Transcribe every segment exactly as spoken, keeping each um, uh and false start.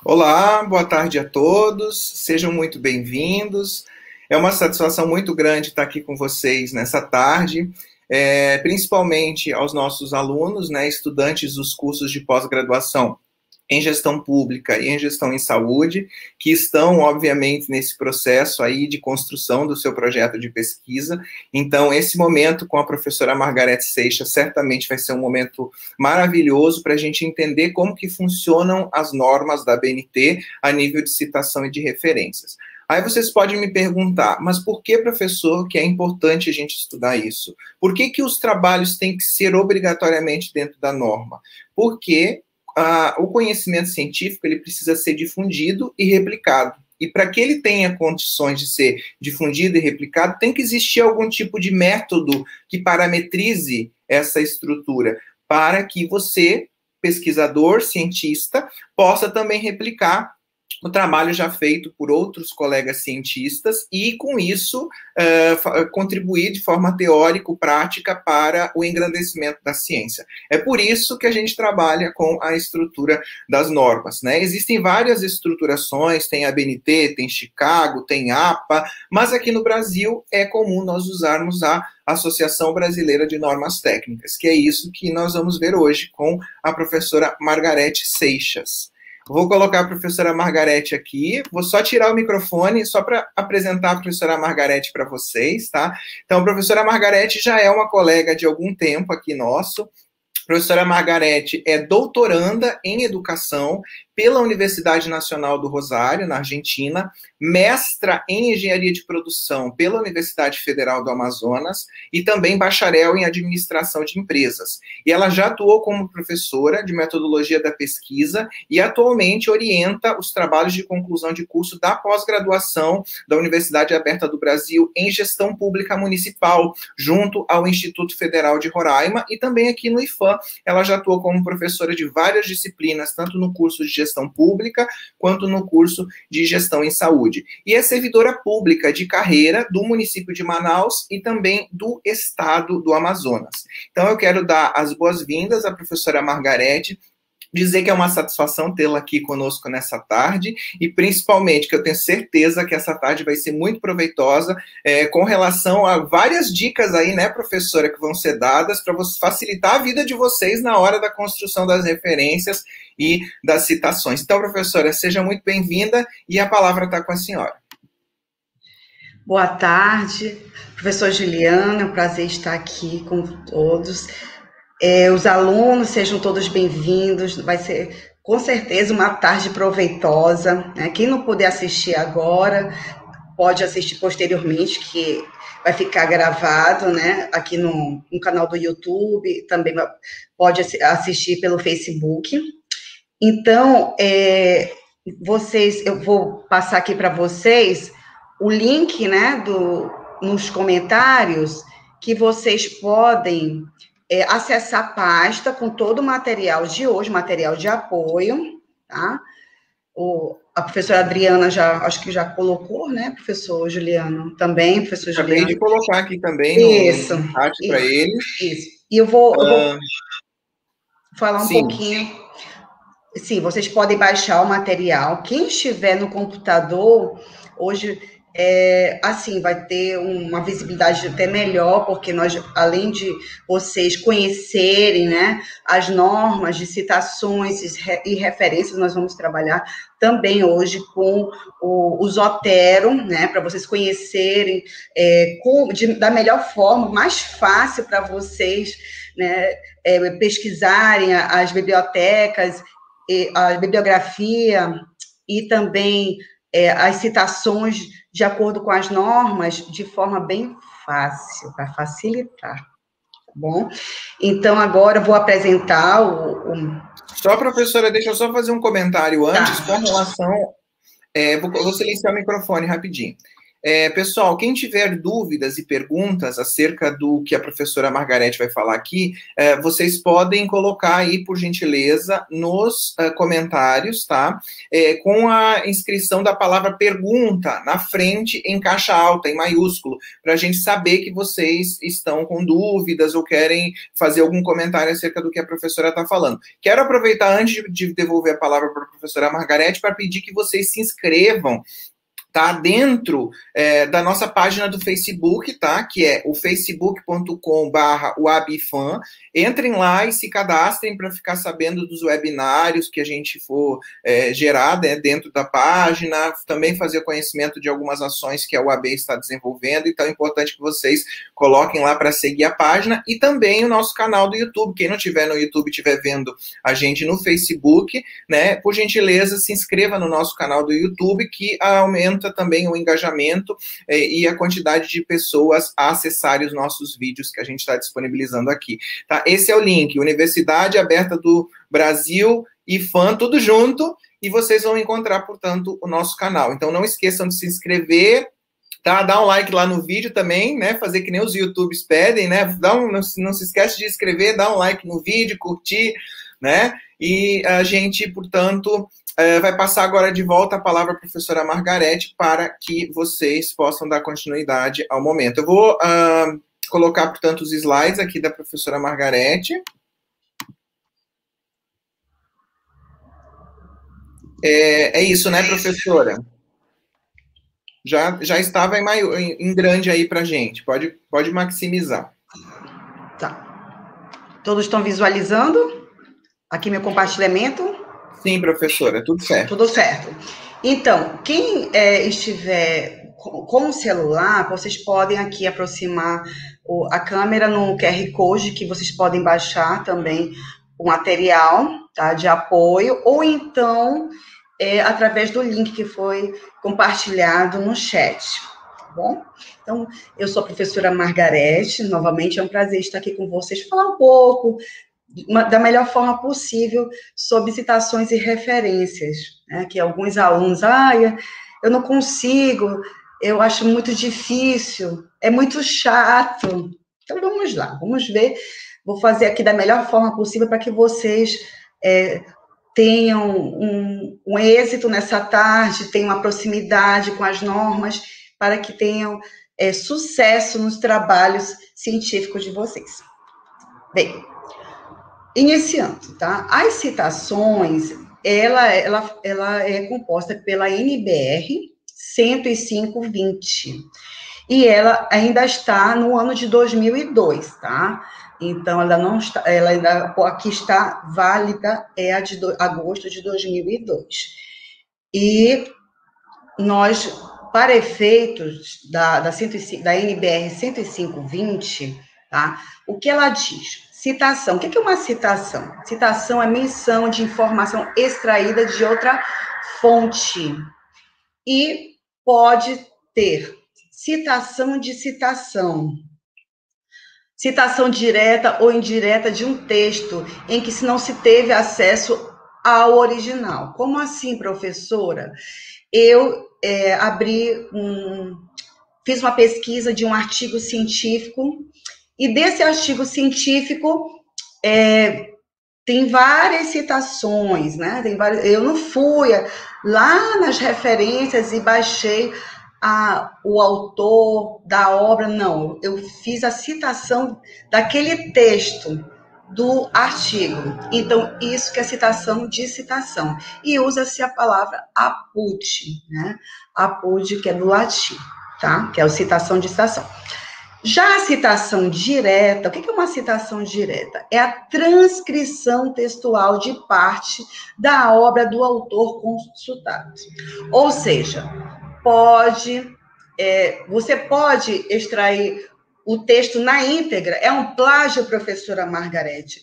Olá, boa tarde a todos, sejam muito bem-vindos. É uma satisfação muito grande estar aqui com vocês nessa tarde, é, principalmente aos nossos alunos, né, estudantes dos cursos de pós-graduação em gestão pública e em gestão em saúde, que estão, obviamente, nesse processo aí de construção do seu projeto de pesquisa. Então, esse momento com a professora Margarete Seixas certamente vai ser um momento maravilhoso para a gente entender como que funcionam as normas da A B N T a nível de citação e de referências. Aí vocês podem me perguntar, mas por que, professor, que é importante a gente estudar isso? Por que que os trabalhos têm que ser obrigatoriamente dentro da norma? Porque Uh, o conhecimento científico ele precisa ser difundido e replicado. E para que ele tenha condições de ser difundido e replicado, tem que existir algum tipo de método que parametrize essa estrutura, para que você, pesquisador, cientista, possa também replicar o trabalho já feito por outros colegas cientistas e, com isso, uh, contribuir de forma teórico-prática para o engrandecimento da ciência. É por isso que a gente trabalha com a estrutura das normas, né? Existem várias estruturações, tem a B N T, tem Chicago, tem A P A, mas aqui no Brasil é comum nós usarmos a Associação Brasileira de Normas Técnicas, que é isso que nós vamos ver hoje com a professora Margarete Seixas. Vou colocar a professora Margarete aqui, vou só tirar o microfone, só para apresentar a professora Margarete para vocês, tá? Então, a professora Margarete já é uma colega de algum tempo aqui nosso. A professora Margarete é doutoranda em educação pela Universidade Nacional do Rosário, na Argentina, mestra em engenharia de produção pela Universidade Federal do Amazonas e também bacharel em administração de empresas. E ela já atuou como professora de metodologia da pesquisa e atualmente orienta os trabalhos de conclusão de curso da pós-graduação da Universidade Aberta do Brasil em gestão pública municipal, junto ao Instituto Federal de Roraima e também aqui no I F A M. Ela já atuou como professora de várias disciplinas, tanto no curso de gestão pública, quanto no curso de gestão em saúde. E é servidora pública de carreira do município de Manaus e também do estado do Amazonas. Então, eu quero dar as boas-vindas à professora Margarete, dizer que é uma satisfação tê-la aqui conosco nessa tarde e, principalmente, que eu tenho certeza que essa tarde vai ser muito proveitosa é, com relação a várias dicas aí, né, professora, que vão ser dadas para facilitar a vida de vocês na hora da construção das referências e das citações. Então, professora, seja muito bem-vinda e a palavra está com a senhora. Boa tarde, professor Juliano, é um prazer estar aqui com todos. É, os alunos, sejam todos bem-vindos, vai ser com certeza uma tarde proveitosa, né? Quem não puder assistir agora, pode assistir posteriormente, que vai ficar gravado, né, aqui no, no canal do YouTube, também pode assistir pelo Facebook. Então, é, vocês, eu vou passar aqui para vocês o link, né, do, nos comentários, que vocês podem É, acessar a pasta com todo o material de hoje, material de apoio, tá? O, a professora Adriana já, acho que já colocou, né, professor Juliano? Também, professor Acabei Juliano. de colocar aqui também isso, no chat para eles. Isso, e eu vou, eu vou uh, falar um sim. pouquinho. Sim, vocês podem baixar o material. Quem estiver no computador, hoje... É, assim, vai ter uma visibilidade até melhor, porque nós, além de vocês conhecerem, né, as normas de citações e referências, nós vamos trabalhar também hoje com o, o Zotero, né, para vocês conhecerem é, com, de, da melhor forma, mais fácil para vocês, né, é, pesquisarem as bibliotecas, a bibliografia e também é, as citações de acordo com as normas, de forma bem fácil, para facilitar, tá bom? Então, agora eu vou apresentar o... o... Só, professora, deixa eu só fazer um comentário antes, tá, com relação... É, vou, vou silenciar o microfone rapidinho. É, pessoal, quem tiver dúvidas e perguntas acerca do que a professora Margarete vai falar aqui, é, vocês podem colocar aí, por gentileza, nos uh, comentários, tá? É, com a inscrição da palavra pergunta na frente, em caixa alta, em maiúsculo, para a gente saber que vocês estão com dúvidas ou querem fazer algum comentário acerca do que a professora está falando. Quero aproveitar, antes de devolver a palavra para a professora Margarete, para pedir que vocês se inscrevam, tá, dentro é, da nossa página do Facebook, tá, que é o facebook ponto com barra wabifan. Entrem lá e se cadastrem para ficar sabendo dos webinários que a gente for é, gerar, né, dentro da página, também fazer conhecimento de algumas ações que a U A B está desenvolvendo, então é importante que vocês coloquem lá para seguir a página, e também o nosso canal do YouTube. Quem não estiver no YouTube e estiver vendo a gente no Facebook, né, por gentileza, se inscreva no nosso canal do YouTube, que aumenta também o engajamento eh, e a quantidade de pessoas a acessarem os nossos vídeos que a gente está disponibilizando aqui, tá? Esse é o link, Universidade Aberta do Brasil, IFAM, tudo junto, e vocês vão encontrar, portanto, o nosso canal. Então, não esqueçam de se inscrever, tá? Dá um like lá no vídeo também, né? Fazer que nem os YouTubes pedem, né? Dá um, não, não se esquece de inscrever, dá um like no vídeo, curtir, né? E a gente, portanto, vai passar agora de volta a palavra à professora Margarete para que vocês possam dar continuidade ao momento. Eu vou uh, colocar, portanto, os slides aqui da professora Margarete. É, é isso, né, professora? Já, já estava em, maior, em, em grande aí para a gente. Pode, pode maximizar. Tá. Todos estão visualizando aqui meu compartilhamento? Sim, professora, tudo certo. Tudo certo. Então, quem é, estiver com, com o celular, vocês podem aqui aproximar o, a câmera no Q R Code, que vocês podem baixar também o material, tá, de apoio, ou então é, através do link que foi compartilhado no chat, tá bom? Então, eu sou a professora Margarete, novamente é um prazer estar aqui com vocês, falar um pouco da melhor forma possível sobre citações e referências, né, que alguns alunos, ah, eu não consigo, eu acho muito difícil, é muito chato. Então, vamos lá, vamos ver, vou fazer aqui da melhor forma possível para que vocês é, tenham um, um êxito nessa tarde, tenham uma proximidade com as normas, para que tenham é, sucesso nos trabalhos científicos de vocês. Bem, iniciando, tá? As citações, ela, ela, ela é composta pela N B R cento e cinco vinte, e ela ainda está no ano de dois mil e dois, tá? Então, ela não está, ela ainda, aqui está válida, é a de do, agosto de dois mil e dois. E nós, para efeitos da, da, cento e cinco, da N B R cento e cinco vinte, tá? O que ela diz? Citação. O que é uma citação? Citação é menção de informação extraída de outra fonte. E pode ter citação de citação. Citação direta ou indireta de um texto em que se não se teve acesso ao original. Como assim, professora? Eu é, abri um... fiz uma pesquisa de um artigo científico. E desse artigo científico, é, tem várias citações, né? Tem várias, eu não fui lá nas referências e baixei a, o autor da obra, não. Eu fiz a citação daquele texto do artigo. Então, isso que é citação de citação. E usa-se a palavra apud, né? Apud, que é do latim, tá? Que é a citação de citação. Já a citação direta, o que é uma citação direta? É a transcrição textual de parte da obra do autor consultado. Ou seja, pode, é, você pode extrair o texto na íntegra. É um plágio, professora Margarete?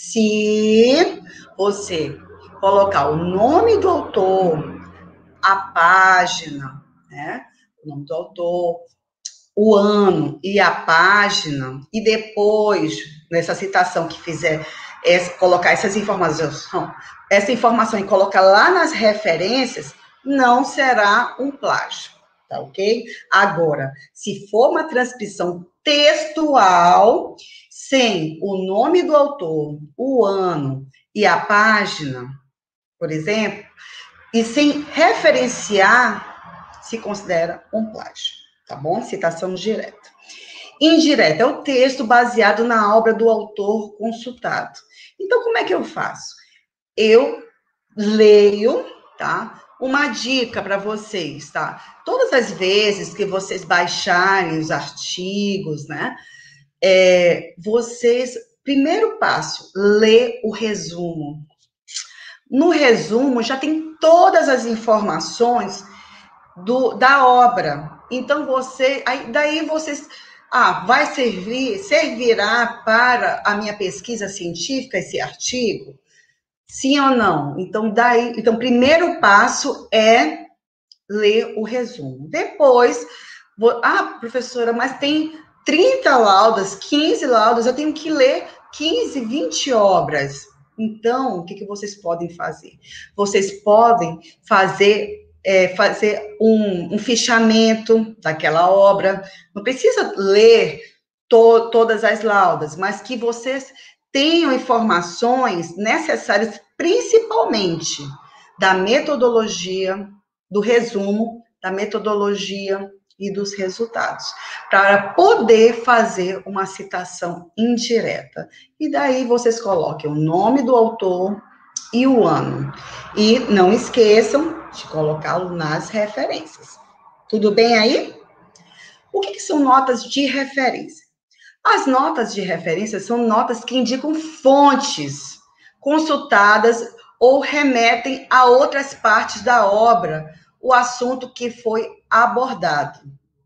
Se você colocar o nome do autor, a página, né? O nome do autor, o ano e a página, e depois, nessa citação que fizer, é, colocar essas informações, essa informação e colocar lá nas referências, não será um plágio, tá ok? Agora, se for uma transcrição textual, sem o nome do autor, o ano e a página, por exemplo, e sem referenciar, se considera um plágio, tá bom? Citação direta. Indireta é o texto baseado na obra do autor consultado. Então, como é que eu faço? Eu leio, tá? Uma dica para vocês, tá? Todas as vezes que vocês baixarem os artigos, né? É, vocês, primeiro passo, lê o resumo. No resumo já tem todas as informações do, da obra. Então, você, aí, daí vocês, ah, vai servir, servirá para a minha pesquisa científica esse artigo? Sim ou não? Então, daí, então, primeiro passo é ler o resumo. Depois, vou, ah, professora, mas tem trinta laudas, quinze laudas, eu tenho que ler quinze, vinte obras. Então, o que, que vocês podem fazer? Vocês podem fazer, é, fazer um, um fichamento daquela obra. Não precisa ler to, todas as laudas, mas que vocês tenham informações necessárias, principalmente da metodologia, do resumo, da metodologia e dos resultados, para poder fazer uma citação indireta. E daí vocês coloquem o nome do autor e o ano. E não esqueçam de colocá-lo nas referências. Tudo bem aí? O que, que são notas de referência? As notas de referência são notas que indicam fontes consultadas ou remetem a outras partes da obra, o assunto que foi abordado.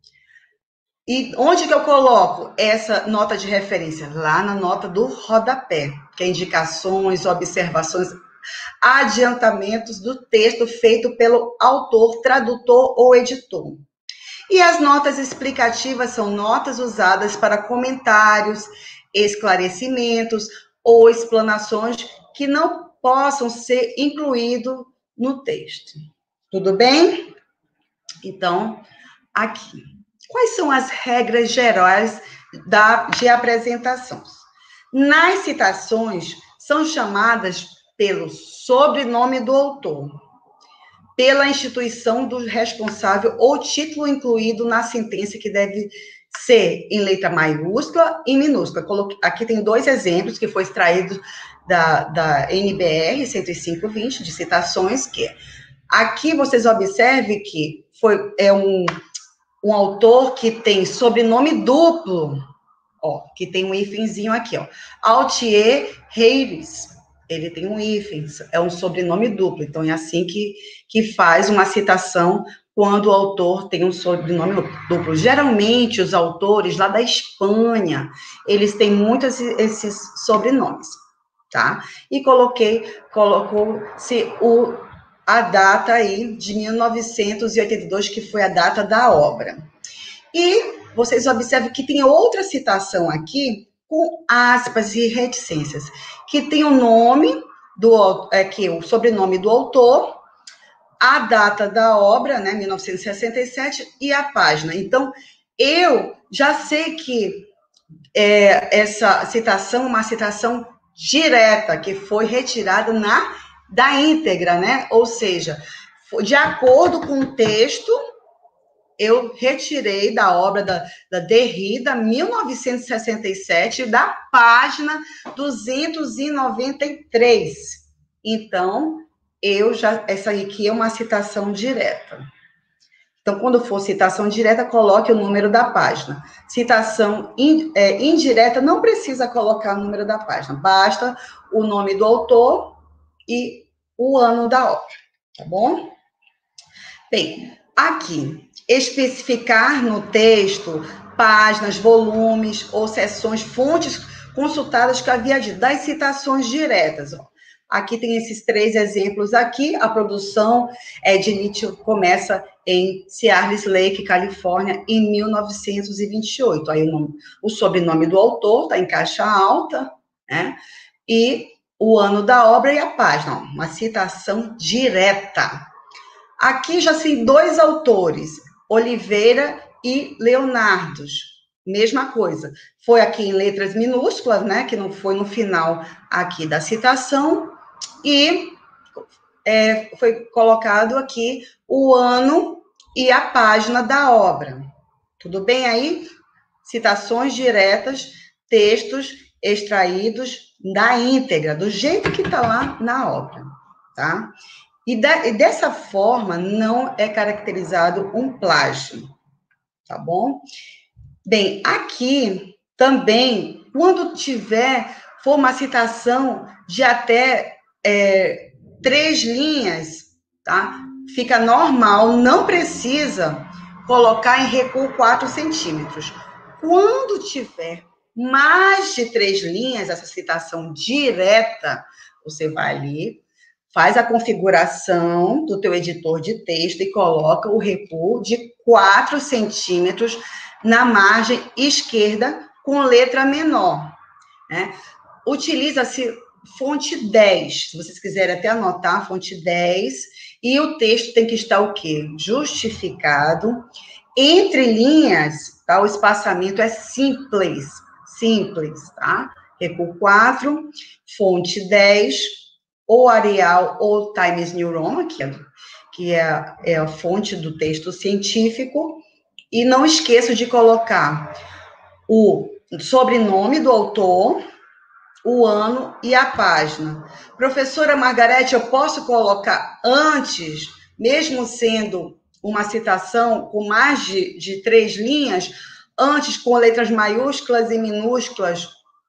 E onde que eu coloco essa nota de referência? Lá na nota do rodapé, que é indicações, observações, adiantamentos do texto feito pelo autor, tradutor ou editor. E as notas explicativas são notas usadas para comentários, esclarecimentos ou explanações que não possam ser incluídos no texto. Tudo bem? Então, aqui. Quais são as regras gerais da, de apresentação? Nas citações, são chamadas pelo sobrenome do autor, pela instituição do responsável ou título incluído na sentença, que deve ser em letra maiúscula e minúscula. Aqui tem dois exemplos que foi extraído da, da N B R cento e cinco ponto vinte, de citações, que é, aqui vocês observem que foi, é um, um autor que tem sobrenome duplo, ó, que tem um hífenzinho aqui, ó, Altier Reiris. Ele tem um hífen, é um sobrenome duplo, então é assim que, que faz uma citação quando o autor tem um sobrenome duplo. Geralmente, os autores lá da Espanha, eles têm muitos esses sobrenomes, tá? E coloquei, colocou-se o, a data aí de mil novecentos e oitenta e dois, que foi a data da obra. E vocês observam que tem outra citação aqui, com aspas e reticências, que tem o nome do, é, que, o sobrenome do autor, a data da obra, né, mil novecentos e sessenta e sete, e a página. Então, eu já sei que é, essa citação é uma citação direta, que foi retirada na, da íntegra, né? Ou seja, de acordo com o texto, eu retirei da obra da, da Derrida, mil novecentos e sessenta e sete, da página duzentos e noventa e três. Então, eu já, essa aqui é uma citação direta. Então, quando for citação direta, coloque o número da página. Citação in, é, indireta, não precisa colocar o número da página, basta o nome do autor e o ano da obra, tá bom? Bem, aqui, especificar no texto páginas, volumes ou seções, fontes consultadas que havia dito, das citações diretas. Ó. Aqui tem esses três exemplos aqui. A produção é, de lítio começa em Searles Lake, Califórnia, em mil novecentos e vinte e oito. Aí o, nome, o sobrenome do autor está em caixa alta, né? E o ano da obra e a página. Ó, uma citação direta. Aqui já tem dois autores, Oliveira e Leonardos. Mesma coisa. Foi aqui em letras minúsculas, né? Que não foi no final aqui da citação. E é, foi colocado aqui o ano e a página da obra. Tudo bem aí? Citações diretas, textos extraídos da íntegra, do jeito que está lá na obra, tá? E, da, e dessa forma não é caracterizado um plágio, tá bom? Bem, aqui também, quando tiver, for uma citação de até é, três linhas, tá? Fica normal, não precisa colocar em recuo quatro centímetros. Quando tiver mais de três linhas, essa citação direta, você vai ali, faz a configuração do teu editor de texto e coloca o recuo de quatro centímetros na margem esquerda com letra menor, né? Utiliza-se fonte dez, se vocês quiserem até anotar, fonte dez, e o texto tem que estar o quê? Justificado. Entre linhas, tá? O espaçamento é simples, simples, tá? Recuo quatro, fonte dez, ou Arial ou Times New Roman, que é, que é, é a fonte do texto científico. E não esqueça de colocar o sobrenome do autor, o ano e a página. Professora Margarete, eu posso colocar antes, mesmo sendo uma citação com mais de, de três linhas, antes com letras maiúsculas e minúsculas,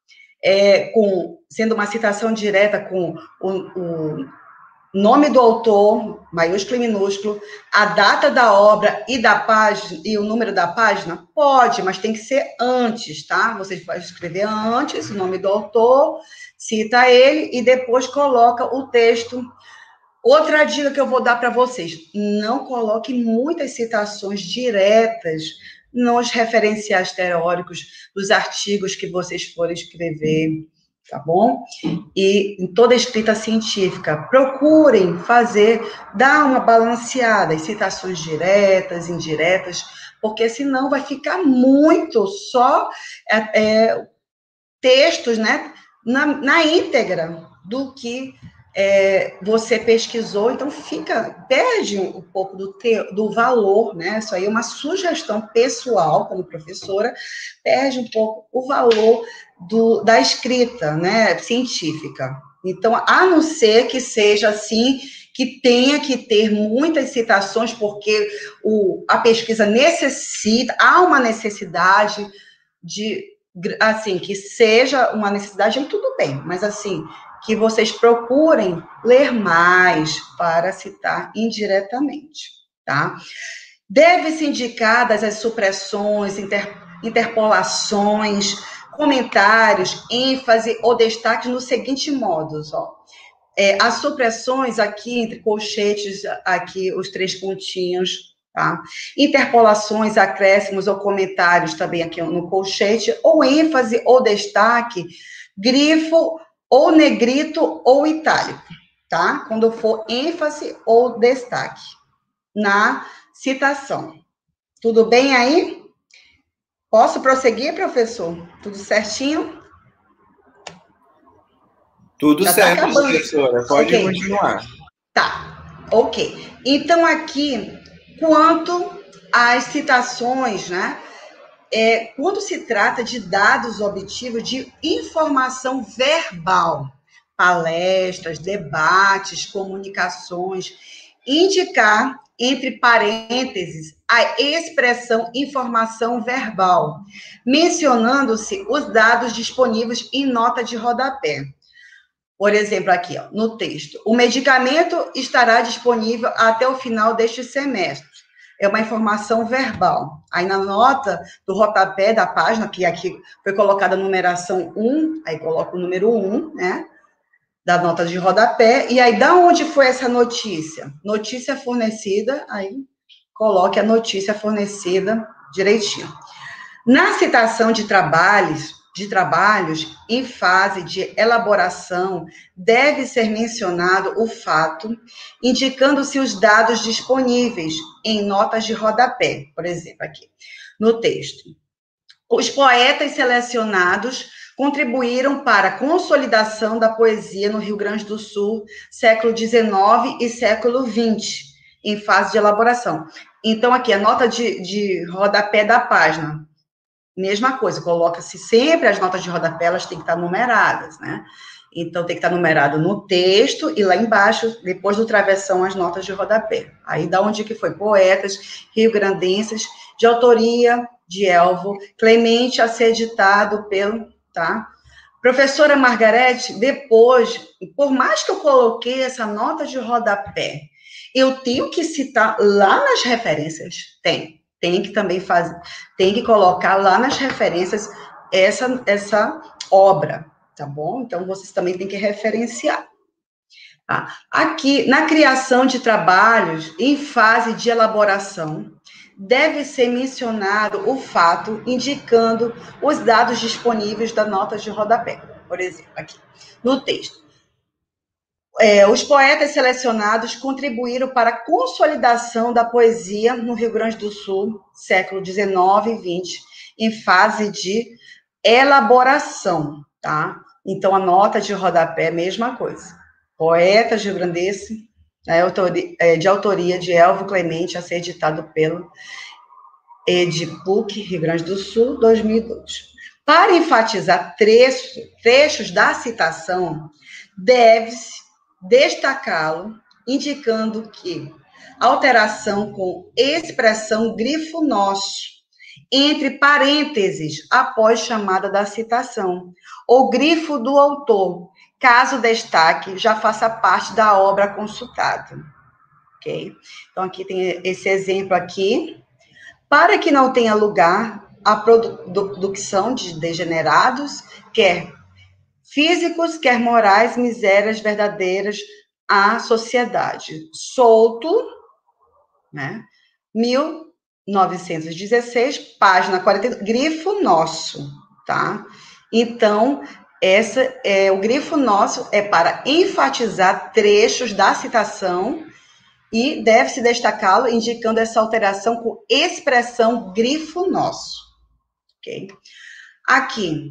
é, com, sendo uma citação direta com o, o nome do autor, maiúsculo e minúsculo, a data da obra e da página e o número da página? Pode, mas tem que ser antes, tá? Você vai escrever antes o nome do autor, cita ele e depois coloca o texto. Outra dica que eu vou dar para vocês: não coloque muitas citações diretas nos referenciais teóricos dos artigos que vocês forem escrever, tá bom? E em toda escrita científica, procurem fazer, dar uma balanceada, citações diretas, indiretas, porque senão vai ficar muito só é, é, textos, né, na, na íntegra do que é, você pesquisou, então fica, perde um pouco do, te, do valor, né? Isso aí é uma sugestão pessoal, como professora, perde um pouco o valor do, da escrita, né, científica. Então, a não ser que seja assim, que tenha que ter muitas citações, porque o, a pesquisa necessita, há uma necessidade de, assim, que seja uma necessidade, aí tudo bem, mas assim, que vocês procurem ler mais para citar indiretamente, tá? Deve-se indicadas as supressões, inter, interpolações, comentários, ênfase ou destaque nos seguintes modos, ó. É, as supressões aqui, entre colchetes, aqui os três pontinhos, tá? Interpolações, acréscimos ou comentários também aqui no colchete, ou ênfase ou destaque, grifo ou negrito ou itálico, tá? Quando for ênfase ou destaque na citação. Tudo bem aí? Posso prosseguir, professor? Tudo certinho? Tudo Já certo, tá acabando. professora. Pode Okay. continuar. Tá, ok. Então, aqui, quanto às citações, né? É, quando se trata de dados obtidos de informação verbal, palestras, debates, comunicações, indicar, entre parênteses, a expressão informação verbal, mencionando-se os dados disponíveis em nota de rodapé. Por exemplo, aqui, ó, no texto, o medicamento estará disponível até o final deste semestre. É uma informação verbal. Aí, na nota do rodapé da página, que aqui foi colocada a numeração um, aí coloca o número um, né, da nota de rodapé, e aí, da onde foi essa notícia? Notícia fornecida, aí coloque a notícia fornecida direitinho. Na citação de trabalhos, de trabalhos em fase de elaboração, deve ser mencionado o fato, indicando-se os dados disponíveis em notas de rodapé, por exemplo, aqui no texto. Os poetas selecionados contribuíram para a consolidação da poesia no Rio Grande do Sul, século dezenove e século vinte, em fase de elaboração. Então, aqui, a nota de, de rodapé da página, mesma coisa, coloca-se sempre as notas de rodapé, elas têm que estar numeradas, né? Então, tem que estar numerado no texto e lá embaixo, depois do travessão, as notas de rodapé. Aí, da onde que foi? Poetas rio-grandenses, de autoria de Elvo Clemente, a ser editado pelo, tá? Professora Margarete, depois, por mais que eu coloquei essa nota de rodapé, eu tenho que citar lá nas referências? Tem. Tem que também fazer, tem que colocar lá nas referências essa, essa obra, tá bom? Então, vocês também têm que referenciar. Tá? Aqui, na criação de trabalhos em fase de elaboração, deve ser mencionado o fato indicando os dados disponíveis da nota de rodapé. Por exemplo, aqui, no texto. É, os poetas selecionados contribuíram para a consolidação da poesia no Rio Grande do Sul, século dezenove e vinte, em fase de elaboração, tá? Então, a nota de rodapé, mesma coisa. Poetas rio-grandense, né, de autoria de Elvo Clemente, a ser editado pelo Edipuc, Rio Grande do Sul, dois mil e dois. Para enfatizar trecho, trechos da citação, deve-se destacá-lo, indicando que alteração com expressão grifo nosso, entre parênteses, após chamada da citação, ou grifo do autor, caso o destaque já faça parte da obra consultada. Ok? Então, aqui tem esse exemplo aqui. Para que não tenha lugar a produção de degenerados, quer físicos, quer morais, misérias verdadeiras à sociedade. Solto, né? mil novecentos e dezesseis, página quarenta, grifo nosso, tá? Então, essa é, o grifo nosso é para enfatizar trechos da citação e deve-se destacá-lo indicando essa alteração com expressão grifo nosso, ok? Aqui,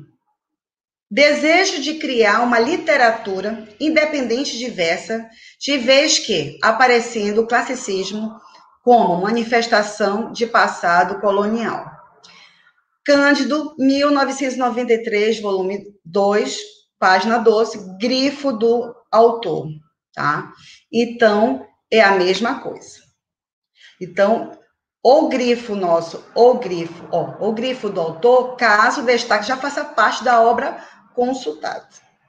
desejo de criar uma literatura independente e diversa, de vez que aparecendo o classicismo como manifestação de passado colonial. Cândido, mil novecentos e noventa e três, volume dois, página doze, grifo do autor, tá? Então, é a mesma coisa. Então, o grifo nosso, o grifo, ó, o grifo do autor, caso o destaque já faça parte da obra consultada.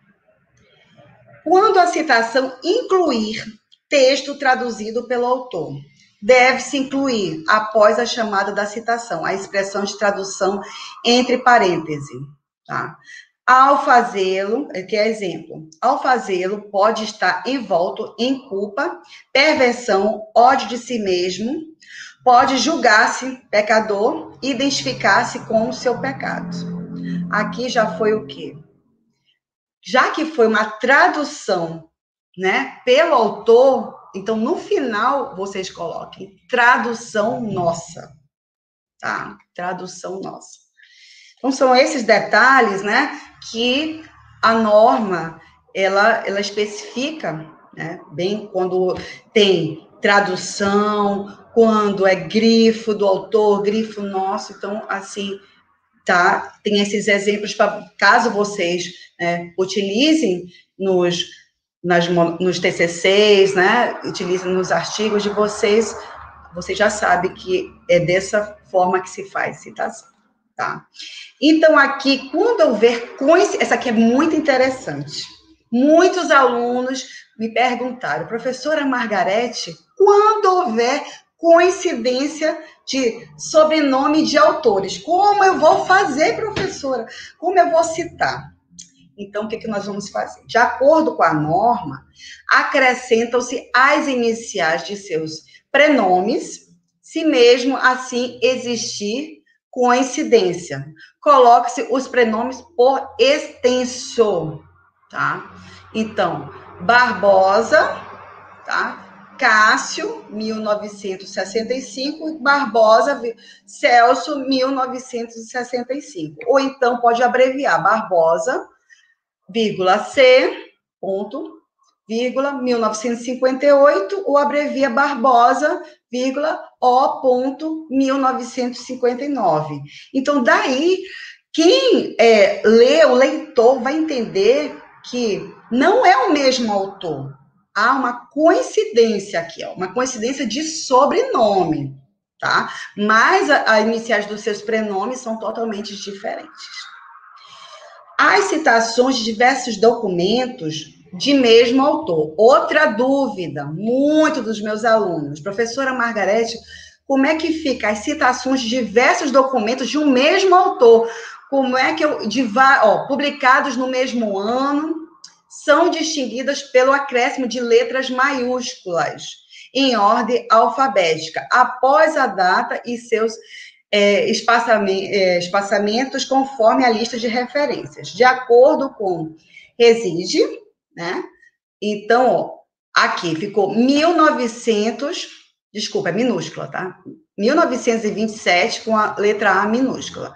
Quando a citação incluir texto traduzido pelo autor, deve-se incluir, após a chamada da citação, a expressão de tradução entre parênteses, tá? Ao fazê-lo, que é exemplo, ao fazê-lo pode estar envolto em culpa, perversão, ódio de si mesmo, pode julgar-se pecador, identificar-se com o seu pecado. Aqui já foi o quê? Já que foi uma tradução, né, pelo autor, então no final vocês coloquem tradução nossa, tá? Tradução nossa. Então, são esses detalhes, né, que a norma, ela, ela especifica, né, bem quando tem tradução, quando é grifo do autor, grifo nosso, então, assim, tá, tem esses exemplos, para caso vocês, né, utilizem nos, nas, nos T C Cs, né, utilizem nos artigos de vocês, vocês já sabem que é dessa forma que se faz citação, tá? Então, aqui, quando houver coincidência, essa aqui é muito interessante. Muitos alunos me perguntaram, professora Margarete, quando houver coincidência de sobrenome de autores, como eu vou fazer, professora? Como eu vou citar? Então, o que, que nós vamos fazer? De acordo com a norma, acrescentam-se as iniciais de seus prenomes, se mesmo assim existir coincidência. Coloque-se os pronomes por extenso, tá? Então, Barbosa, tá? Cássio, mil novecentos e sessenta e cinco, Barbosa, Celso, mil novecentos e sessenta e cinco. Ou então pode abreviar Barbosa, vírgula C, ponto, vírgula, mil novecentos e cinquenta e oito, ou abrevia Barbosa, vírgula, O, ponto, mil novecentos e cinquenta e nove. Então, daí, quem é, lê, o leitor, vai entender que não é o mesmo autor. Há uma coincidência aqui, ó, uma coincidência de sobrenome, tá? Mas as iniciais dos seus prenomes são totalmente diferentes. As citações de diversos documentos de mesmo autor. Outra dúvida, muito dos meus alunos. Professora Margarete, como é que fica as citações de diversos documentos de um mesmo autor? Como é que eu... De, ó, publicados no mesmo ano, são distinguidas pelo acréscimo de letras maiúsculas, em ordem alfabética, após a data e seus é, espaçamentos, conforme a lista de referências, de acordo com reside, né? Então, ó, aqui ficou mil e novecentos, desculpa, é minúscula, tá? mil novecentos e vinte e sete com a letra A minúscula.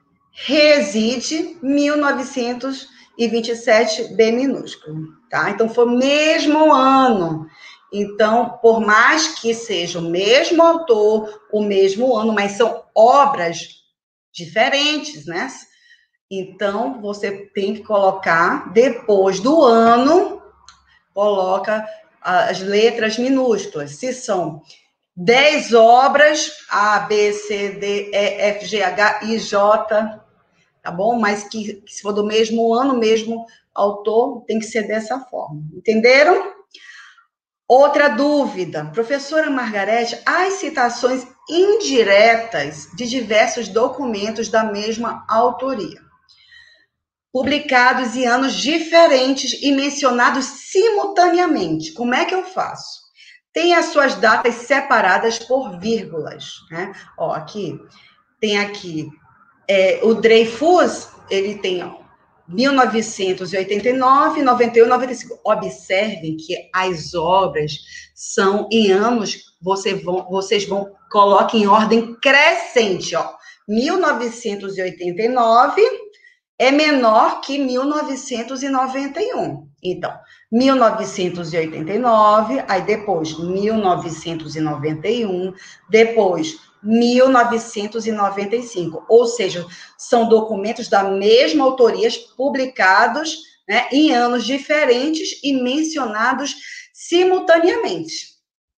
Reside mil novecentos e vinte e sete B minúsculo, tá? Então, foi o mesmo ano. Então, por mais que seja o mesmo autor, o mesmo ano, mas são obras diferentes, né? Então, você tem que colocar, depois do ano, coloca as letras minúsculas. Se são dez obras, A, B, C, D, E, F, G, H, I, J, tá bom? Mas que, que se for do mesmo ano, mesmo autor, tem que ser dessa forma. Entenderam? Outra dúvida. Professora Margarete, as citações indiretas de diversos documentos da mesma autoria, publicados em anos diferentes e mencionados simultaneamente. Como é que eu faço? Tem as suas datas separadas por vírgulas, né? Ó, aqui, tem aqui, é, o Dreyfus, ele tem, ó, mil novecentos e oitenta e nove, noventa e um, noventa e cinco. Observem que as obras são em anos, vocês vão, vocês vão, coloquem em ordem crescente, ó. mil novecentos e oitenta e nove é menor que mil novecentos e noventa e um. Então, mil novecentos e oitenta e nove, aí depois mil novecentos e noventa e um, depois mil novecentos e noventa e cinco. Ou seja, são documentos da mesma autoria publicados, né, em anos diferentes e mencionados simultaneamente.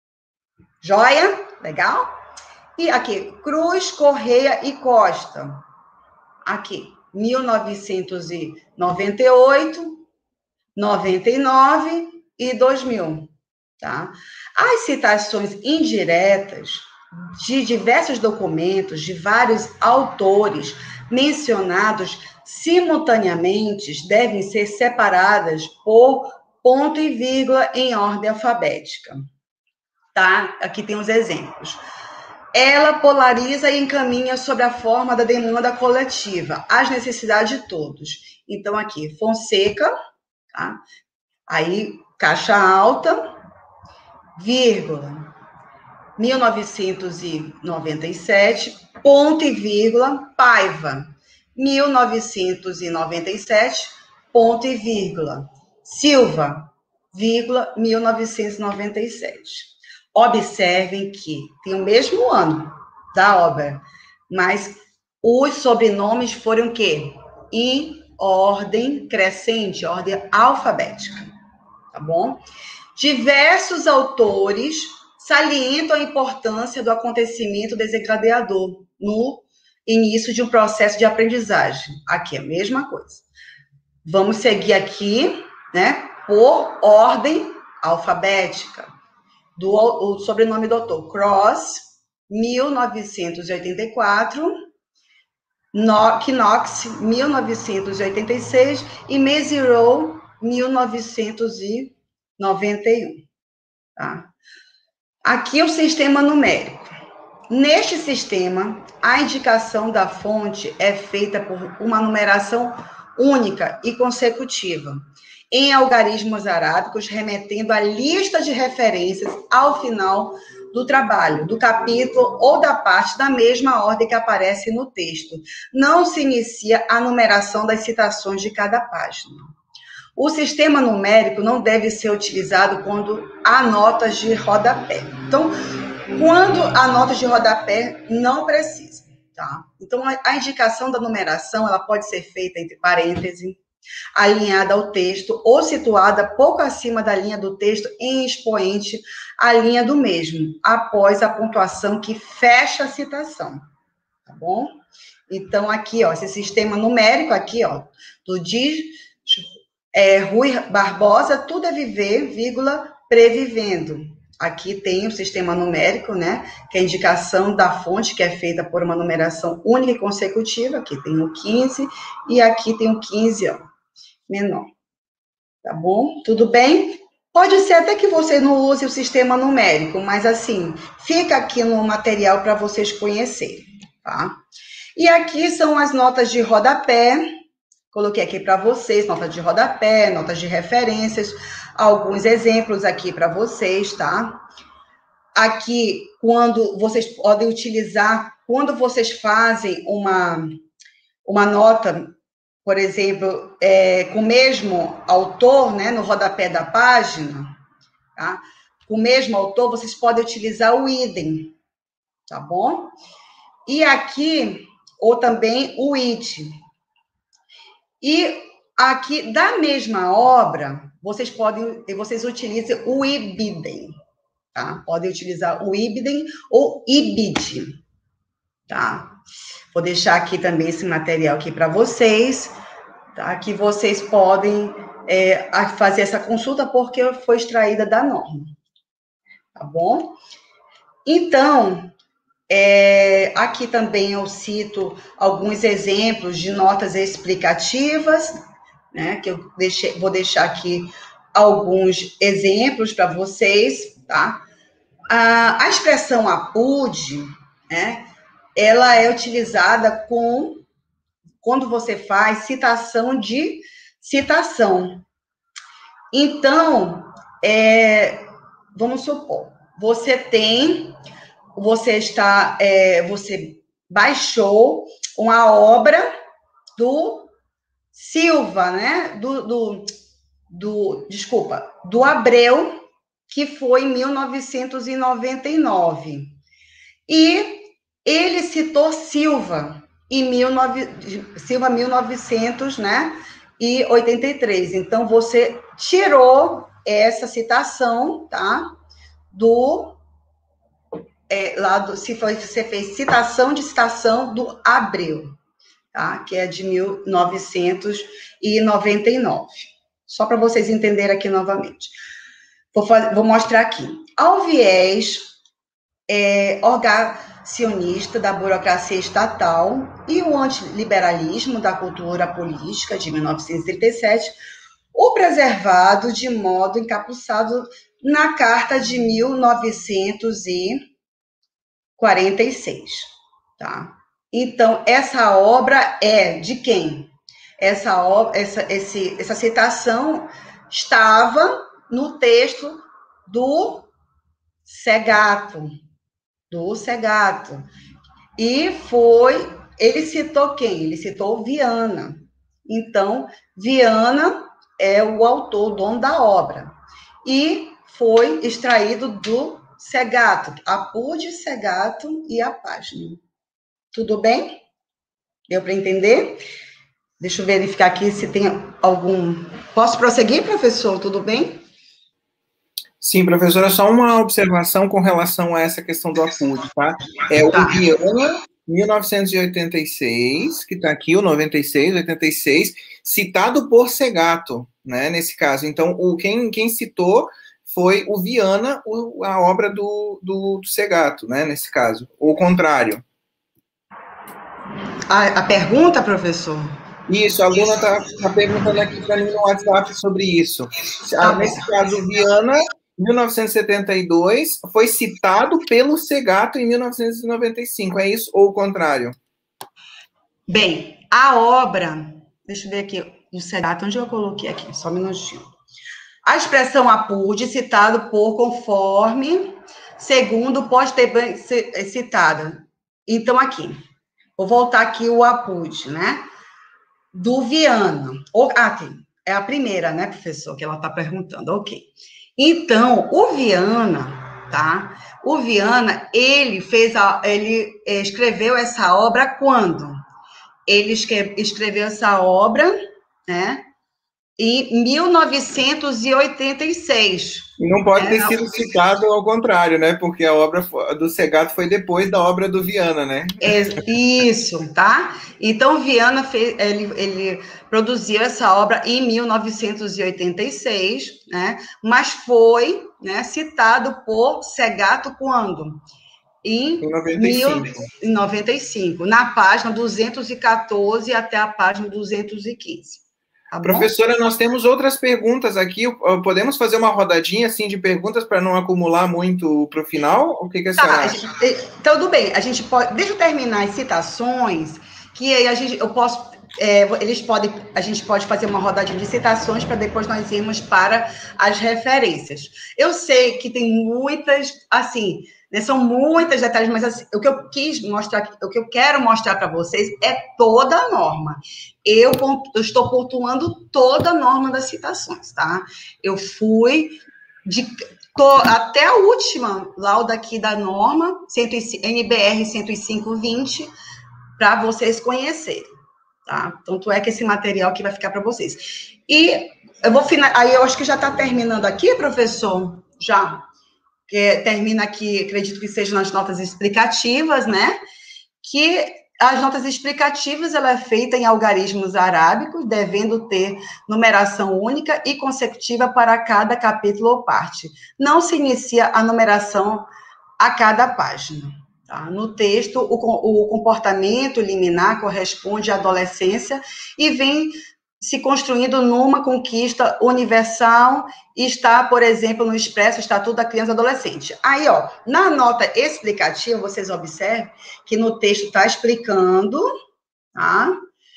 Joia? Legal? E aqui, Cruz, Correia e Costa. Aqui, mil novecentos e noventa e oito, noventa e nove e dois mil, tá? As citações indiretas de diversos documentos, de vários autores mencionados simultaneamente, devem ser separadas por ponto e vírgula em ordem alfabética, tá? Aqui tem os exemplos. Ela polariza e encaminha sobre a forma da demanda coletiva, as necessidades de todos. Então, aqui, Fonseca, tá? Aí, caixa alta, vírgula, mil novecentos e noventa e sete, ponto e vírgula, Paiva, mil novecentos e noventa e sete, ponto e vírgula, Silva, vírgula, mil novecentos e noventa e sete. Observem que tem o mesmo ano da obra, mas os sobrenomes foram o quê? Em ordem crescente, ordem alfabética, tá bom? Diversos autores salientam a importância do acontecimento desencadeador no início de um processo de aprendizagem. Aqui é a mesma coisa. Vamos seguir aqui, né, por ordem alfabética. Do o sobrenome do autor, Cross, mil novecentos e oitenta e quatro, Knox, mil novecentos e oitenta e seis e Mezirow, mil novecentos e noventa e um. Tá? Aqui é o sistema numérico. Neste sistema, a indicação da fonte é feita por uma numeração única e consecutiva, em algarismos arábicos, remetendo à lista de referências ao final do trabalho, do capítulo ou da parte da mesma ordem que aparece no texto. Não se inicia a numeração das citações de cada página. O sistema numérico não deve ser utilizado quando há notas de rodapé. Então, quando há notas de rodapé, não precisa, tá? Então, a indicação da numeração, ela pode ser feita entre parênteses, alinhada ao texto ou situada pouco acima da linha do texto em expoente à linha do mesmo, após a pontuação que fecha a citação, tá bom? Então, aqui, ó, esse sistema numérico aqui, ó, do Diz, é, Rui Barbosa, tudo é viver, vírgula, previvendo. Aqui tem o sistema numérico, né, que é a indicação da fonte, que é feita por uma numeração única e consecutiva. Aqui tem o quinze e aqui tem o quinze, ó, menor. Tá bom? Tudo bem? Pode ser até que você não use o sistema numérico, mas assim, fica aqui no material para vocês conhecerem, tá? E aqui são as notas de rodapé. Coloquei aqui para vocês, notas de rodapé, notas de referências, alguns exemplos aqui para vocês, tá? Aqui, quando vocês podem utilizar, quando vocês fazem uma, uma nota, por exemplo, é, com o mesmo autor, né, no rodapé da página, tá? Com o mesmo autor, vocês podem utilizar o idem, tá bom? E aqui, ou também o it. E aqui, da mesma obra, vocês podem, vocês utilizam o ibidem, tá? Podem utilizar o ibidem ou ibid, tá? Vou deixar aqui também esse material aqui para vocês, tá? Que vocês podem é, fazer essa consulta porque foi extraída da norma, tá bom? Então, É, aqui também eu cito alguns exemplos de notas explicativas, né, que eu deixei, vou deixar aqui alguns exemplos para vocês, tá? A, a expressão apud, né, ela é utilizada com, quando você faz citação de citação. Então, é, vamos supor, você tem... Você está, é, você baixou uma obra do Silva, né? Do, do, do, desculpa, do Abreu, que foi em mil novecentos e noventa e nove. E ele citou Silva em mil novecentos, né? E oitenta e três. Então você tirou essa citação, tá? Do É, lá do, se foi, você fez citação de citação do Abreu, tá? Que é de mil novecentos e noventa e nove. Só para vocês entenderem aqui novamente. Vou, fazer, vou mostrar aqui. Ao viés é, orgacionista da burocracia estatal e o antiliberalismo da cultura política de mil novecentos e trinta e sete, o preservado de modo encapuçado na Carta de mil novecentos e quarenta e seis, tá? Então, essa obra é de quem? Essa, obra, essa, esse, essa citação estava no texto do Segato, do Segato. E foi, ele citou quem? Ele citou Viana. Então, Viana é o autor, o dono da obra. E foi extraído do Segato, apud, Segato e a página. Tudo bem? Deu para entender? Deixa eu verificar aqui se tem algum... Posso prosseguir, professor? Tudo bem? Sim, professora, só uma observação com relação a essa questão do apud, tá? É o Viana, mil novecentos e oitenta e seis, que está aqui, o noventa e seis, oitenta e seis, citado por Segato, né, nesse caso. Então, o, quem, quem citou foi o Viana, o, a obra do, do, do Segato, né, nesse caso, ou o contrário. A, a pergunta, professor? Isso, a aluna está tá perguntando aqui para mim no WhatsApp sobre isso. Ah, nesse caso, o Viana, mil novecentos e setenta e dois, foi citado pelo Segato em mil novecentos e noventa e cinco, é isso ou o contrário? Bem, a obra, deixa eu ver aqui, do Segato, onde eu coloquei aqui, só um minutinho. A expressão APUD, citado por conforme, segundo, pode ter citada. Então, aqui, vou voltar aqui o APUD, né? Do Viana. Ah, aqui, é a primeira, né, professor, que ela está perguntando, ok. Então, o Viana, tá? O Viana, ele fez, a, ele escreveu essa obra quando? Ele escreveu essa obra, né, em mil novecentos e oitenta e seis. E não pode ter é, sido citado ao contrário, né? Porque a obra do Segato foi depois da obra do Viana, né? É, isso, tá? Então, Viana fez, ele, ele produziu essa obra em mil novecentos e oitenta e seis, né? Mas foi, né, citado por Segato quando? Em, em noventa e cinco. Mil, em noventa e cinco, na página duzentos e quatorze até a página duzentos e quinze. Tá, professora, nós temos outras perguntas aqui. Podemos fazer uma rodadinha assim de perguntas para não acumular muito para o final? O que, que a senhora tá, acha? Tudo bem. A gente pode. Deixa eu terminar as citações, que aí a gente, eu posso. É, eles podem, a gente pode fazer uma rodadinha de citações para depois nós irmos para as referências. Eu sei que tem muitas, assim, né, são muitas detalhes, mas assim, o que eu quis mostrar, o que eu quero mostrar para vocês é toda a norma. Eu, eu estou pontuando toda a norma das citações, tá? Eu fui de tô, até a última lauda aqui da norma, N B R cento e cinco vinte, para vocês conhecerem. Tá? Tanto é que esse material aqui vai ficar para vocês. E eu vou final... aí eu acho que já está terminando aqui, professor, já, que termina aqui, acredito que seja nas notas explicativas, né? Que as notas explicativas, ela é feita em algarismos arábicos, devendo ter numeração única e consecutiva para cada capítulo ou parte. Não se inicia a numeração a cada página. Tá? No texto, o, o comportamento liminar corresponde à adolescência e vem se construindo numa conquista universal e está, por exemplo, no expresso Estatuto da Criança e Adolescente. Aí, ó, na nota explicativa, vocês observam que no texto está explicando, tá?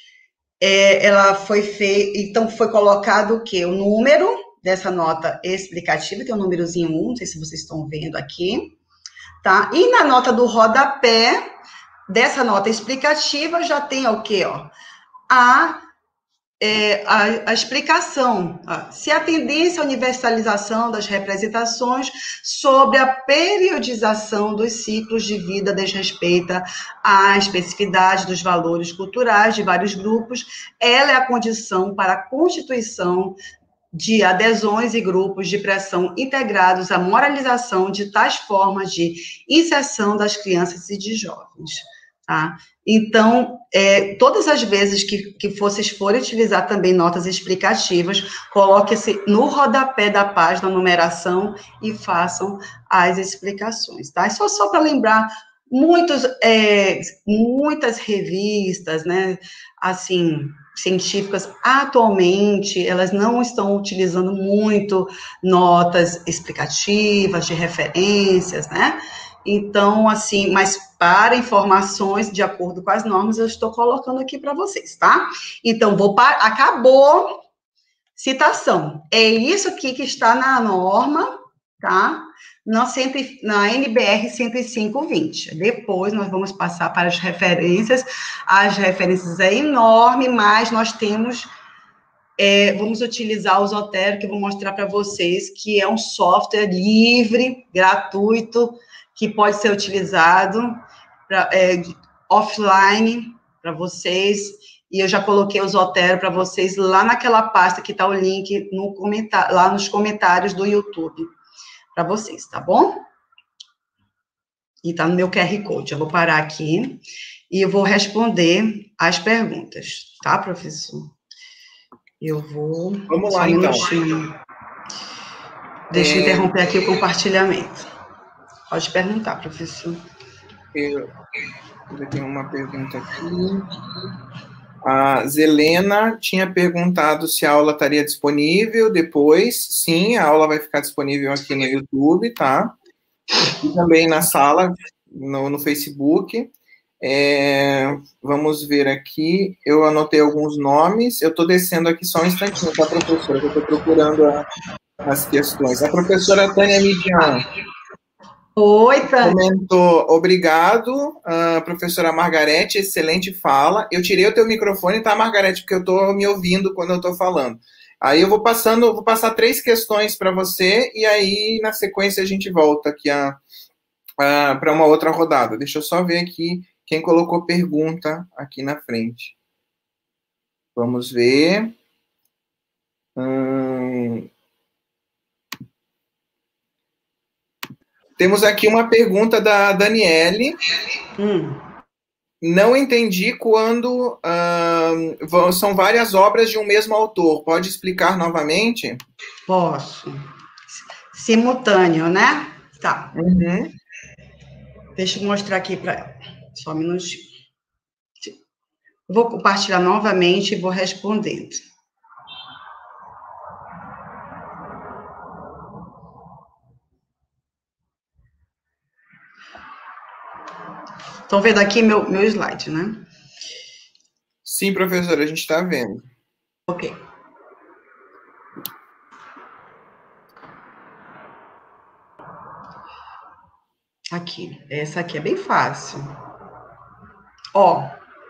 É, ela foi feita, então foi colocado o quê? O número dessa nota explicativa, que é o númerozinho um, não sei se vocês estão vendo aqui. Tá? E na nota do rodapé, dessa nota explicativa, já tem o quê? Ó? A, é, a, a explicação. Ó. Se a tendência à universalização das representações sobre a periodização dos ciclos de vida desrespeita à especificidade dos valores culturais de vários grupos, ela é a condição para a constituição de adesões e grupos de pressão integrados à moralização de tais formas de inserção das crianças e de jovens, tá? Então, é, todas as vezes que, que vocês forem utilizar também notas explicativas, coloque-se no rodapé da página a numeração e façam as explicações, tá? É só, só para lembrar, muitos, é, muitas revistas, né, assim, científicas, atualmente, elas não estão utilizando muito notas explicativas, de referências, né? Então, assim, mas para informações de acordo com as normas, eu estou colocando aqui para vocês, tá? Então, vou para... Acabou citação. É isso aqui que está na norma, tá? Na, cento, na N B R cento e cinco vinte. Depois nós vamos passar para as referências. As referências é enorme, mas nós temos, é, vamos utilizar o Zotero, que eu vou mostrar para vocês, que é um software livre, gratuito, que pode ser utilizado pra, é, offline para vocês. E eu já coloquei o Zotero para vocês lá naquela pasta que está o link no comentário, lá nos comentários do YouTube. Para vocês, tá bom? E tá no meu Q R Code. Eu vou parar aqui e eu vou responder as perguntas, tá, professor? Eu vou... Vamos lá, então. Deixa eu é... interromper aqui o compartilhamento. Pode perguntar, professor. Eu, eu tenho uma pergunta aqui. A Zelena tinha perguntado se a aula estaria disponível depois. Sim, a aula vai ficar disponível aqui no YouTube, tá? E também na sala, no, no Facebook. É, vamos ver aqui. Eu anotei alguns nomes. Eu estou descendo aqui só um instantinho, tá, professora? Eu estou procurando a, as questões. A professora Tânia Midian. Oi, Tânia. Comentou, obrigado, uh, professora Margarete, excelente fala. Eu tirei o teu microfone, tá, Margarete, porque eu estou me ouvindo quando eu estou falando. Aí eu vou passando, vou passar três questões para você, e aí, na sequência, a gente volta aqui a, a, para uma outra rodada. Deixa eu só ver aqui quem colocou pergunta aqui na frente. Vamos ver. Hum... Temos aqui uma pergunta da Daniele. Hum. Não entendi quando uh, são várias obras de um mesmo autor. Pode explicar novamente? Posso. Simultâneo, né? Tá. Uhum. Deixa eu mostrar aqui para... Só um minutinho. Vou compartilhar novamente e vou respondendo. Estão vendo aqui meu, meu slide, né? Sim, professora, a gente está vendo. Ok. Aqui, essa aqui é bem fácil. Ó,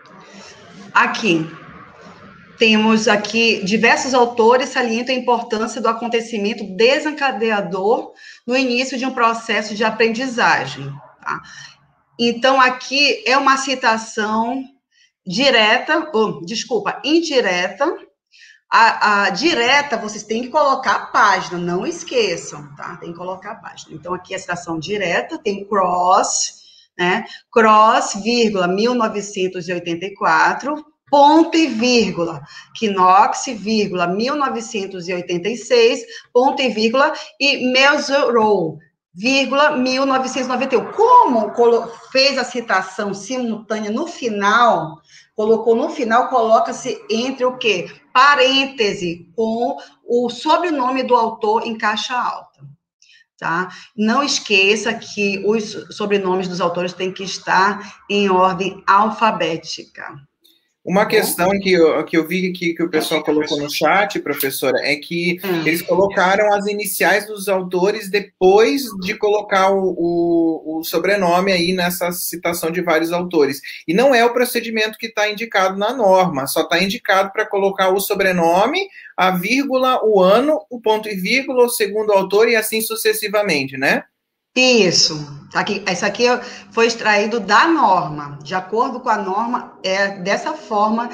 aqui, temos aqui diversos autores salientam a importância do acontecimento desencadeador no início de um processo de aprendizagem, tá? Então, aqui é uma citação direta, ou, desculpa, indireta. A, a direta, vocês têm que colocar a página, não esqueçam, tá? Tem que colocar a página. Então, aqui a citação direta, tem cross, né? Cross, vírgula, mil novecentos e oitenta e quatro, ponto e vírgula, Knox, vírgula, mil novecentos e oitenta e seis, ponto e vírgula, e Mesereau, vírgula, mil novecentos e noventa e um. Como fez a citação simultânea no final, colocou no final, coloca-se entre o quê? Parêntese, com o sobrenome do autor em caixa alta, tá? Não esqueça que os sobrenomes dos autores têm que estar em ordem alfabética. Uma questão que eu, que eu vi aqui que o pessoal colocou no chat, professora, é que hum. eles colocaram as iniciais dos autores depois de colocar o, o, o sobrenome aí nessa citação de vários autores. E não é o procedimento que está indicado na norma, só está indicado para colocar o sobrenome, a vírgula, o ano, o ponto e vírgula, o segundo autor e assim sucessivamente, né? Isso. Aqui, isso aqui foi extraído da norma. De acordo com a norma, é dessa forma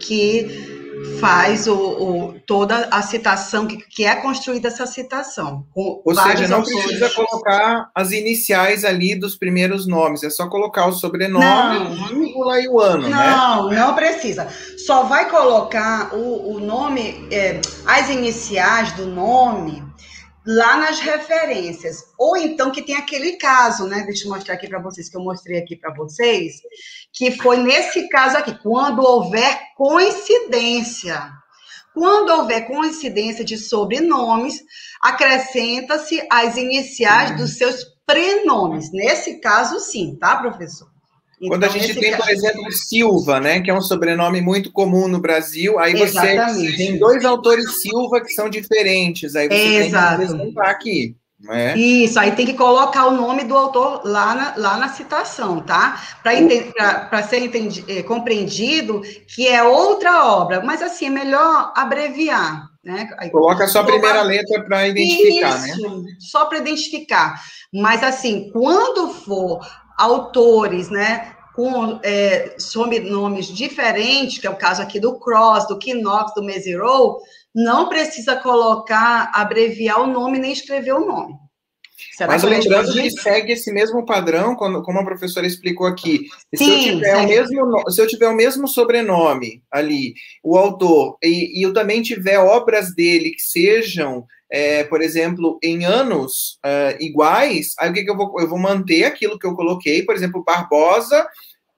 que faz o, o, toda a citação, que, que é construída essa citação. Com Ou seja, não autores. Precisa colocar as iniciais ali dos primeiros nomes, é só colocar o sobrenome, a vírgula e o ano, não, né? Não, não precisa. Só vai colocar o, o nome, é, as iniciais do nome lá nas referências, ou então que tem aquele caso, né, deixa eu mostrar aqui para vocês, que eu mostrei aqui para vocês, que foi nesse caso aqui, quando houver coincidência, quando houver coincidência de sobrenomes, acrescenta-se as iniciais dos seus prenomes, nesse caso sim, tá, professor? Então, quando a gente tem, caso... por exemplo, Silva, né, que é um sobrenome muito comum no Brasil, aí você Exatamente. Tem dois autores Silva que são diferentes, aí você Exato. tem que apresentar aqui. Né? Isso, aí tem que colocar o nome do autor lá na, lá na citação, tá? Para ser entendi, é, compreendido que é outra obra, mas assim, é melhor abreviar, né? Aí, coloca só a primeira letra para identificar, isso, né? Só para identificar. Mas assim, quando for autores, né, com é, sobrenomes diferentes, que é o caso aqui do Cross, do Knox, do Mesereau, não precisa colocar, abreviar o nome, nem escrever o nome. Será Mas lembrando que segue esse mesmo padrão, como a professora explicou aqui. Sim, se, eu tiver o mesmo, se eu tiver o mesmo sobrenome ali, o autor, e, e eu também tiver obras dele que sejam, é, por exemplo, em anos uh, iguais, aí o que, que eu vou? Eu vou manter aquilo que eu coloquei, por exemplo, Barbosa,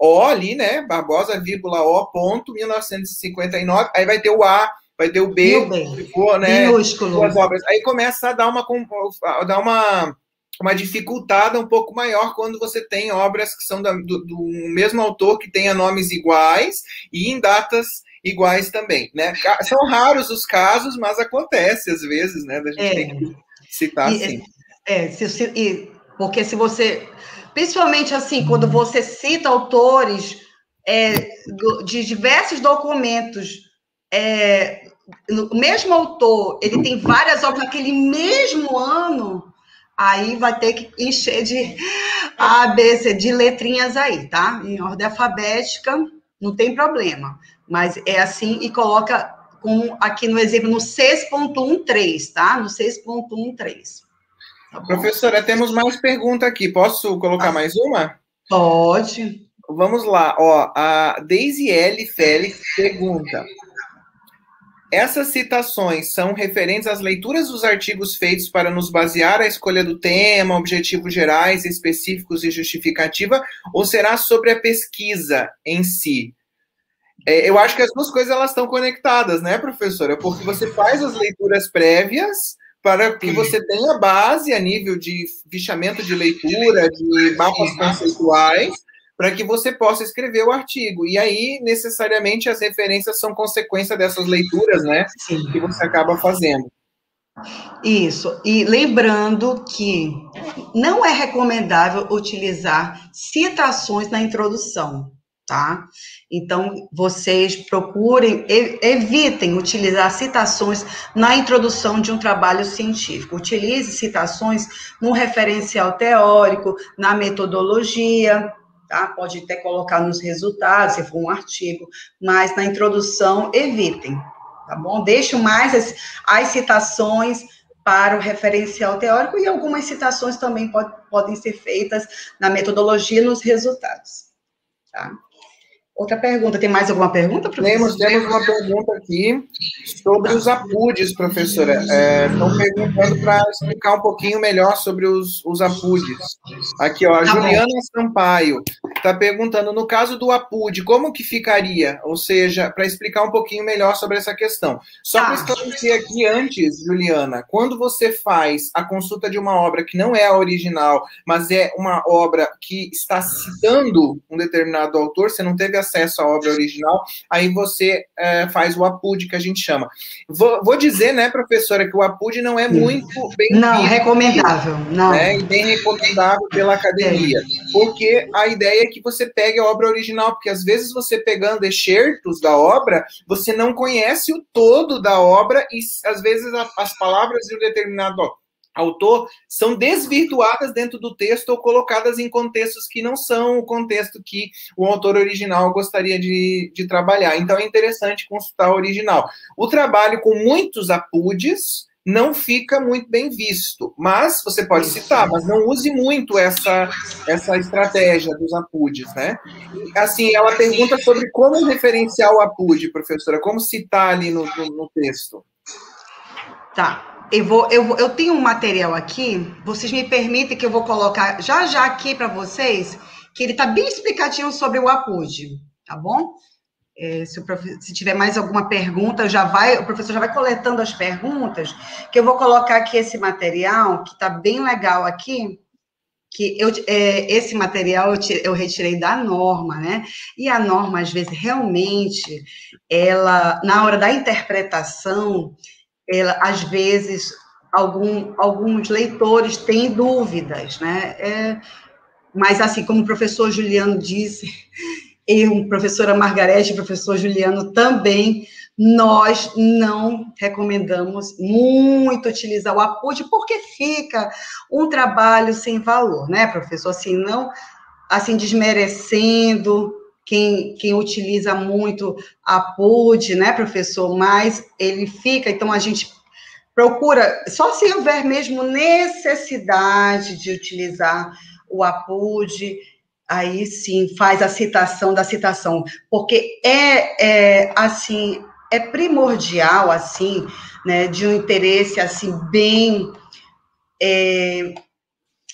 O ali, né? Barbosa, vírgula, O, ponto, mil novecentos e cinquenta e nove, aí vai ter o A, vai ter o B, B, for, né? minúsculo. Duas obras. Aí começa a dar uma, a dar uma, uma dificultada um pouco maior quando você tem obras que são da, do, do mesmo autor, que tenha nomes iguais e em datas iguais também, né? São raros os casos, mas acontece às vezes, né? Da gente É. tem que citar E, assim. É, se, se, e, porque se você... Principalmente assim, quando você cita autores é, do, de diversos documentos, é, o mesmo autor, ele tem várias obras naquele mesmo ano, aí vai ter que encher de A, B, C, de letrinhas aí, tá? Em ordem alfabética, não tem problema. Mas é assim, e coloca como aqui no exemplo, no seis ponto treze, tá? No seis ponto treze. Tá bom? Professora, temos mais pergunta aqui. Posso colocar ah, mais uma? Pode. Vamos lá. Ó, a Daisy L. Félix pergunta: essas citações são referentes às leituras dos artigos feitos para nos basear a escolha do tema, objetivos gerais, específicos e justificativa, ou será sobre a pesquisa em si? É, eu acho que as duas coisas elas estão conectadas, né, professora? Porque você faz as leituras prévias para que você tenha base a nível de fichamento de leitura, de mapas conceituais, para que você possa escrever o artigo. E aí, necessariamente, as referências são consequência dessas leituras, né? Sim. Que você acaba fazendo. Isso. E lembrando que não é recomendável utilizar citações na introdução, tá? Então, vocês procurem, evitem utilizar citações na introdução de um trabalho científico. Utilize citações no referencial teórico, na metodologia, tá? Pode até colocar nos resultados, se for um artigo, mas na introdução, evitem, tá bom? Deixo mais as, as citações para o referencial teórico e algumas citações também pode, podem ser feitas na metodologia e nos resultados, tá? Outra pergunta, tem mais alguma pergunta, professora? Temos, temos uma pergunta aqui sobre os APUDs, professora. É, estão perguntando para explicar um pouquinho melhor sobre os, os APUDs. Aqui, ó, a tá Juliana bom. Sampaio está perguntando, no caso do APUD, como que ficaria? Ou seja, para explicar um pouquinho melhor sobre essa questão. Só tá. Para esclarecer aqui antes, Juliana, quando você faz a consulta de uma obra que não é a original, mas é uma obra que está citando um determinado autor, você não teve acesso à obra original, aí você é, faz o APUD, que a gente chama. Vou, vou dizer, né, professora, que o APUD não é muito bem Não, visto, recomendável, não. Né, e bem recomendável pela academia, é. Porque a ideia é que você pegue a obra original, porque às vezes você pegando excertos da obra, você não conhece o todo da obra e às vezes as palavras de um determinado autor são desvirtuadas dentro do texto ou colocadas em contextos que não são o contexto que o autor original gostaria de, de trabalhar. Então, é interessante consultar o original. O trabalho com muitos APUDs não fica muito bem visto, mas você pode citar, mas não use muito essa, essa estratégia dos APUDs, né? E, assim, ela pergunta sobre como referenciar o APUD, professora, como citar ali no, no, no texto. Tá. Eu, vou, eu, eu tenho um material aqui, vocês me permitem que eu vou colocar já já aqui para vocês, que ele está bem explicativo sobre o APUD, tá bom? É, se, o se tiver mais alguma pergunta, já vai, o professor já vai coletando as perguntas, que eu vou colocar aqui esse material, que está bem legal aqui, que eu, é, esse material eu, tirei, eu retirei da norma, né? E a norma, às vezes, realmente, ela, na hora da interpretação, ela, às vezes, algum, alguns leitores têm dúvidas, né? É, mas, assim, como o professor Juliano disse, eu, professora Margarete, professor Juliano também, nós não recomendamos muito utilizar o APUD, porque fica um trabalho sem valor, né, professor? Assim, não, assim, desmerecendo quem, quem utiliza muito APUD, né, professor? Mas ele fica, então a gente procura, só se houver mesmo necessidade de utilizar o APUD, aí sim faz a citação da citação, porque é, é assim, é primordial, assim, né, de um interesse, assim, bem é,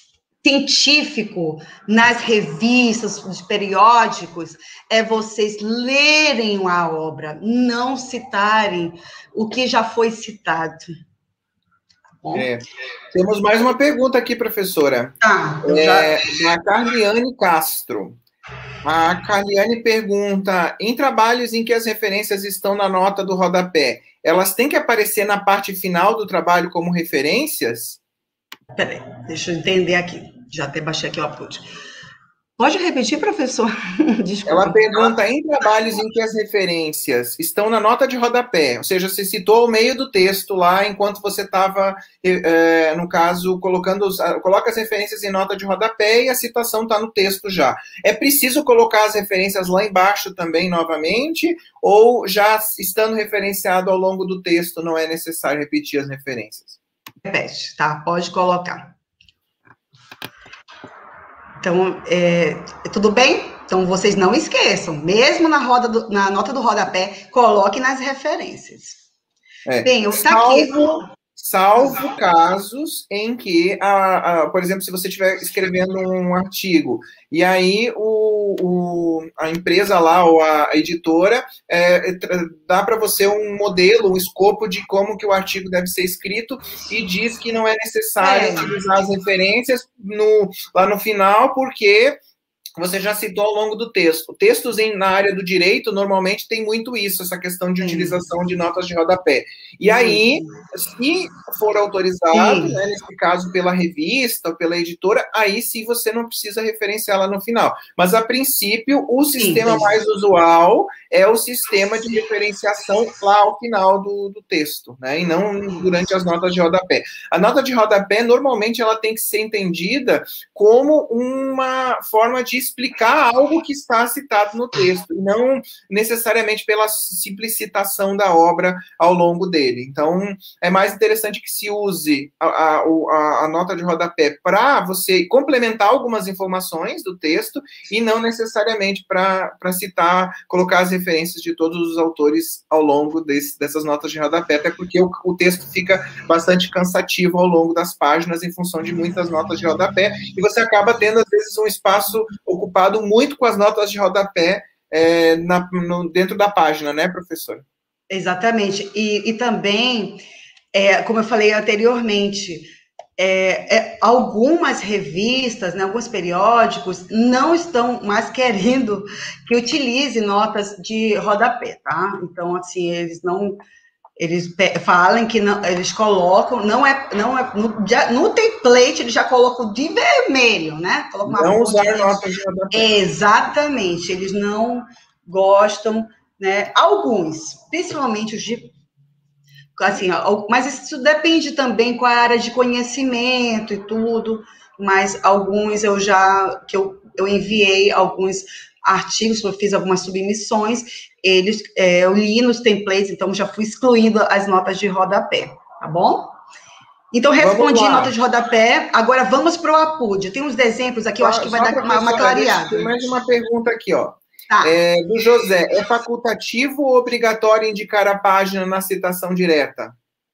científico nas revistas, nos periódicos, é vocês lerem a obra, não citarem o que já foi citado. É. Temos mais uma pergunta aqui, professora. Ah, eu é, já... da Carliane Castro. A Carliane pergunta, em trabalhos em que as referências estão na nota do rodapé, elas têm que aparecer na parte final do trabalho como referências? Peraí, deixa eu entender aqui. Já até baixei aqui o upload. Pode repetir, professor? Desculpa. Ela pergunta, em trabalhos em que as referências estão na nota de rodapé, ou seja, você citou ao meio do texto lá, enquanto você estava, é, no caso, colocando, os, coloca as referências em nota de rodapé e a citação está no texto já. É preciso colocar as referências lá embaixo também, novamente, ou já estando referenciado ao longo do texto, não é necessário repetir as referências? Repete, tá? Pode colocar. Então, é, tudo bem? Então, vocês não esqueçam, mesmo na, roda do, na nota do rodapé, coloque nas referências. É, bem, eu tá salvo, aqui. salvo casos em que, a, a, por exemplo, se você estiver escrevendo um artigo, e aí o, o, a empresa lá, ou a editora, é, dá para você um modelo, um escopo de como que o artigo deve ser escrito, e diz que não é necessário é. utilizar as referências no, lá no final, porque você já citou ao longo do texto. Textos em, na área do direito, normalmente, tem muito isso, essa questão de utilização de notas de rodapé. E aí, se for autorizado, né, nesse caso pela revista ou pela editora, aí sim você não precisa referenciar lá no final. Mas, a princípio, o sistema sim, mais usual é o sistema de referenciação lá ao final do, do texto, né, e não durante as notas de rodapé. A nota de rodapé, normalmente, ela tem que ser entendida como uma forma de explicar algo que está citado no texto, e não necessariamente pela simplicitação da obra ao longo dele. Então, é mais interessante que se use a, a, a nota de rodapé para você complementar algumas informações do texto, e não necessariamente para citar, colocar as referências de todos os autores ao longo desse, dessas notas de rodapé, até porque o, o texto fica bastante cansativo ao longo das páginas, em função de muitas notas de rodapé, e você acaba tendo, às vezes, um espaço ocupado muito com as notas de rodapé é, na, no, dentro da página, né, professora? Exatamente. E, e também, é, como eu falei anteriormente, é, é, algumas revistas, né, alguns periódicos não estão mais querendo que utilize notas de rodapé, tá? Então, assim, eles não... Eles falam que não, eles colocam, não é, não é no, no template eles já colocam de vermelho, né? Colocam uma não usar notas de rodapé. Exatamente, eles não gostam, né? Alguns, principalmente os de, assim, mas isso depende também com a área de conhecimento e tudo, mas alguns eu já, que eu, eu enviei alguns artigos, eu fiz algumas submissões, eles, é, eu li nos templates, então já fui excluindo as notas de rodapé, tá bom? Então, respondi notas de rodapé, agora vamos para o APUD. Tem uns exemplos aqui, eu acho que vai dar uma, uma clareada. Tem mais uma pergunta aqui, ó. Tá. É, do José, é facultativo ou obrigatório indicar a página na citação direta?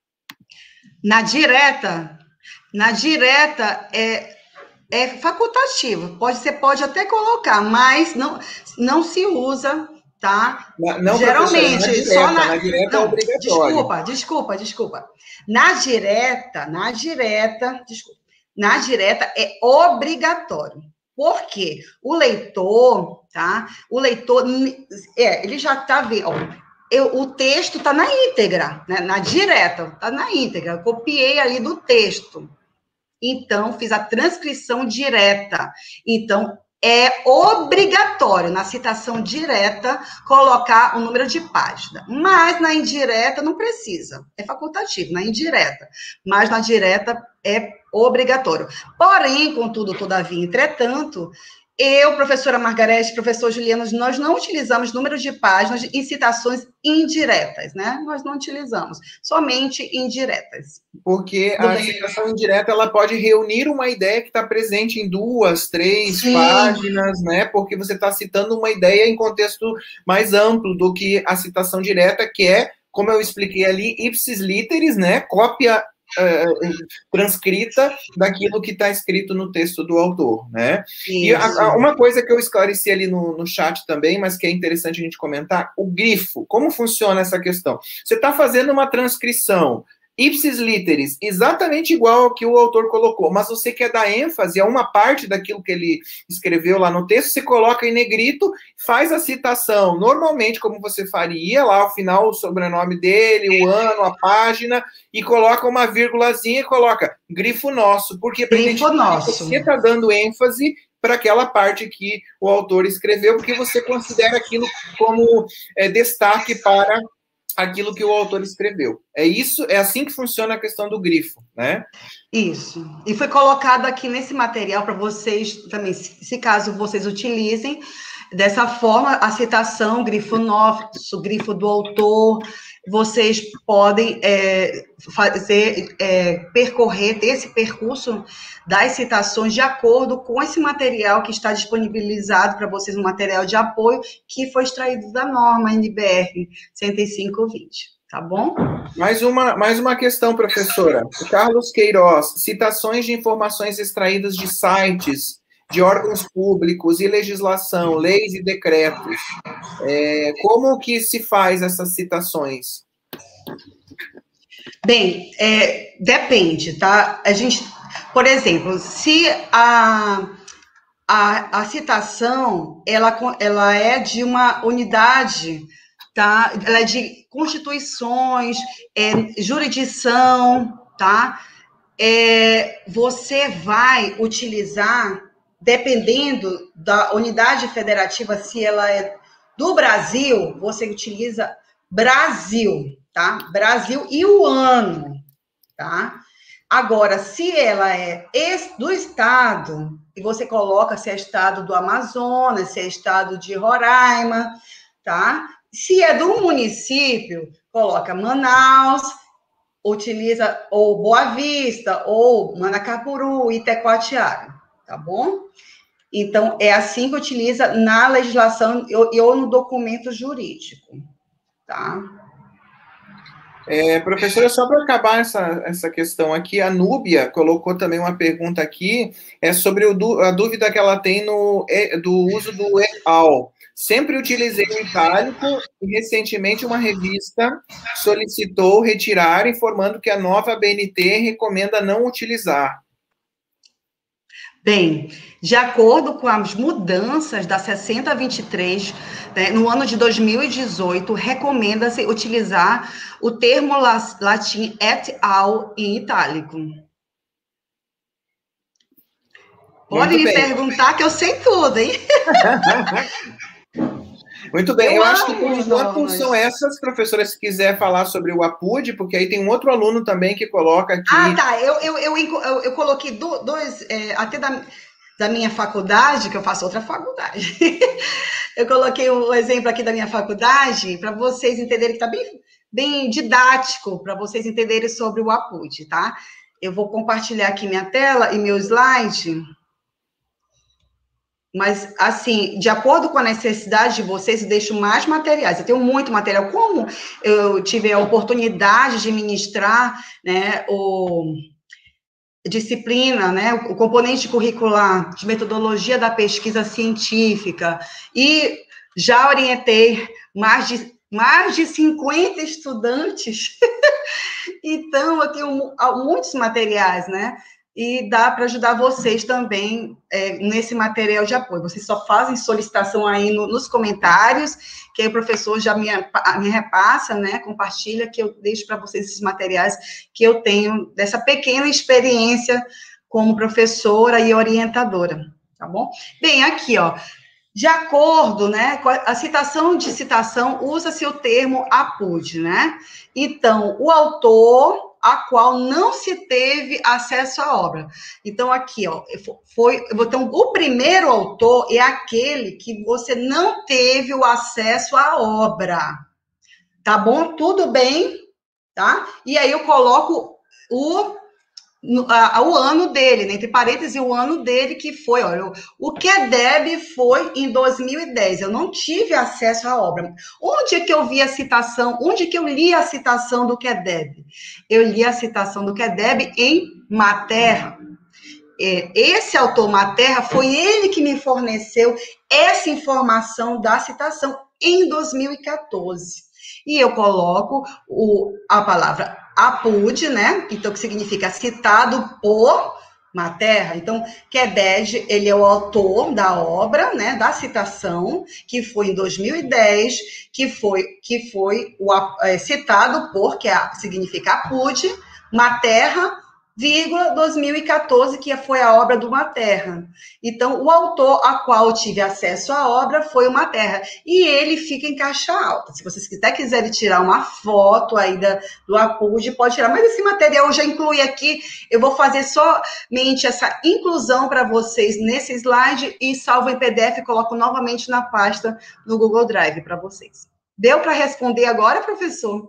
Na direta, na direta, é... É facultativo, pode, você pode até colocar, mas não, não se usa, tá? Não, não geralmente, na direta, só na, na direta não, é obrigatório. Desculpa, desculpa, desculpa. Na direta, na direta, desculpa, na direta é obrigatório. Por quê? O leitor, tá? O leitor, é, ele já tá vendo, ó, eu, o texto tá na íntegra, né? Na direta, tá na íntegra, eu copiei ali do texto. Então, fiz a transcrição direta. Então, é obrigatório, na citação direta, colocar o número de página. Mas, na indireta, não precisa. É facultativo, na indireta. Mas, na direta, é obrigatório. Porém, contudo, todavia, entretanto... Eu, professora Margarete, professor Juliano, nós não utilizamos número de páginas em citações indiretas, né? Nós não utilizamos, somente indiretas. Porque Tudo a bem. Citação indireta, ela pode reunir uma ideia que está presente em duas, três Sim. páginas, né? Porque você está citando uma ideia em contexto mais amplo do que a citação direta, que é, como eu expliquei ali, ipsis literis, né? Cópia é, transcrita daquilo que está escrito no texto do autor, né? Isso. E a, a, uma coisa que eu esclareci ali no, no chat também, mas que é interessante a gente comentar, o grifo, como funciona essa questão? Você está fazendo uma transcrição ipsis literis, exatamente igual ao que o autor colocou, mas você quer dar ênfase a uma parte daquilo que ele escreveu lá no texto, você coloca em negrito, faz a citação, normalmente como você faria, lá ao final o sobrenome dele, o ano, a página, e coloca uma vírgulazinha e coloca grifo nosso, porque grifo nosso. Você está dando ênfase para aquela parte que o autor escreveu, porque você considera aquilo como é, destaque para aquilo que o autor escreveu. É isso, é assim que funciona a questão do grifo, né? Isso. E foi colocado aqui nesse material para vocês também, se, se caso vocês utilizem dessa forma, a citação, grifo nosso, grifo do autor, vocês podem é, fazer, é, percorrer, ter esse percurso das citações de acordo com esse material que está disponibilizado para vocês, um material de apoio que foi extraído da norma N B R cento e cinco vinte, tá bom? Mais uma, mais uma questão, professora. O Carlos Queiroz, citações de informações extraídas de sites, de órgãos públicos e legislação, leis e decretos. É, como que se faz essas citações? Bem, é, depende, tá? A gente, por exemplo, se a, a, a citação ela, ela é de uma unidade, tá? Ela é de constituições, é, jurisdição, tá? É, você vai utilizar, dependendo da unidade federativa, se ela é do Brasil, você utiliza Brasil, tá? Brasil e o ano, tá? Agora, se ela é do estado, e você coloca se é estado do Amazonas, se é estado de Roraima, tá? Se é do município, coloca Manaus, utiliza ou Boa Vista, ou Manacapuru, Itacoatiara, tá bom? Então, é assim que utiliza na legislação e ou no documento jurídico, tá? É, professora, só para acabar essa, essa questão aqui, a Núbia colocou também uma pergunta aqui, é sobre o, a dúvida que ela tem no, do uso do et al. Sempre utilizei o itálico e recentemente uma revista solicitou retirar, informando que a nova B N T recomenda não utilizar. Bem, de acordo com as mudanças da sessenta vinte e três, né, no ano de dois mil e dezoito, recomenda-se utilizar o termo latim et al. Em itálico. Pode me perguntar que eu sei tudo, hein? Muito bem, eu, eu acho que por enquanto são essas, professora, se quiser falar sobre o APUD, porque aí tem um outro aluno também que coloca aqui... Ah, tá, eu, eu, eu, eu, eu coloquei dois, é, até da, da minha faculdade, que eu faço outra faculdade, eu coloquei um exemplo aqui da minha faculdade, para vocês entenderem que está bem, bem didático, para vocês entenderem sobre o APUD, tá? Eu vou compartilhar aqui minha tela e meu slide... Mas, assim, de acordo com a necessidade de vocês, eu deixo mais materiais. Eu tenho muito material. Como eu tive a oportunidade de ministrar, né, o disciplina, né, o componente curricular de metodologia da pesquisa científica, e já orientei mais de, mais de cinquenta estudantes, então eu tenho muitos materiais, né? E dá para ajudar vocês também é, nesse material de apoio. Vocês só fazem solicitação aí no, nos comentários, que aí o professor já me, me repassa, né, compartilha, que eu deixo para vocês esses materiais que eu tenho dessa pequena experiência como professora e orientadora, tá bom? Bem, aqui, ó, de acordo, né, com a citação de citação, usa-se o termo APUD, né? Então, o autor... a qual não se teve acesso à obra. Então, aqui, ó, foi, então, o primeiro autor é aquele que você não teve o acesso à obra. Tá bom? Tudo bem? Tá? E aí eu coloco o, no, a, o ano dele, né, entre parênteses, o ano dele que foi, olha, o, o QEDEB foi em dois mil e dez, eu não tive acesso à obra. Onde é que eu vi a citação, onde é que eu li a citação do QEDEB? Eu li a citação do QEDEB em Materra. Esse autor Materra foi ele que me forneceu essa informação da citação em dois mil e quatorze. E eu coloco o, a palavra apud, né? Então, que significa citado por Materra. Então, QEDEB, ele é o autor da obra, né? Da citação, que foi em dois mil e dez, que foi, que foi o, é, citado por, que é, significa apud, Materra, vírgula, dois mil e quatorze, que foi a obra do Materra. Então, o autor a qual eu tive acesso à obra foi o Materra. E ele fica em caixa alta. Se vocês até quiserem tirar uma foto aí da, do apud, pode tirar. Mas esse material eu já incluí aqui. Eu vou fazer somente essa inclusão para vocês nesse slide e salvo em P D F e coloco novamente na pasta do Google Drive para vocês. Deu para responder agora, professor?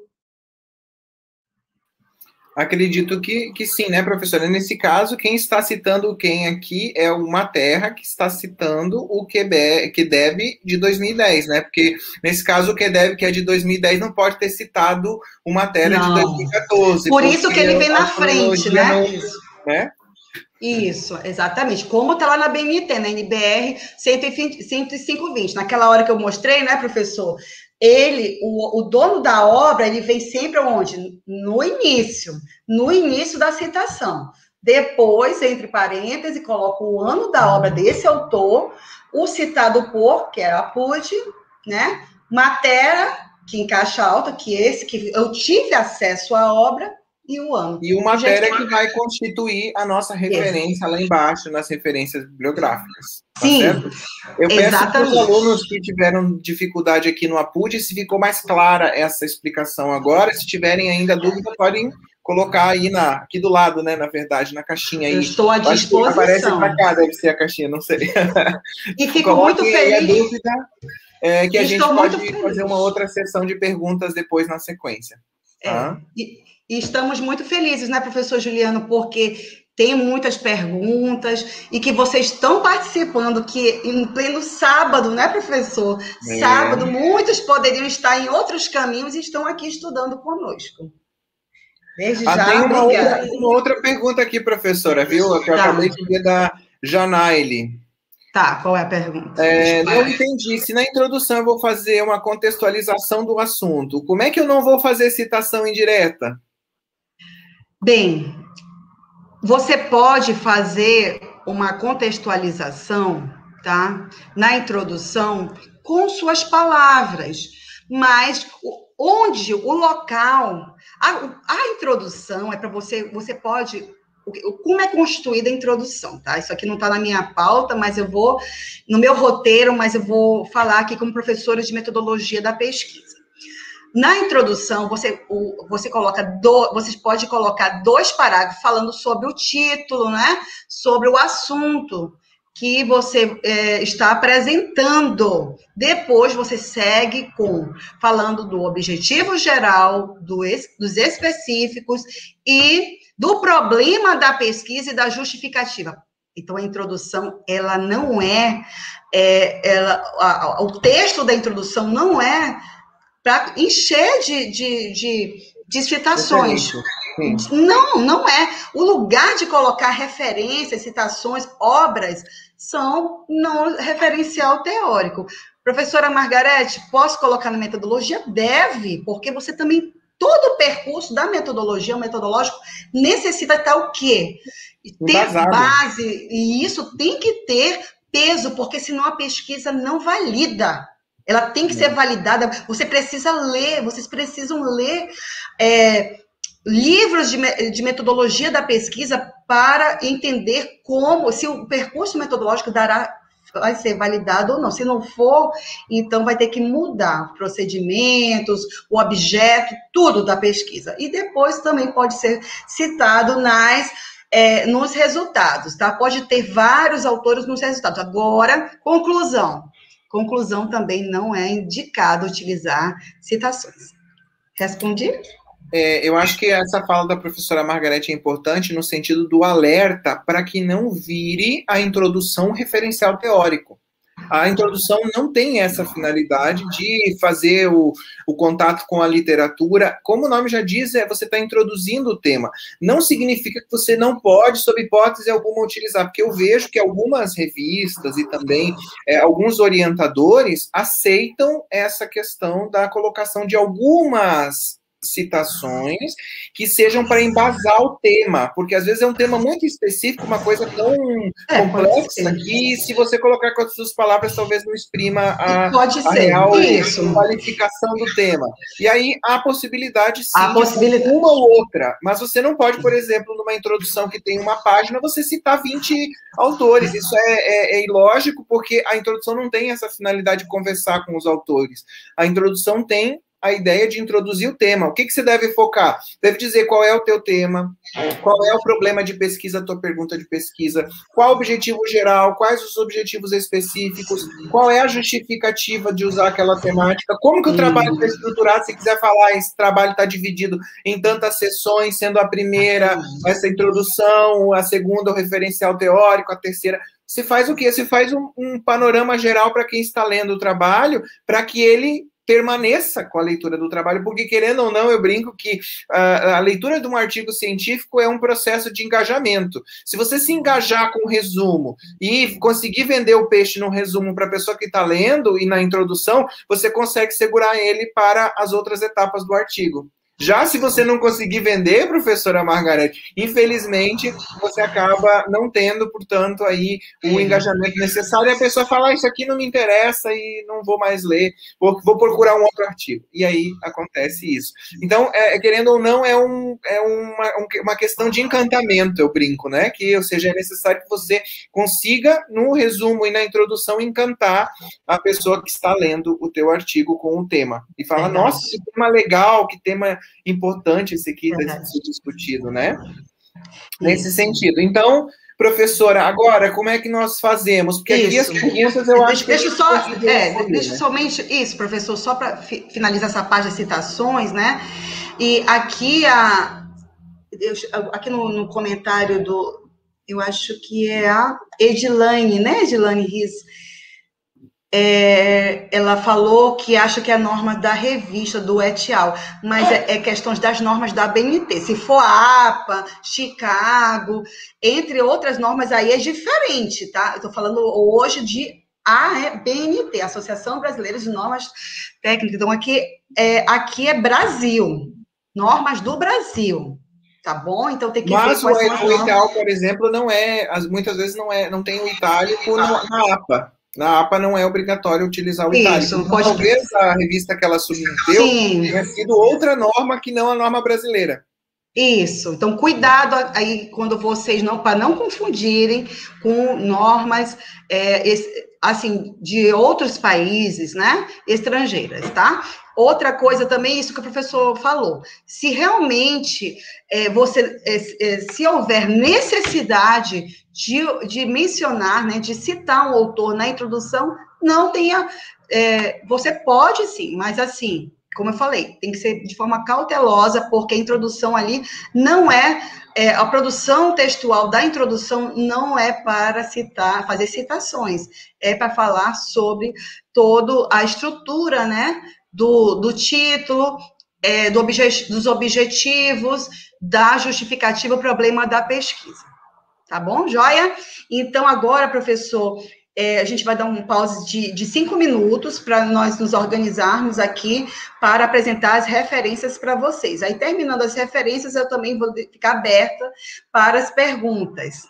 Acredito que, que sim, né, professora? Nesse caso, quem está citando quem aqui é o Materra, que está citando o QEDEB de dois mil e dez, né? Porque, nesse caso, o QEDEB, que é de dois mil e dez, não pode ter citado o Materra de dois mil e quatorze. Por isso que ele vem na frente, né? Não, né? Isso, exatamente. Como está lá na B N T, na N B R cento e cinco vinte. Naquela hora que eu mostrei, né, professor? Ele, o, o dono da obra, ele vem sempre onde? No início, no início da citação. Depois, entre parênteses, coloca o ano da obra desse autor, o citado por, que é a apud, né? Matéria, que em caixa alta, que esse, que eu tive acesso à obra, e o ano. E uma matéria que vai constituir a nossa referência lá embaixo, nas referências bibliográficas. Tá Sim, certo? Eu exatamente. peço para os alunos que tiveram dificuldade aqui no apud, se ficou mais clara essa explicação agora. Se tiverem ainda dúvida, podem colocar aí na, aqui do lado, né? Na verdade, na caixinha aí. Eu estou à disposição. Aparece para cá, deve ser a caixinha, não sei. E fico muito feliz. A dúvida é que a estou gente pode muito fazer uma outra sessão de perguntas depois na sequência. Tá? É. E, e estamos muito felizes, né, professor Juliano, porque tem muitas perguntas e que vocês estão participando, que em pleno sábado, né, professor? É. Sábado, muitos poderiam estar em outros caminhos e estão aqui estudando conosco. Desde ah, já, tem uma obrigada. outra, uma outra pergunta aqui, professora, viu? Que eu tá. acabei de ver da Janaile. Tá, qual é a pergunta? É, não entendi. Se na introdução eu vou fazer uma contextualização do assunto, como é que eu não vou fazer citação indireta? Bem, você pode fazer uma contextualização, tá? Na introdução, com suas palavras, mas onde o local, a, a introdução é para você, você pode, como é construída a introdução, tá? Isso aqui não está na minha pauta, mas eu vou, no meu roteiro, mas eu vou falar aqui como professora de metodologia da pesquisa. Na introdução, você, você coloca do, você pode colocar dois parágrafos falando sobre o título, né? Sobre o assunto que você é, está apresentando. Depois você segue com falando do objetivo geral, do, dos específicos e do problema da pesquisa e da justificativa. Então, a introdução, ela não é, é ela, a, a, o texto da introdução não é para encher de, de, de, de citações. Não, não é. O lugar de colocar referências, citações, obras, são no referencial teórico. Professora Margarete, posso colocar na metodologia? Deve, porque você também, todo o percurso da metodologia, o metodológico, necessita estar o quê? Ter Embasado. Base, e isso tem que ter peso, porque senão a pesquisa não valida. Ela tem que ser validada. Você precisa ler, vocês precisam ler é, livros de, de metodologia da pesquisa para entender como, se o percurso metodológico dará, vai ser validado ou não. Se não for, então vai ter que mudar procedimentos, o objeto, tudo da pesquisa. E depois também pode ser citado nas, é, nos resultados, tá? Pode ter vários autores nos resultados. Agora, conclusão. Conclusão também não é indicado utilizar citações. Respondi? É, eu acho que essa fala da professora Margarete é importante no sentido do alerta para que não vire a introdução referencial teórico. A introdução não tem essa finalidade de fazer o, o contato com a literatura. Como o nome já diz, é você está introduzindo o tema. Não significa que você não pode, sob hipótese alguma, utilizar, porque eu vejo que algumas revistas e também é, alguns orientadores aceitam essa questão da colocação de algumas citações que sejam para embasar o tema, porque às vezes é um tema muito específico, uma coisa tão é, complexa que se você colocar com as suas palavras talvez não exprima a, pode a ser. real Isso. qualificação do tema. E aí há a possibilidade sim a possibilidade. de uma ou outra, mas você não pode, por exemplo, numa introdução que tem uma página, você citar vinte autores. Isso é, é, é ilógico, porque a introdução não tem essa finalidade de conversar com os autores. A introdução tem a ideia de introduzir o tema. O que, que você deve focar? Deve dizer qual é o teu tema, qual é o problema de pesquisa, a tua pergunta de pesquisa, qual o objetivo geral, quais os objetivos específicos, qual é a justificativa de usar aquela temática, como que o trabalho está estruturado, se quiser falar, esse trabalho está dividido em tantas sessões, sendo a primeira essa introdução, a segunda o referencial teórico, a terceira... Se faz o quê? Se faz um, um panorama geral para quem está lendo o trabalho, para que ele permaneça com a leitura do trabalho, porque, querendo ou não, eu brinco que uh, a leitura de um artigo científico é um processo de engajamento. Se você se engajar com o resumo e conseguir vender o peixe no resumo para a pessoa que está lendo e na introdução, você consegue segurar ele para as outras etapas do artigo. Já se você não conseguir vender, professora Margarete, infelizmente, você acaba não tendo, portanto, aí o engajamento necessário, e a pessoa fala, ah, isso aqui não me interessa e não vou mais ler, vou, vou procurar um outro artigo. E aí acontece isso. Então, é, querendo ou não, é, um, é uma, uma questão de encantamento, eu brinco, né? Que, ou seja, é necessário que você consiga, no resumo e na introdução, encantar a pessoa que está lendo o teu artigo com o tema. E fala, verdade, nossa, que tema legal, que tema importante esse aqui está sendo discutido, né? Nesse sentido. Então, professora, agora, como é que nós fazemos? Porque aqui isso. as perguntas eu deixa, acho deixa que... Só, é, deixa né? somente isso, professor, só para fi, finalizar essa página de citações, né? E aqui, a, eu, aqui no, no comentário do... Eu acho que é a Edilane, né? Edilane Riz. É, ela falou que acha que é a norma da revista, do et al., mas é, é questões das normas da B N T. Se for a APA, Chicago, entre outras normas, aí é diferente, tá? Eu estou falando hoje de A B N T, Associação Brasileira de Normas Técnicas. Então, aqui é, aqui é Brasil, normas do Brasil. Tá bom? Então tem que mas ver quais o, são as o normas. Itaú, por exemplo, não é, muitas vezes não é, não tem o itálico na APA. Na APA não é obrigatório utilizar o itálico. Isso, então, pode... talvez a revista que ela submeteu tenha sido outra norma que não a norma brasileira. Isso. Então, cuidado aí quando vocês não, para não confundirem com normas é, esse, assim, de outros países, né? Estrangeiras, tá? Outra coisa também, isso que o professor falou. Se realmente é, você, é, se houver necessidade de, de mencionar, né, de citar um autor na introdução, não tenha. É, você pode sim, mas assim, como eu falei, tem que ser de forma cautelosa, porque a introdução ali não é, é a produção textual da introdução não é para citar, fazer citações, é para falar sobre toda a estrutura, né? Do, do título, é, do obje, dos objetivos, da justificativa, o problema da pesquisa. Tá bom, joia? Então, agora, professor, é, a gente vai dar um pause de, de cinco minutos para nós nos organizarmos aqui para apresentar as referências para vocês. Aí, terminando as referências, eu também vou ficar aberta para as perguntas.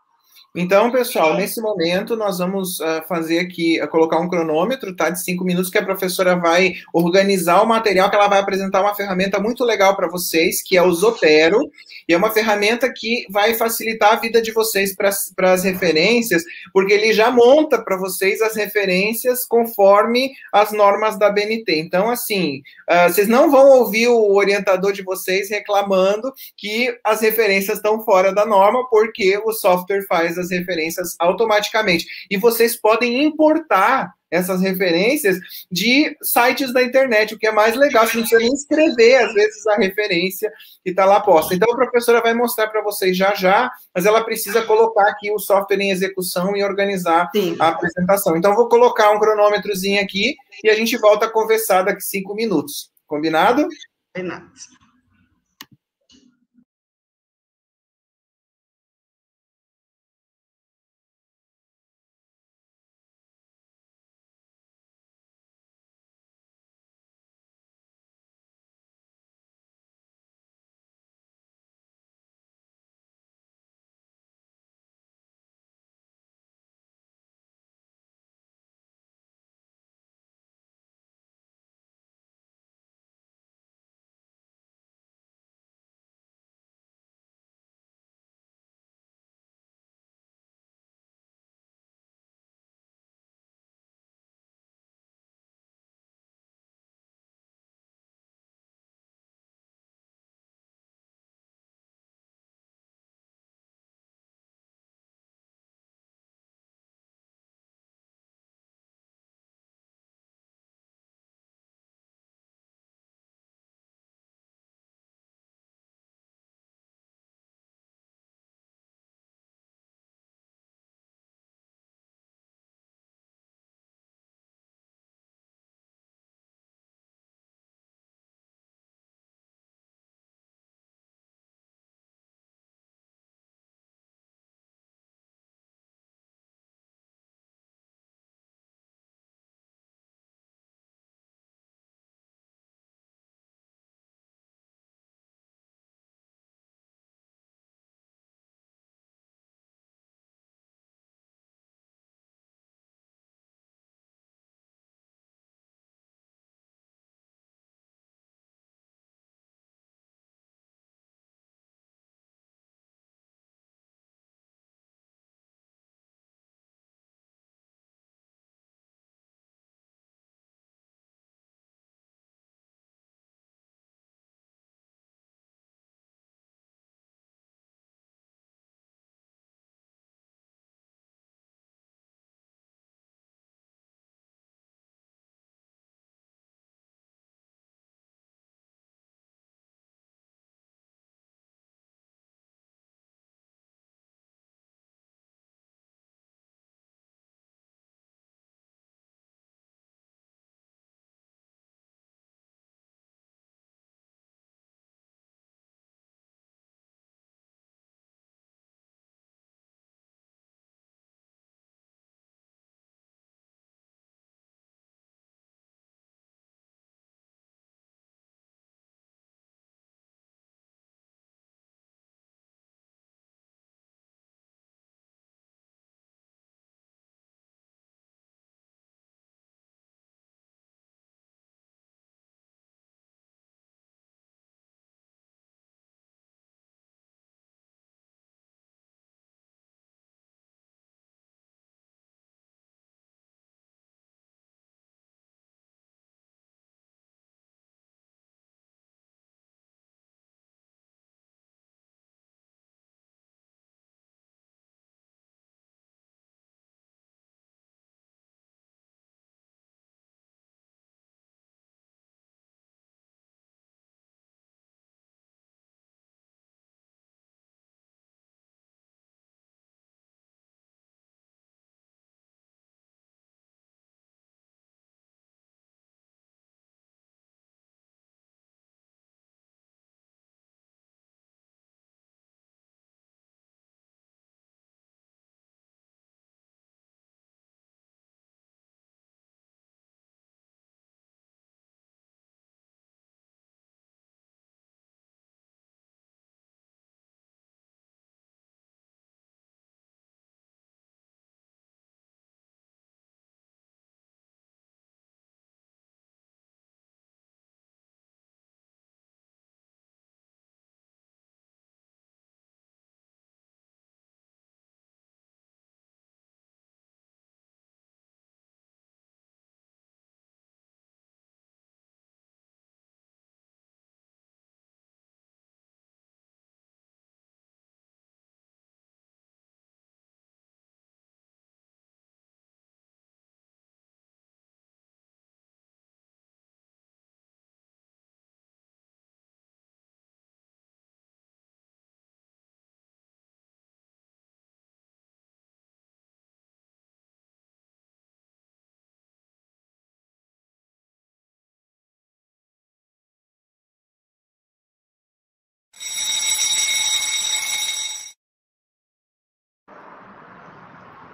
Então, pessoal, nesse momento nós vamos uh, fazer aqui, uh, colocar um cronômetro, tá, de cinco minutos, que a professora vai organizar o material, que ela vai apresentar uma ferramenta muito legal para vocês, que é o Zotero, e é uma ferramenta que vai facilitar a vida de vocês para as referências, porque ele já monta para vocês as referências conforme as normas da B N T. Então, assim, uh, vocês não vão ouvir o orientador de vocês reclamando que as referências estão fora da norma, porque o software faz essas referências automaticamente. E vocês podem importar essas referências de sites da internet, o que é mais legal, você não precisa nem escrever, às vezes, a referência que está lá posta. Então, a professora vai mostrar para vocês já já, mas ela precisa colocar aqui o software em execução e organizar Sim. a apresentação. Então, vou colocar um cronômetrozinho aqui e a gente volta a conversar daqui cinco minutos. Combinado? Combinado.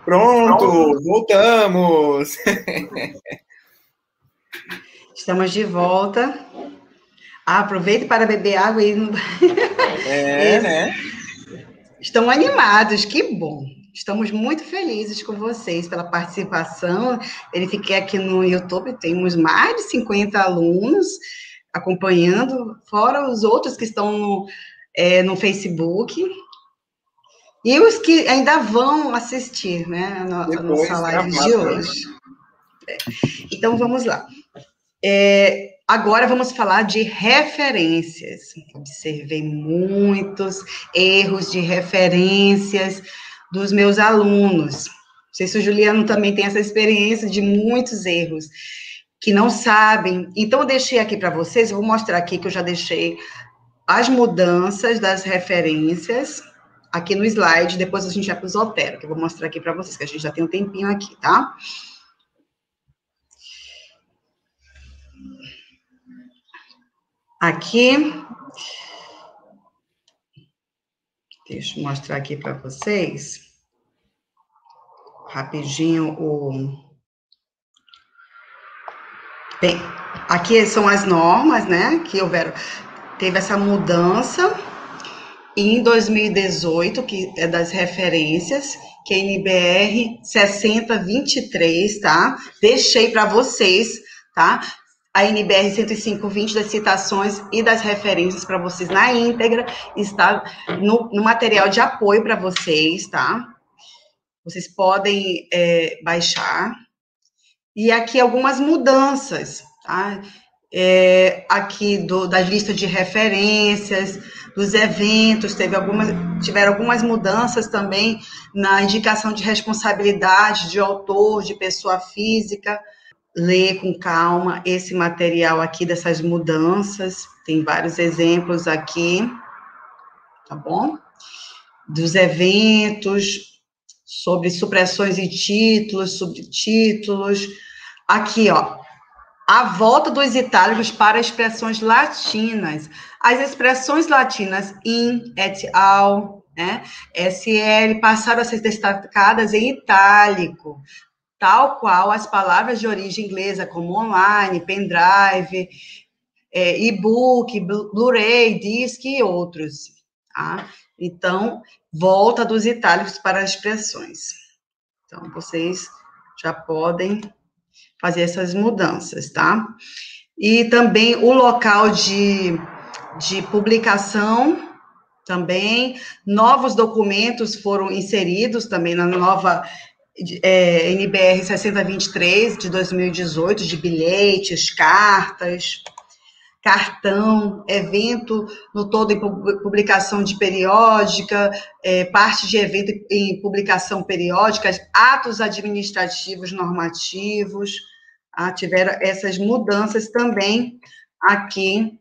Pronto, voltamos! Estamos de volta. Ah, aproveite para beber água e... É, né? Estão animados, que bom. Estamos muito felizes com vocês pela participação. Verifiquei aqui no YouTube, temos mais de cinquenta alunos acompanhando, fora os outros que estão no, é, no Facebook. E os que ainda vão assistir, né, a, no, a nossa live de hoje. É. Então, vamos lá. É, agora vamos falar de referências. Observei muitos erros de referências dos meus alunos. Não sei se o Juliano também tem essa experiência de muitos erros que não sabem. Então, eu deixei aqui para vocês, eu vou mostrar aqui que eu já deixei as mudanças das referências aqui no slide, depois a gente vai para o Zotero, que eu vou mostrar aqui para vocês, que a gente já tem um tempinho aqui, tá? Aqui, deixa eu mostrar aqui para vocês, rapidinho, o... Bem, aqui são as normas, né, que houveram, teve essa mudança em dois mil e dezoito, que é das referências, que é a N B R sessenta vinte e três, tá? Deixei para vocês, tá? A N B R cento e cinco vinte das citações e das referências para vocês na íntegra, está no, no material de apoio para vocês, tá? Vocês podem é, baixar. E aqui algumas mudanças, tá? É, aqui do, das listas de referências, dos eventos, teve algumas, tiveram algumas mudanças também na indicação de responsabilidade de autor, de pessoa física. Lê com calma esse material aqui dessas mudanças, tem vários exemplos aqui, tá bom? Dos eventos, sobre supressões e títulos, subtítulos. Aqui, ó, a volta dos itálicos para expressões latinas. As expressões latinas in, et al, né, S L, passaram a ser destacadas em itálico, tal qual as palavras de origem inglesa, como online, pendrive, é, e-book, Blu-ray, disc e outros. Tá? Então, volta dos itálicos para as expressões. Então, vocês já podem fazer essas mudanças, tá? E também o local de, de publicação, também, novos documentos foram inseridos também na nova é, N B R sessenta vinte e três de dois mil e dezoito, de bilhetes, cartas, cartão, evento no todo em publicação de periódica, é, parte de evento em publicação periódica, atos administrativos normativos, ah, tiveram essas mudanças também aqui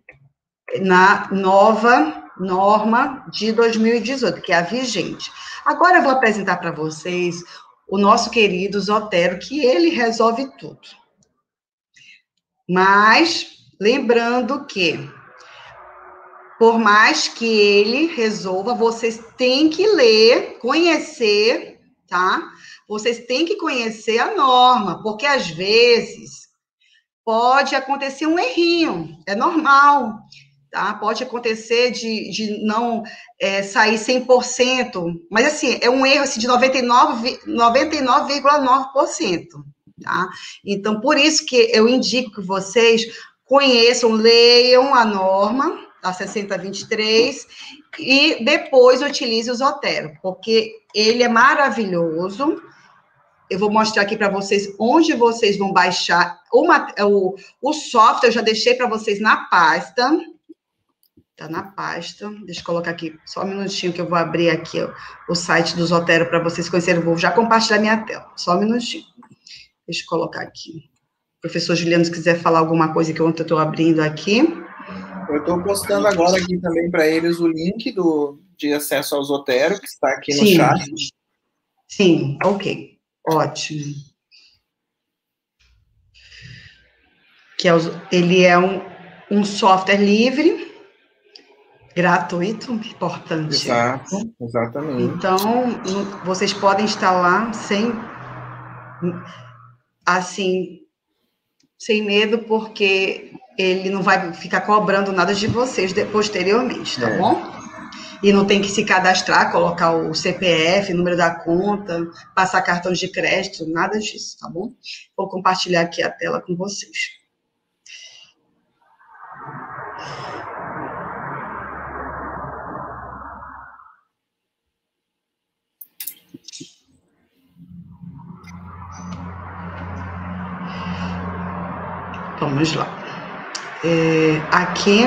na nova norma de dois mil e dezoito, que é a vigente. Agora eu vou apresentar para vocês o nosso querido Zotero, que ele resolve tudo. Mas, lembrando que, por mais que ele resolva, vocês têm que ler, conhecer, tá? Vocês têm que conhecer a norma, porque às vezes pode acontecer um errinho, é normal, tá? Pode acontecer de, de não é, sair cem por cento, mas assim, é um erro assim, de noventa e nove vírgula nove por cento. Tá? Então, por isso que eu indico que vocês conheçam, leiam a norma da sessenta vinte e três e depois utilize o Zotero, porque ele é maravilhoso. Eu vou mostrar aqui para vocês onde vocês vão baixar uma, o, o software, eu já deixei para vocês na pasta. Tá na pasta. Deixa eu colocar aqui só um minutinho que eu vou abrir aqui ó, o site do Zotero para vocês conhecerem. Eu vou já compartilhar minha tela. Só um minutinho. Deixa eu colocar aqui. Professor Juliano, se quiser falar alguma coisa que eu estou abrindo aqui. Eu estou postando agora aqui também para eles o link do, de acesso ao Zotero, que está aqui no Sim. chat. Sim, ok. Ótimo. Que é, ele é um, um software livre, gratuito, importante. Exato, exatamente. Então, vocês podem instalar sem, assim, sem medo, porque ele não vai ficar cobrando nada de vocês posteriormente, tá é. bom? E não tem que se cadastrar, colocar o C P F, número da conta, passar cartão de crédito, nada disso, tá bom? Vou compartilhar aqui a tela com vocês. Vamos lá. É, aqui,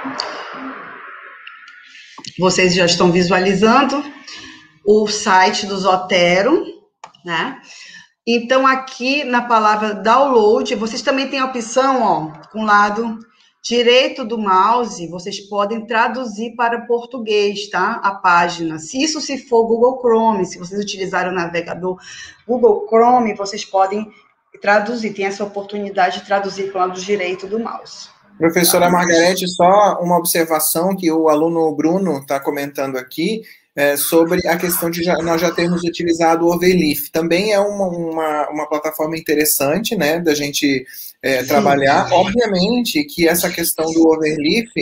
vocês já estão visualizando o site do Zotero, né? Então, aqui na palavra download, vocês também têm a opção, ó, com o lado direito do mouse, vocês podem traduzir para português, tá? A página. Se isso se for Google Chrome, se vocês utilizarem o navegador Google Chrome, vocês podem traduzir, tem essa oportunidade de traduzir para o lado direito do mouse. Professora Margarete, só uma observação que o aluno Bruno está comentando aqui, é, sobre a questão de já, nós já termos utilizado o Overleaf. Também é uma, uma, uma plataforma interessante, né, da gente é, trabalhar. Obviamente que essa questão do Overleaf,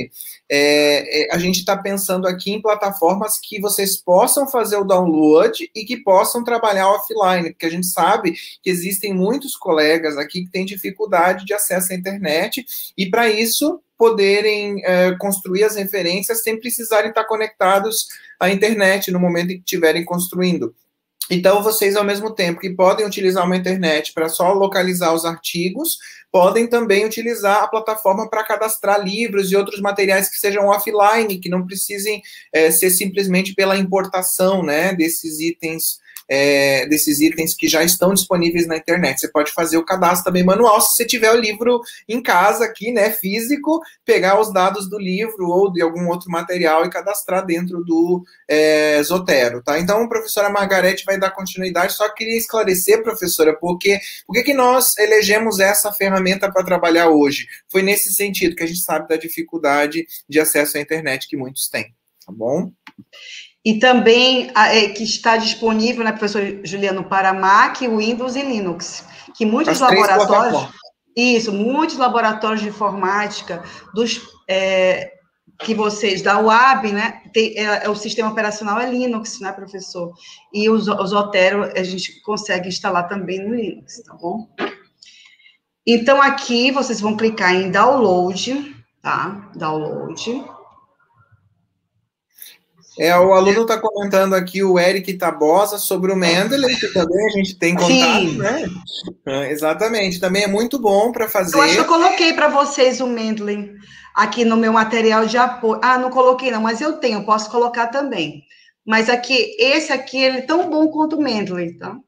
é, é, a gente está pensando aqui em plataformas que vocês possam fazer o download e que possam trabalhar offline, porque a gente sabe que existem muitos colegas aqui que têm dificuldade de acesso à internet e, para isso, poderem é, construir as referências sem precisarem estar conectados à internet no momento em que estiverem construindo. Então, vocês, ao mesmo tempo que podem utilizar uma internet para só localizar os artigos, podem também utilizar a plataforma para cadastrar livros e outros materiais que sejam offline, que não precisem é, ser simplesmente pela importação, né, desses itens, é, desses itens que já estão disponíveis na internet. Você pode fazer o cadastro também manual, se você tiver o livro em casa aqui, né, físico, pegar os dados do livro ou de algum outro material e cadastrar dentro do é, Zotero, tá? Então, a professora Margarete vai dar continuidade, só queria esclarecer, professora, porque por que nós elegemos essa ferramenta para trabalhar hoje? Foi nesse sentido que a gente sabe da dificuldade de acesso à internet que muitos têm, tá bom? E também é, que está disponível, né, professor Juliano, para Mac, Windows e Linux, que muitos laboratórios, isso, muitos laboratórios de informática, dos, é, que vocês, da U A B, né, tem, é, é, o sistema operacional é Linux, né, professor? E o, o Zotero a gente consegue instalar também no Linux, tá bom? Então, aqui vocês vão clicar em download, tá? Download. É, o aluno está comentando aqui, o Eric Tabosa, sobre o Mendeley, que também a gente tem contato, sim, né? É, exatamente, também é muito bom para fazer. Eu acho que eu coloquei para vocês o Mendeley aqui no meu material de apoio. Ah, não coloquei não, mas eu tenho, posso colocar também. Mas aqui, esse aqui, ele é tão bom quanto o Mendeley, tá?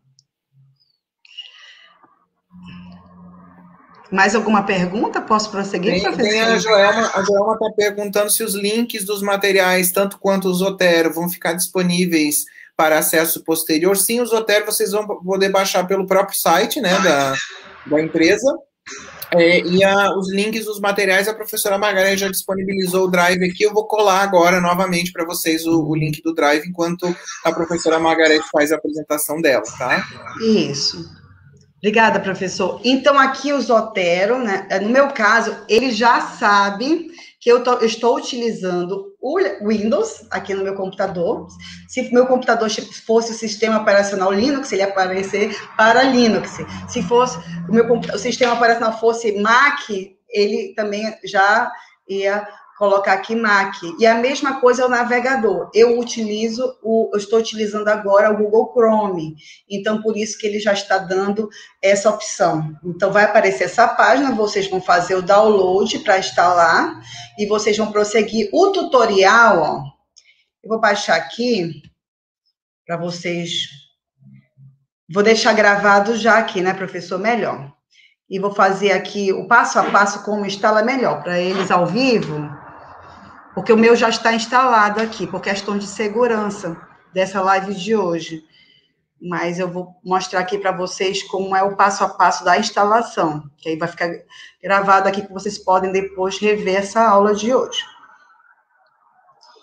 Mais alguma pergunta? Posso prosseguir, tem, professor? Tem a Joelma, a Joelma está perguntando se os links dos materiais, tanto quanto o Zotero, vão ficar disponíveis para acesso posterior. Sim, o Zotero vocês vão poder baixar pelo próprio site, né, da, da empresa. É, e a, os links dos materiais, a professora Margarete já disponibilizou o Drive aqui. Eu vou colar agora novamente para vocês o, o link do Drive, enquanto a professora Margarete faz a apresentação dela, tá? Isso. Obrigada, professor. Então, aqui o Zotero, né, no meu caso, ele já sabe que eu, tô, eu estou utilizando o Windows aqui no meu computador. Se meu computador fosse o sistema operacional Linux, ele ia aparecer para Linux. Se fosse o meu o sistema operacional fosse Mac, ele também já ia colocar aqui Mac. E a mesma coisa é o navegador. Eu utilizo, o, eu estou utilizando agora o Google Chrome. Então, por isso que ele já está dando essa opção. Então, vai aparecer essa página, vocês vão fazer o download para instalar e vocês vão prosseguir. O tutorial, ó, eu vou baixar aqui para vocês. Vou deixar gravado já aqui, né, professor? Melhor. E vou fazer aqui o passo a passo como instala melhor, para eles ao vivo. Porque o meu já está instalado aqui, por questão de segurança dessa live de hoje. Mas eu vou mostrar aqui para vocês como é o passo a passo da instalação, que aí vai ficar gravado aqui, que vocês podem depois rever essa aula de hoje.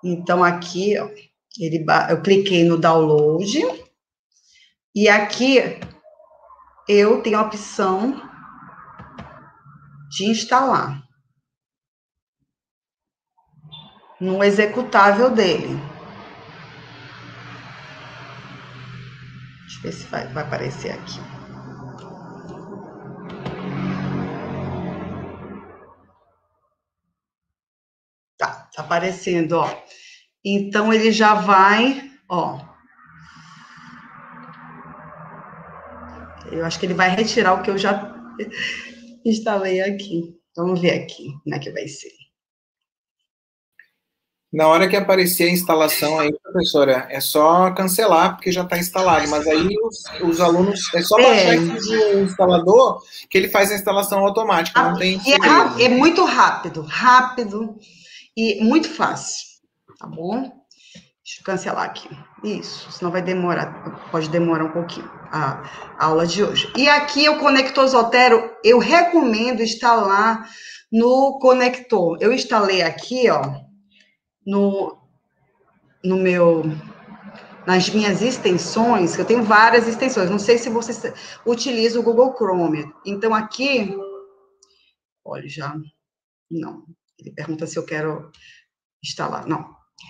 Então, aqui, ó, ele, eu cliquei no download, e aqui eu tenho a opção de instalar no executável dele. Deixa eu ver se vai, vai aparecer aqui. Tá, tá aparecendo, ó. Então, ele já vai, ó. Eu acho que ele vai retirar o que eu já instalei aqui. Vamos ver aqui como é que vai ser. Na hora que aparecer a instalação aí, professora, é só cancelar, porque já está instalado. Mas aí os, os alunos, é só baixar É. esse instalador, que ele faz a instalação automática, não tem E é, segredo. é muito rápido, rápido e muito fácil, tá bom? Deixa eu cancelar aqui. Isso, senão vai demorar, pode demorar um pouquinho a, a aula de hoje. E aqui o conector Zotero, eu recomendo instalar no conector. Eu instalei aqui, ó, no, no meu, nas minhas extensões, eu tenho várias extensões, não sei se você utiliza o Google Chrome. Então aqui, olha, já, não, ele pergunta se eu quero instalar, não.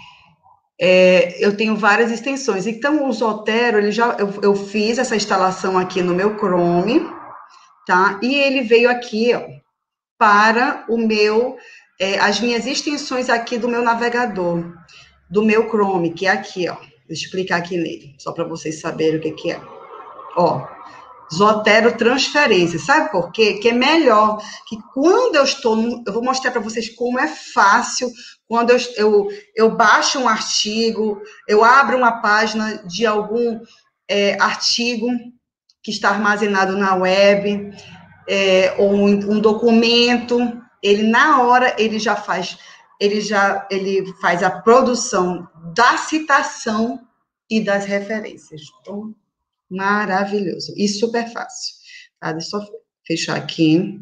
É, eu tenho várias extensões. Então, o Zotero, ele já, eu, eu fiz essa instalação aqui no meu Chrome, tá? E ele veio aqui, ó, para o meu, é, as minhas extensões aqui do meu navegador, do meu Chrome, que é aqui, ó. Deixa eu clicar aqui nele, só para vocês saberem o que, que é. Ó, Zotero Transferência. Sabe por quê? Que é melhor que quando eu estou... No, eu vou mostrar para vocês como é fácil quando eu, eu, eu baixo um artigo, eu abro uma página de algum é, artigo que está armazenado na web, é, ou um, um documento, ele na hora, ele já faz, ele já ele faz a produção da citação e das referências. Então, maravilhoso e super fácil, tá? Deixa eu só fechar aqui.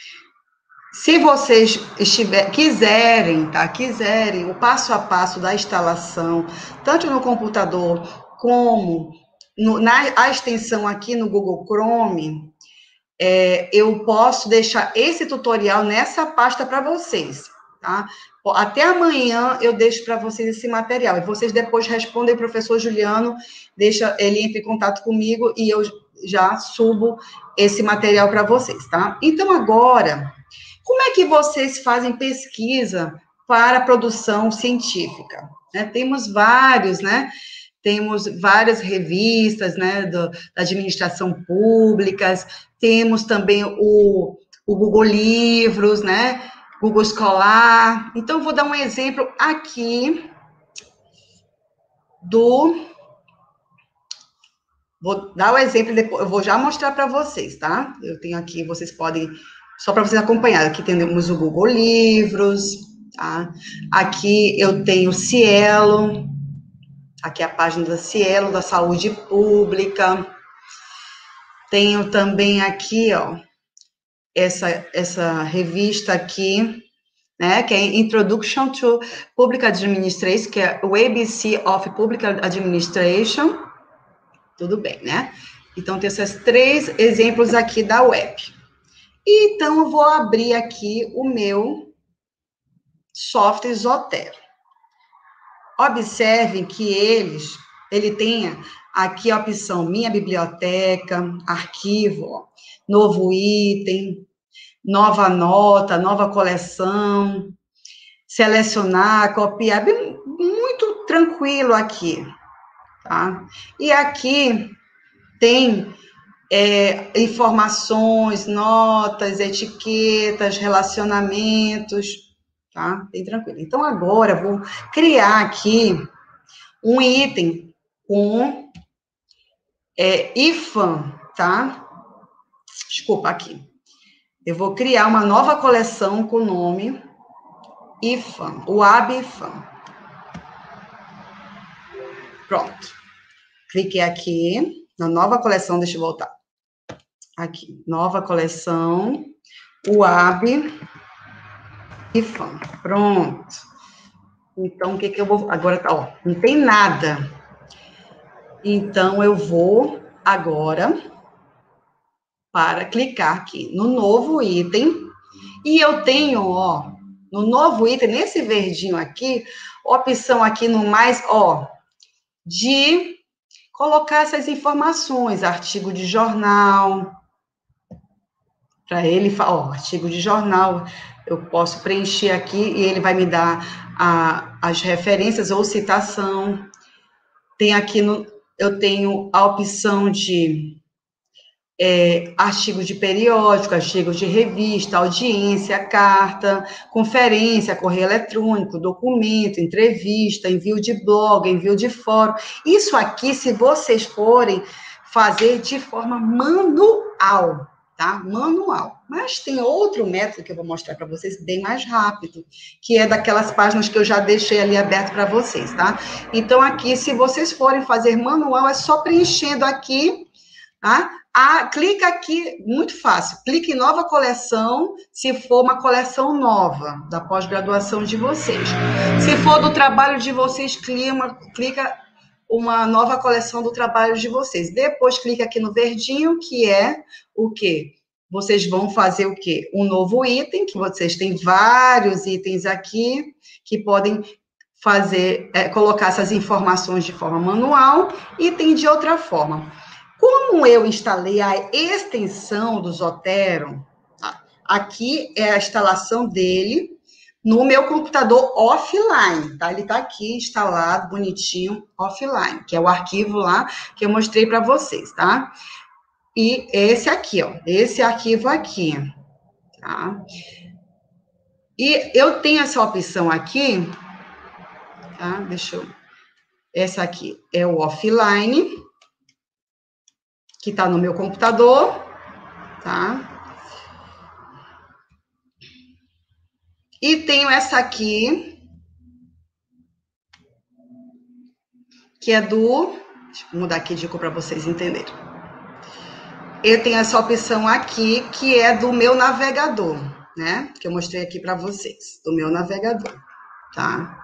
Se vocês estiver, quiserem, tá? Quiserem o passo a passo da instalação, tanto no computador como no, na a extensão aqui no Google Chrome, é, eu posso deixar esse tutorial nessa pasta para vocês, tá? Até amanhã eu deixo para vocês esse material. E vocês depois respondem o professor Juliano, deixa, ele entra em contato comigo e eu já subo esse material para vocês, tá? Então, agora, como é que vocês fazem pesquisa para produção científica? Né? Temos vários, né? Temos várias revistas, né, do, da administração públicas, temos também o, o Google Livros, né, Google Escolar. Então, vou dar um exemplo aqui do... Vou dar o exemplo, depois, eu vou já mostrar para vocês, tá? Eu tenho aqui, vocês podem, só para vocês acompanharem, aqui temos o Google Livros, tá? Aqui eu tenho o Cielo, aqui é a página da Cielo, da Saúde Pública. Tenho também aqui, ó, essa, essa revista aqui, né, que é Introduction to Public Administration, que é o A B C of Public Administration. Tudo bem, né? Então, tem esses três exemplos aqui da web. E, então, eu vou abrir aqui o meu software Zotero. Observem que eles, ele tem aqui a opção Minha Biblioteca, Arquivo, ó, Novo Item, Nova Nota, Nova Coleção, Selecionar, Copiar, bem, muito tranquilo aqui, tá? E aqui tem é, informações, notas, etiquetas, relacionamentos, tá? Bem tranquilo. Então, agora, eu vou criar aqui um item com é, I F A M, tá? Desculpa, aqui. Eu vou criar uma nova coleção com o nome I F A M, o A B I F A M. Pronto. Cliquei aqui na nova coleção, deixa eu voltar. Aqui, nova coleção, o A B I F A M. Pronto. Então, o que que eu vou... Agora tá, ó, não tem nada. Então, eu vou agora para clicar aqui no novo item. E eu tenho, ó, no novo item, nesse verdinho aqui, opção aqui no mais, ó, de colocar essas informações, artigo de jornal, para ele, ó, artigo de jornal, eu posso preencher aqui e ele vai me dar a, as referências ou citação. Tem aqui, no, eu tenho a opção de é, artigo de periódico, artigo de revista, audiência, carta, conferência, correio eletrônico, documento, entrevista, envio de blog, envio de fórum. Isso aqui, se vocês forem fazer de forma manual, tá? Manual. Mas tem outro método que eu vou mostrar para vocês, bem mais rápido, que é daquelas páginas que eu já deixei ali aberto para vocês, tá? Então, aqui, se vocês forem fazer manual, é só preenchendo aqui, tá? Ah, clica aqui, muito fácil, clique em nova coleção, se for uma coleção nova, da pós-graduação de vocês. Se for do trabalho de vocês, clica uma, clica uma nova coleção do trabalho de vocês. Depois, clica aqui no verdinho, que é o quê? Vocês vão fazer o quê? Um novo item, que vocês têm vários itens aqui, que podem fazer, é, colocar essas informações de forma manual, e tem de outra forma. Como eu instalei a extensão do Zotero, aqui é a instalação dele no meu computador offline, tá? Ele está aqui instalado, bonitinho, offline, que é o arquivo lá que eu mostrei para vocês, tá? E esse aqui, ó, esse arquivo aqui, tá? E eu tenho essa opção aqui, tá? Deixa eu... Essa aqui é o offline, que está no meu computador, tá? E tenho essa aqui, que é do... Deixa eu mudar aqui de cor para vocês entenderem. Eu tenho essa opção aqui, que é do meu navegador, né? Que eu mostrei aqui para vocês, do meu navegador, tá?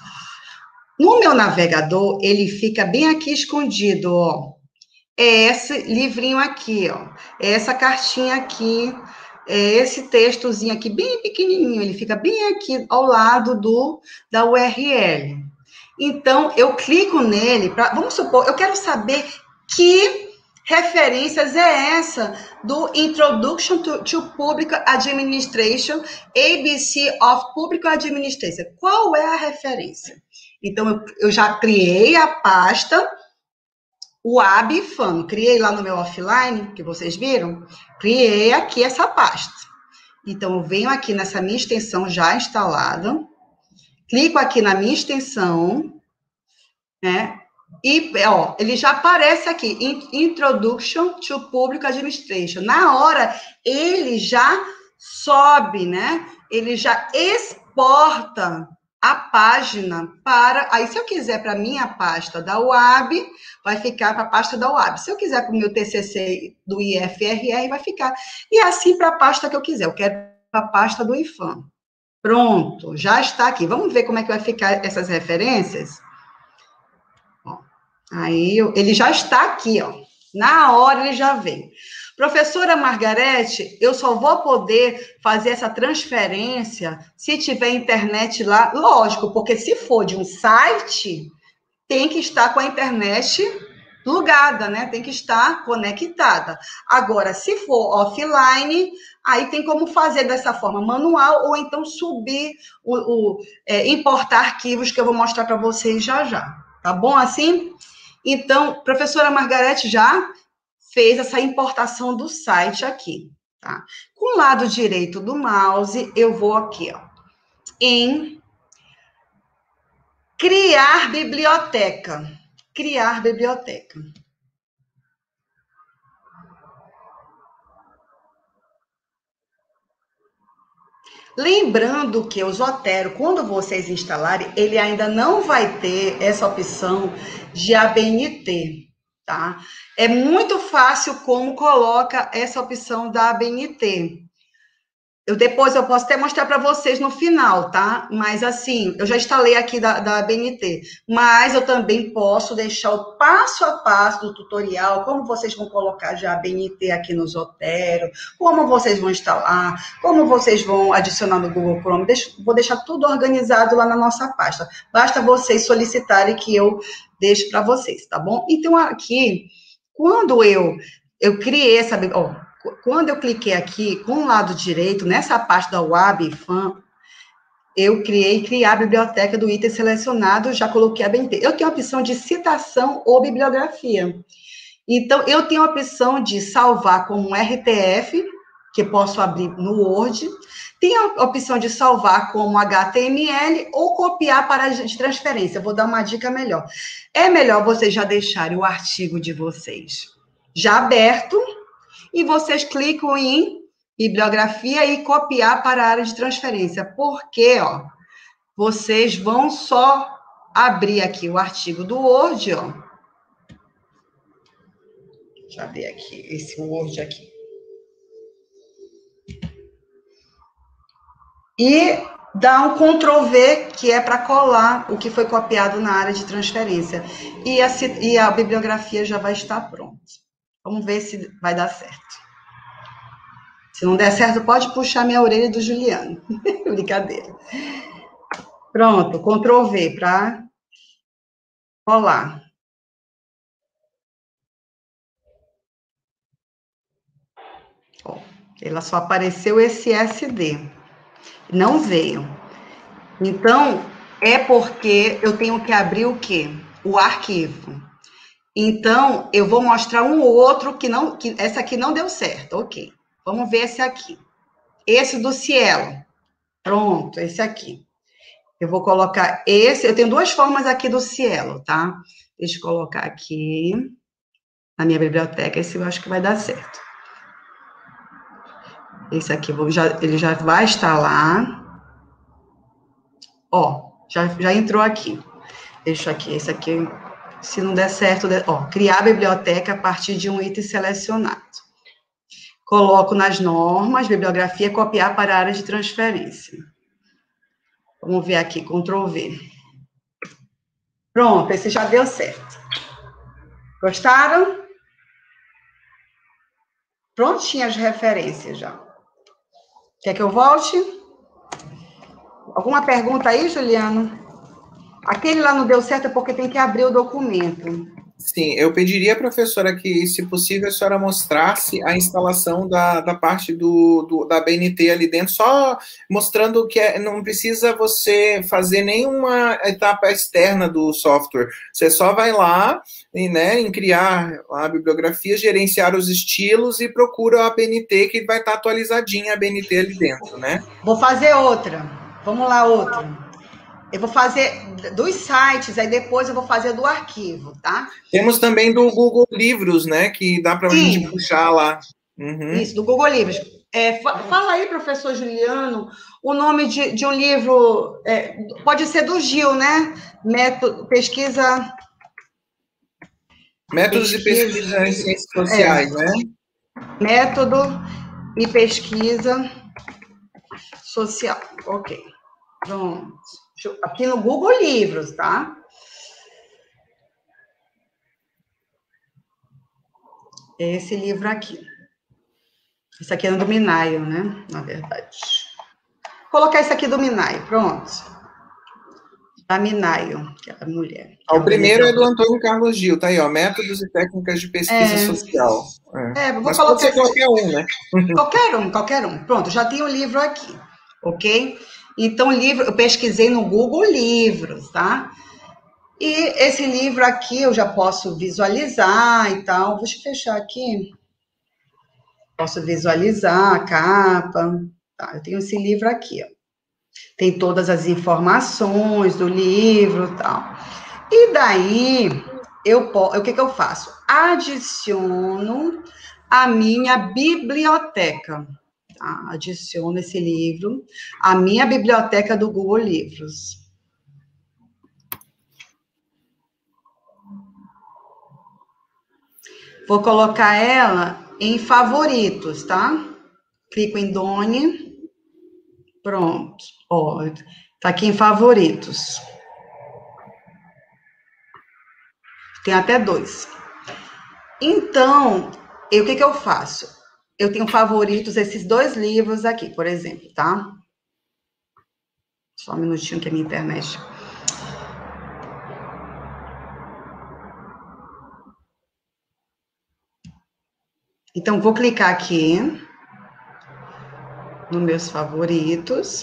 No meu navegador, ele fica bem aqui escondido, ó. É esse livrinho aqui, ó. É essa cartinha aqui, é esse textozinho aqui, bem pequenininho, ele fica bem aqui ao lado do, da U R L. Então, eu clico nele, pra, vamos supor, eu quero saber que referências é essa do Introduction to, to Public Administration, A B C of Public Administration. Qual é a referência? Então, eu, eu já criei a pasta, o A B I F A M, criei lá no meu offline, que vocês viram, criei aqui essa pasta. Então, eu venho aqui nessa minha extensão já instalada, clico aqui na minha extensão, né? E, ó, ele já aparece aqui, Introduction to Public Administration. Na hora, ele já sobe, né? Ele já exporta a página para... Aí, se eu quiser para a minha pasta da U A B, vai ficar para a pasta da U A B. Se eu quiser para o meu T C C do I F R R, vai ficar. E assim para a pasta que eu quiser. Eu quero para a pasta do I F A M. Pronto, já está aqui. Vamos ver como é que vai ficar essas referências? Ó, aí, ele já está aqui, ó. Na hora ele já vem. Professora Margarete, eu só vou poder fazer essa transferência se tiver internet lá. Lógico, porque se for de um site, tem que estar com a internet plugada, né? Tem que estar conectada. Agora, se for offline, aí tem como fazer dessa forma manual ou então subir, o, o é, importar arquivos que eu vou mostrar para vocês já já. Tá bom assim? Então, professora Margarete já fez essa importação do site aqui, tá? Com o lado direito do mouse, eu vou aqui, ó, em criar biblioteca. Criar biblioteca. Lembrando que o Zotero, quando vocês instalarem, ele ainda não vai ter essa opção de A B N T, tá? É muito fácil como coloca essa opção da A B N T. Eu depois eu posso até mostrar para vocês no final, tá? Mas assim, eu já instalei aqui da, da B N T, mas eu também posso deixar o passo a passo do tutorial, como vocês vão colocar já a B N T aqui no Zotero, como vocês vão instalar, como vocês vão adicionar no Google Chrome. Deixo, vou deixar tudo organizado lá na nossa pasta. Basta vocês solicitarem que eu deixe para vocês, tá bom? Então aqui, quando eu eu criei essa, ó, quando eu cliquei aqui, com o lado direito, nessa parte da U A B F A M, eu criei criar a biblioteca do item selecionado, já coloquei a B N T. Eu tenho a opção de citação ou bibliografia. Então, eu tenho a opção de salvar como R T F, que posso abrir no Word. Tem a opção de salvar como H T M L ou copiar para de transferência. Vou dar uma dica melhor. É melhor vocês já deixarem o artigo de vocês já aberto, e vocês clicam em bibliografia e copiar para a área de transferência. Porque, ó, vocês vão só abrir aqui o artigo do Word, ó. Deixa eu abrir aqui, esse Word aqui. E dá um control V, que é para colar o que foi copiado na área de transferência. E a, e a bibliografia já vai estar pronta. Vamos ver se vai dar certo. Se não der certo, pode puxar minha orelha do Juliano. Brincadeira. Pronto, control V para colar. Ó, ela só apareceu esse S D. Não veio. Então, é porque eu tenho que abrir o quê? O arquivo. Então, eu vou mostrar um outro que não... que essa aqui não deu certo, ok. Vamos ver esse aqui. Esse do Cielo. Pronto, esse aqui. Eu vou colocar esse... Eu tenho duas formas aqui do Cielo, tá? Deixa eu colocar aqui na minha biblioteca. Esse eu acho que vai dar certo. Esse aqui, vou, já, ele já vai estar lá. Ó, já, já entrou aqui. Deixa aqui, esse aqui, se não der certo, ó, criar a biblioteca a partir de um item selecionado. Coloco nas normas, bibliografia, copiar para a área de transferência. Vamos ver aqui, control V. Pronto, esse já deu certo. Gostaram? Prontinho as referências já. Quer que eu volte? Alguma pergunta aí, Juliano? Aquele lá não deu certo porque tem que abrir o documento. Sim, eu pediria, professora, que, se possível, a senhora mostrasse a instalação da, da parte do, do, da B N T ali dentro, só mostrando que é, não precisa você fazer nenhuma etapa externa do software. Você só vai lá, e, né, em criar a bibliografia, gerenciar os estilos e procura a B N T, que vai estar atualizadinha a B N T ali dentro, né? Vou fazer outra. Vamos lá, outra. Eu vou fazer dos sites, aí depois eu vou fazer do arquivo, tá? Temos também do Google Livros, né? Que dá para a gente puxar lá. Uhum. Isso, do Google Livros. É, fala aí, professor Juliano, o nome de, de um livro, é, pode ser do Gil, né? Método, pesquisa... Métodos pesquisa, e pesquisa em ciências sociais, é, né? Método e pesquisa social. Ok. Pronto. Aqui no Google Livros, tá? Esse livro aqui. Esse aqui é do Minayo, né? Na verdade. Vou colocar esse aqui do Minayo, pronto. Da Minayo, que é a mulher. Ah, o primeiro é do Antônio Carlos Gil, tá aí, ó. Métodos e técnicas de pesquisa é. social. É, é vou Mas colocar pode ser qualquer um, né? Qualquer um, qualquer um. Pronto, já tem o livro aqui, ok? Então, o livro, eu pesquisei no Google Livros, tá? E esse livro aqui eu já posso visualizar e tal. Deixa eu fechar aqui. Posso visualizar a capa. Tá, eu tenho esse livro aqui, ó. Tem todas as informações do livro e tal. E daí, eu, o que que eu faço? Adiciono a minha biblioteca. Tá? Adiciono esse livro à minha biblioteca do Google Livros. Vou colocar ela em favoritos, tá? Clico em Done. Pronto. Ó, tá aqui em favoritos. Tem até dois. Então, eu, o que que eu faço? Eu tenho favoritos esses dois livros aqui, por exemplo, tá? Só um minutinho que a minha internet... Então, vou clicar aqui nos meus favoritos.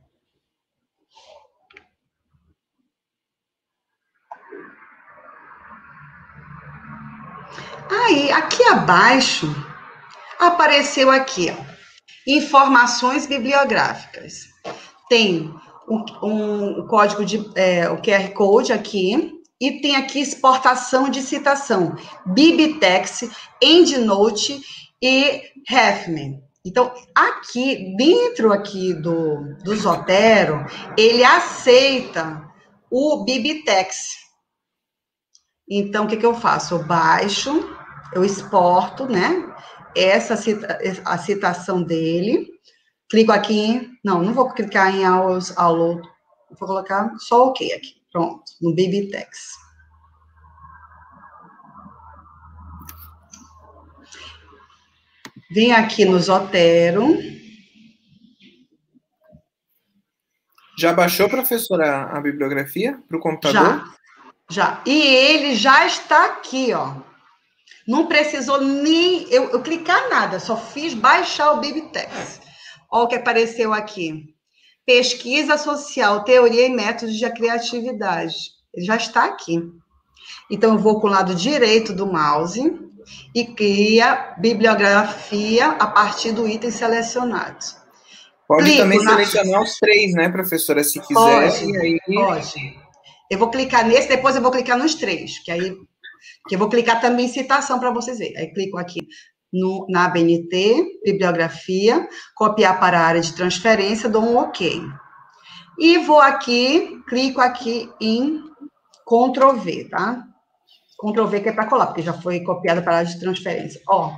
Aí, aqui abaixo, apareceu aqui, ó, informações bibliográficas. Tem um, um, um código de, é, o Q R Code aqui, e tem aqui exportação de citação, BibTeX, EndNote e Hefner. Então, aqui, dentro aqui do, do Zotero, ele aceita o BibTeX. Então, o que, que eu faço? Eu baixo, eu exporto, né? Essa cita, a citação dele. Clico aqui em... Não, não vou clicar em aulas, aula, vou colocar só OK aqui. Pronto, no BibTeX. Vim aqui no Zotero. Já baixou, professora, a bibliografia para o computador? Já, já. E ele já está aqui, ó. Não precisou nem eu, eu clicar nada, só fiz baixar o BibTeX. Olha o que apareceu aqui. Pesquisa social, teoria e métodos de criatividade. Ele já está aqui. Então, eu vou com o lado direito do mouse e cria bibliografia a partir do item selecionado. Pode Clico também na... selecionar os três, né, professora, se quiser. Pode, e aí... pode. Eu vou clicar nesse, depois eu vou clicar nos três, que aí que eu vou clicar também em citação para vocês verem. Aí clico aqui no, na A B N T, bibliografia, copiar para a área de transferência, dou um OK. E vou aqui, clico aqui em control V, tá? control V que é para colar, porque já foi copiado para a área de transferência. Ó,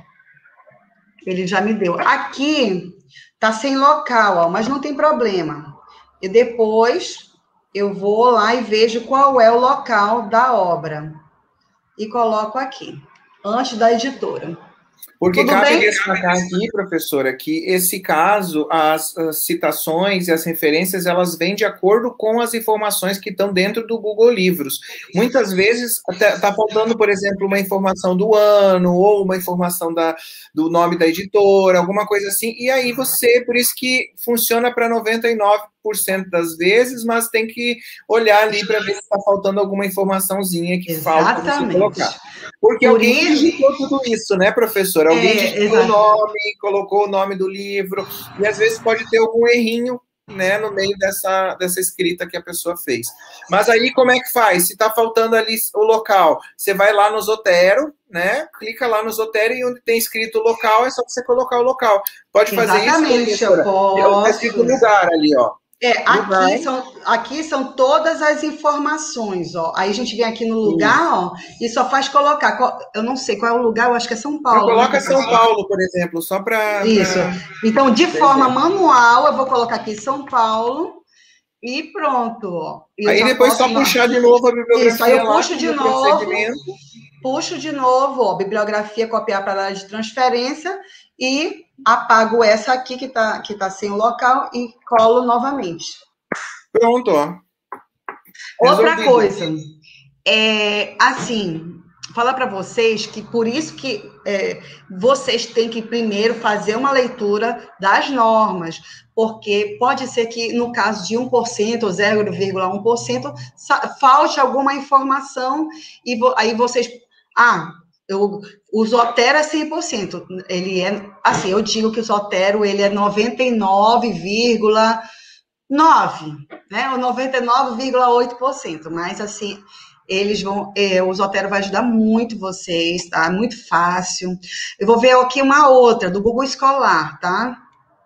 ele já me deu. Aqui tá sem local, ó, mas não tem problema. E depois eu vou lá e vejo qual é o local da obra. E coloco aqui, antes da editora. Porque Tudo cabe bem? destacar aqui, professora, que esse caso, as, as citações e as referências, elas vêm de acordo com as informações que estão dentro do Google Livros. Muitas vezes está faltando, por exemplo, uma informação do ano, ou uma informação da, do nome da editora, alguma coisa assim, e aí você, por isso que funciona para noventa e nove por cento das vezes, mas tem que olhar ali para ver se está faltando alguma informaçãozinha que falta você colocar. Porque Por alguém isso... digitou tudo isso, né, professora? Alguém É, digitou exato. o nome, colocou o nome do livro, e às vezes pode ter algum errinho, né, no meio dessa, dessa escrita que a pessoa fez. Mas aí, como é que faz? Se está faltando ali o local, você vai lá no Zotero, né, clica lá no Zotero e onde tem escrito local, é só você colocar o local. Pode fazer Exatamente, isso, professora? eu posso. Está escrito lugar ali, ó. É, aqui são, aqui são todas as informações, ó. Aí a gente vem aqui no lugar, isso. Ó, e só faz colocar. Eu não sei qual é o lugar, eu acho que é São Paulo. Eu coloca né, São Paulo, por exemplo, só para... Isso. Pra... Então, de forma manual, eu vou colocar aqui São Paulo e pronto. Ó. E aí depois só puxar de novo a bibliografia. Isso, aí eu puxo lá, de novo, puxo de novo, ó, bibliografia, copiar para a área de transferência e apago essa aqui que está que tá sem o local e colo novamente. Pronto, ó. Outra Resolvido. Coisa, é, assim, falar para vocês que por isso que é, vocês têm que primeiro fazer uma leitura das normas, porque pode ser que no caso de um por cento ou zero vírgula um por cento falte alguma informação e vo, aí vocês... Ah, eu, o Zotero é cem por cento, ele é, assim, eu digo que o Zotero ele é noventa e nove vírgula nove por cento, né, ou noventa e nove vírgula oito por cento, mas assim, eles vão, é, o Zotero vai ajudar muito vocês, tá, muito fácil. Eu vou ver aqui uma outra, do Google Escolar, tá,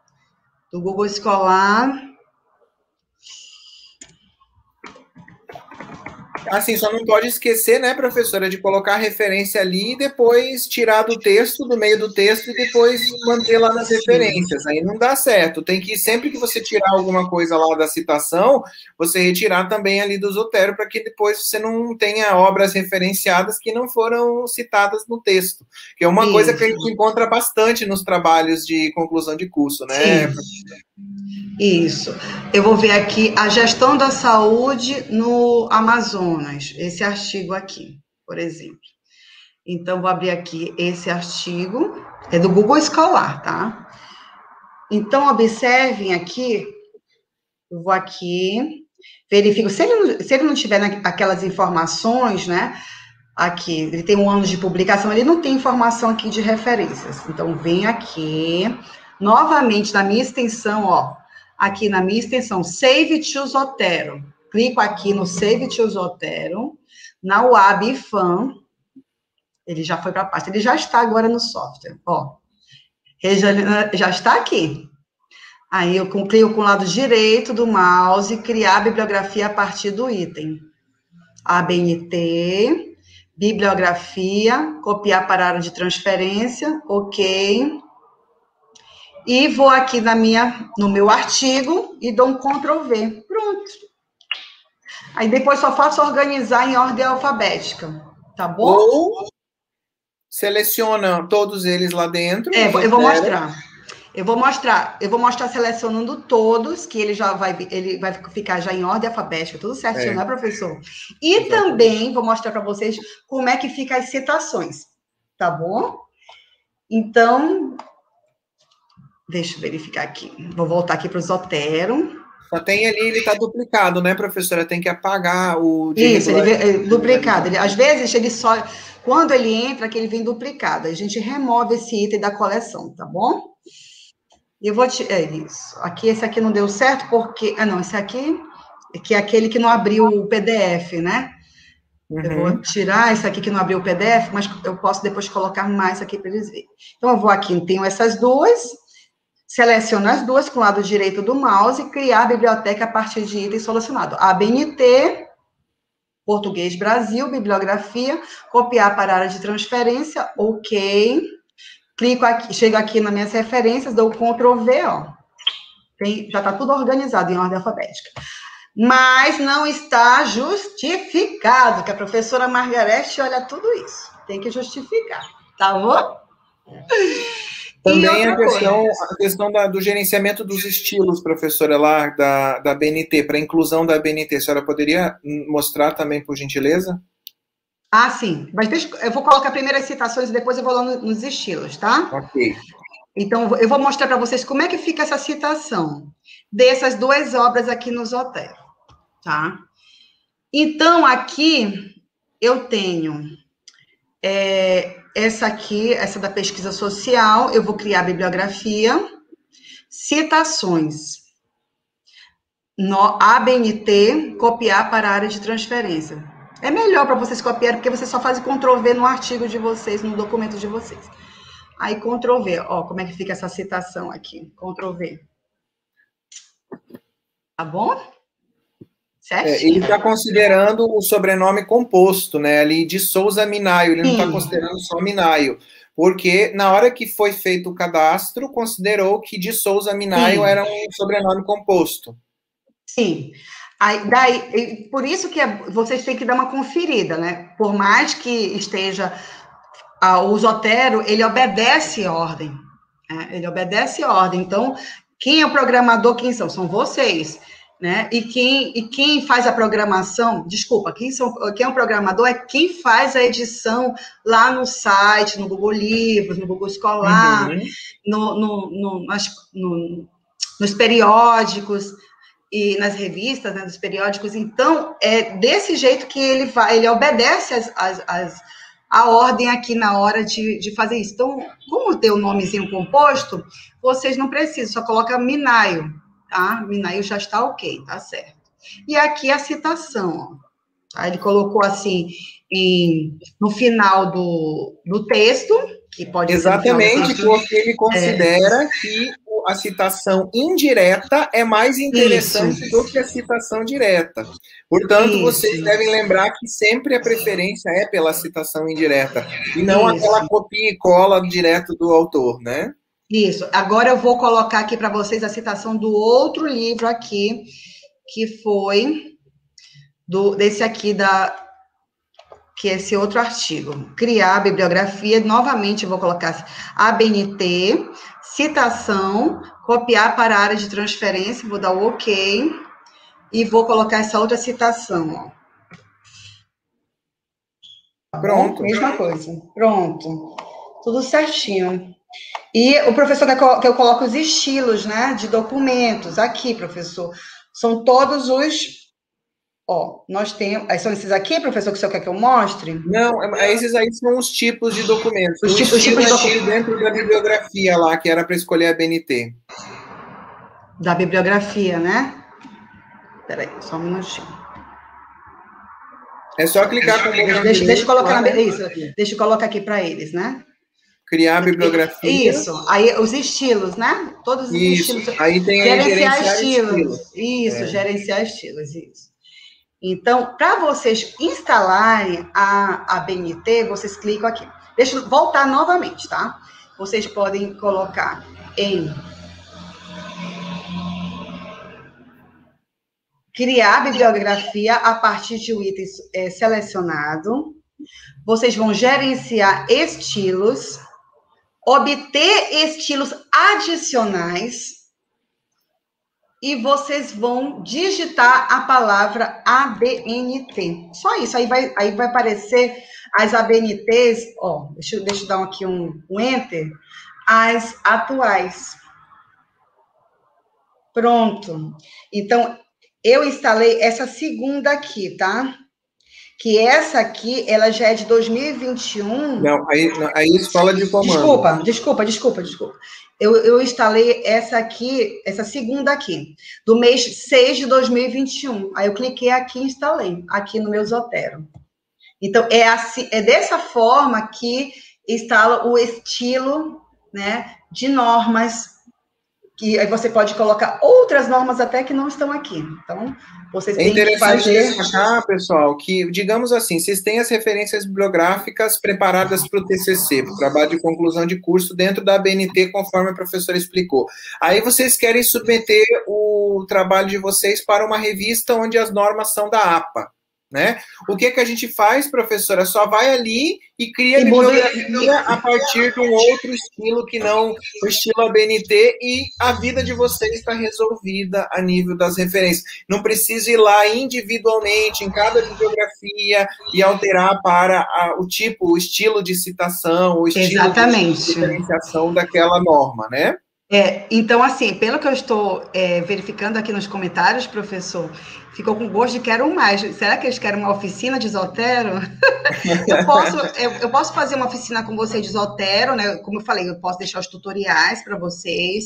do Google Escolar. assim, só não pode esquecer, né, professora, de colocar a referência ali e depois tirar do texto, do meio do texto, e depois manter lá nas referências. Aí não dá certo. Tem que, sempre que você tirar alguma coisa lá da citação, você retirar também ali do Zotero, para que depois você não tenha obras referenciadas que não foram citadas no texto. Que é uma Isso. coisa que a gente encontra bastante nos trabalhos de conclusão de curso, né, professora? Isso. Eu vou ver aqui a gestão da saúde no Amazonas, esse artigo aqui, por exemplo. Então, vou abrir aqui esse artigo, é do Google Escolar, tá? Então, observem aqui, eu vou aqui, verifico, se ele não, se ele não tiver aquelas informações, né, aqui, ele tem um ano de publicação, ele não tem informação aqui de referências. Então, vem aqui, novamente, na minha extensão, ó, aqui na minha extensão, Save to Zotero. Clico aqui no Save to Zotero, na U A B I F A M, ele já foi para a pasta, ele já está agora no software, ó. Ele já, já está aqui. Aí eu clico com o lado direito do mouse, criar a bibliografia a partir do item. A B N T, bibliografia, copiar para a área de transferência, ok. E vou aqui na minha, no meu artigo e dou um control V. Pronto. Aí depois só faço organizar em ordem alfabética, tá bom? Ou seleciona todos eles lá dentro. É, eu vou mostrar. Eu vou mostrar, eu vou mostrar selecionando todos, que ele já vai, ele vai ficar já em ordem alfabética, tudo certinho, é. Né, professor? E Exatamente. Também vou mostrar para vocês como é que fica as citações, tá bom? Então, deixa eu verificar aqui. Vou voltar aqui para o Zotero. Só tem ali, ele está duplicado, né, professora? Tem que apagar o... Isso, ele é duplicado. Ele, às vezes, ele só... Quando ele entra, que ele vem duplicado. A gente remove esse item da coleção, tá bom? Eu vou... Te, é isso. Aqui, esse aqui não deu certo, porque... Ah, não, esse aqui... Que é aquele que não abriu o P D F, né? Uhum. Eu vou tirar esse aqui que não abriu o P D F, mas eu posso depois colocar mais aqui para eles verem. Então, eu vou aqui, tenho essas duas... Seleciono as duas com o lado direito do mouse e criar a biblioteca a partir de item solucionado. A B N T, Português Brasil, bibliografia, copiar para a área de transferência, ok. Clico aqui, chego aqui nas minhas referências, dou control V, ó. Tem, já está tudo organizado em ordem alfabética. Mas não está justificado, que a professora Margarete olha tudo isso. Tem que justificar, tá bom? Também a questão, a questão da, do gerenciamento dos estilos, professora, lá da, da B N T, para a inclusão da B N T, a senhora poderia mostrar também, por gentileza? Ah, sim. Mas deixa, eu vou colocar primeiro as citações e depois eu vou lá no, nos estilos, tá? Ok. Então, eu vou mostrar para vocês como é que fica essa citação dessas duas obras aqui no Zotero, tá? Então, aqui eu tenho... É, essa aqui, essa da pesquisa social, eu vou criar a bibliografia, citações, no A B N T, copiar para a área de transferência. É melhor para vocês copiarem, porque vocês só fazem control V no artigo de vocês, no documento de vocês. Aí, control V, ó, como é que fica essa citação aqui, control V. Tá bom? É, ele está considerando o sobrenome composto, né? Ali de Souza Minaio, ele Sim. não está considerando só Minaio, porque na hora que foi feito o cadastro, considerou que de Souza Minaio Sim. era um sobrenome composto. Sim. Aí, daí, por isso que é, vocês têm que dar uma conferida, né? Por mais que esteja ah, o Zotero, ele obedece ordem. Né? Ele obedece ordem. Então, quem é o programador, quem são? São vocês. Né? E, quem, e quem faz a programação, desculpa, quem, são, quem é o programador é quem faz a edição lá no site, no Google Livros, no Google Escolar, uhum. no, no, no, nas, no, nos periódicos e nas revistas, né, dos periódicos. Então, é desse jeito que ele vai, ele obedece as, as, as, a ordem aqui na hora de, de fazer isso. Então, como tem o nomezinho composto, vocês não precisam, só coloca Minaio. Tá? Minaio já está ok, tá certo. E aqui a citação, ó. Tá? Ele colocou assim, em, no final do, do texto, que pode Exatamente, ser... porque ele considera é, que a citação indireta é mais interessante Isso. do que a citação direta. Portanto, Isso. vocês devem lembrar que sempre a preferência é pela citação indireta, e não Isso. aquela copia e cola direto do autor, né? Isso. Agora eu vou colocar aqui para vocês a citação do outro livro aqui, que foi do, desse aqui da... que é esse outro artigo, criar a bibliografia, novamente eu vou colocar A B N T, citação, copiar para a área de transferência, vou dar o OK, e vou colocar essa outra citação, ó. Tá Pronto. Bom? Mesma coisa. Pronto. Tudo certinho. E o professor quer que eu coloque os estilos, né, de documentos. Aqui, professor, são todos os... Ó, nós temos... São esses aqui, professor, que o senhor quer que eu mostre? Não, esses aí são os tipos de documentos. Os o tipos, estilo tipos de é documentos. dentro da bibliografia lá, que era para escolher a B N T. Da bibliografia, né? Peraí, só um minutinho. É só clicar com o botão Deixa, deixa eu colocar lá, na... Isso, deixa eu colocar aqui para eles, né? Criar a bibliografia. Isso, aí os estilos, né? Todos os Isso. estilos. Aí tem aí gerenciar, gerenciar estilos. estilos. Isso, É. gerenciar estilos, isso. Então, para vocês instalarem a, a B N T, vocês clicam aqui. Deixa eu voltar novamente, tá? Vocês podem colocar em criar bibliografia a partir de um item é, selecionado. Vocês vão gerenciar estilos, obter estilos adicionais e vocês vão digitar a palavra A B N T. Só isso, aí vai, aí vai aparecer as A B N Ts, ó, deixa, eu, deixa eu dar aqui um, um Enter, as atuais. Pronto. Então, eu instalei essa segunda aqui, tá? Que essa aqui, ela já é de dois mil e vinte e um. Não, aí, aí escola de comando. Desculpa, desculpa, desculpa, desculpa. Eu, eu instalei essa aqui, essa segunda aqui, do mês seis de dois mil e vinte e um. Aí eu cliquei aqui e instalei, aqui no meu Zotero. Então, é, assim, é dessa forma que instala o estilo, né, de normas, que aí você pode colocar outras normas até que não estão aqui. Então, vocês é têm que fazer... É interessante destacar, pessoal, que, digamos assim, vocês têm as referências bibliográficas preparadas para o T C C, para o trabalho de conclusão de curso, dentro da A B N T, conforme a professora explicou. Aí vocês querem submeter o trabalho de vocês para uma revista onde as normas são da A P A. Né? O que, que a gente faz, professora? Só vai ali e cria a bibliografia a partir de um outro estilo que não o estilo A B N T, e a vida de vocês está resolvida a nível das referências. Não precisa ir lá individualmente em cada bibliografia e alterar para a, o tipo, o estilo de citação, o estilo Exatamente. de diferenciação daquela norma, né? É, então, assim, pelo que eu estou é, verificando aqui nos comentários, professor, ficou com gosto de quero mais. Será que eles querem uma oficina de Zotero? eu, posso, eu, eu posso fazer uma oficina com vocês de Zotero, né? Como eu falei, eu posso deixar os tutoriais para vocês.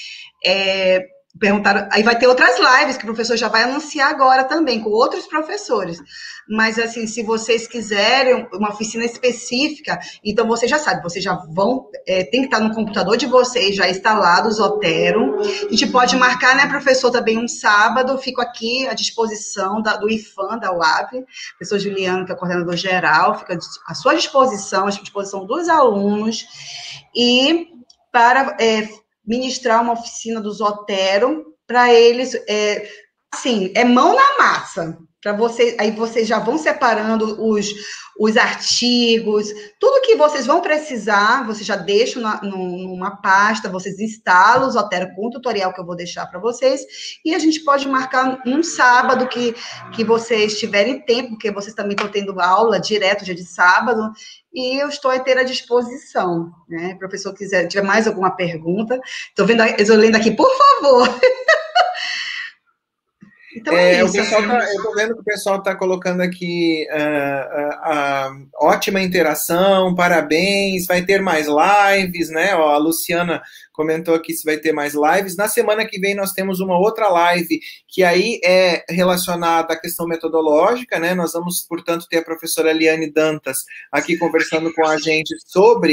É, perguntaram, aí vai ter outras lives que o professor já vai anunciar agora também, com outros professores. Mas, assim, se vocês quiserem uma oficina específica, então vocês já sabem, vocês já vão, é, tem que estar no computador de vocês, já instalado o Zotero. A gente pode marcar, né, professor, também um sábado, eu fico aqui à disposição da, do I F A M, da U A V, professor Juliano, que é coordenador geral, fica à sua disposição, à disposição dos alunos, e para é, ministrar uma oficina do Zotero, para eles, é, assim, é mão na massa. Para vocês, aí vocês já vão separando os, os artigos, tudo que vocês vão precisar, vocês já deixam na, numa pasta, vocês instalam o Zotero com o tutorial que eu vou deixar para vocês, e a gente pode marcar um sábado que, que vocês tiverem tempo, porque vocês também estão tendo aula direto dia de sábado, e eu estou a ter à disposição, né? Se o professor quiser, tiver mais alguma pergunta, estou vendo, estou lendo aqui, por favor. Então é, é isso. O pessoal tá, eu estou vendo que o pessoal está colocando aqui uh, uh, uh, ótima interação, parabéns, vai ter mais lives, né? Ó, a Luciana comentou aqui se vai ter mais lives. Na semana que vem nós temos uma outra live que aí é relacionada à questão metodológica, né? Nós vamos, portanto, ter a professora Eliane Dantas aqui conversando com a gente sobre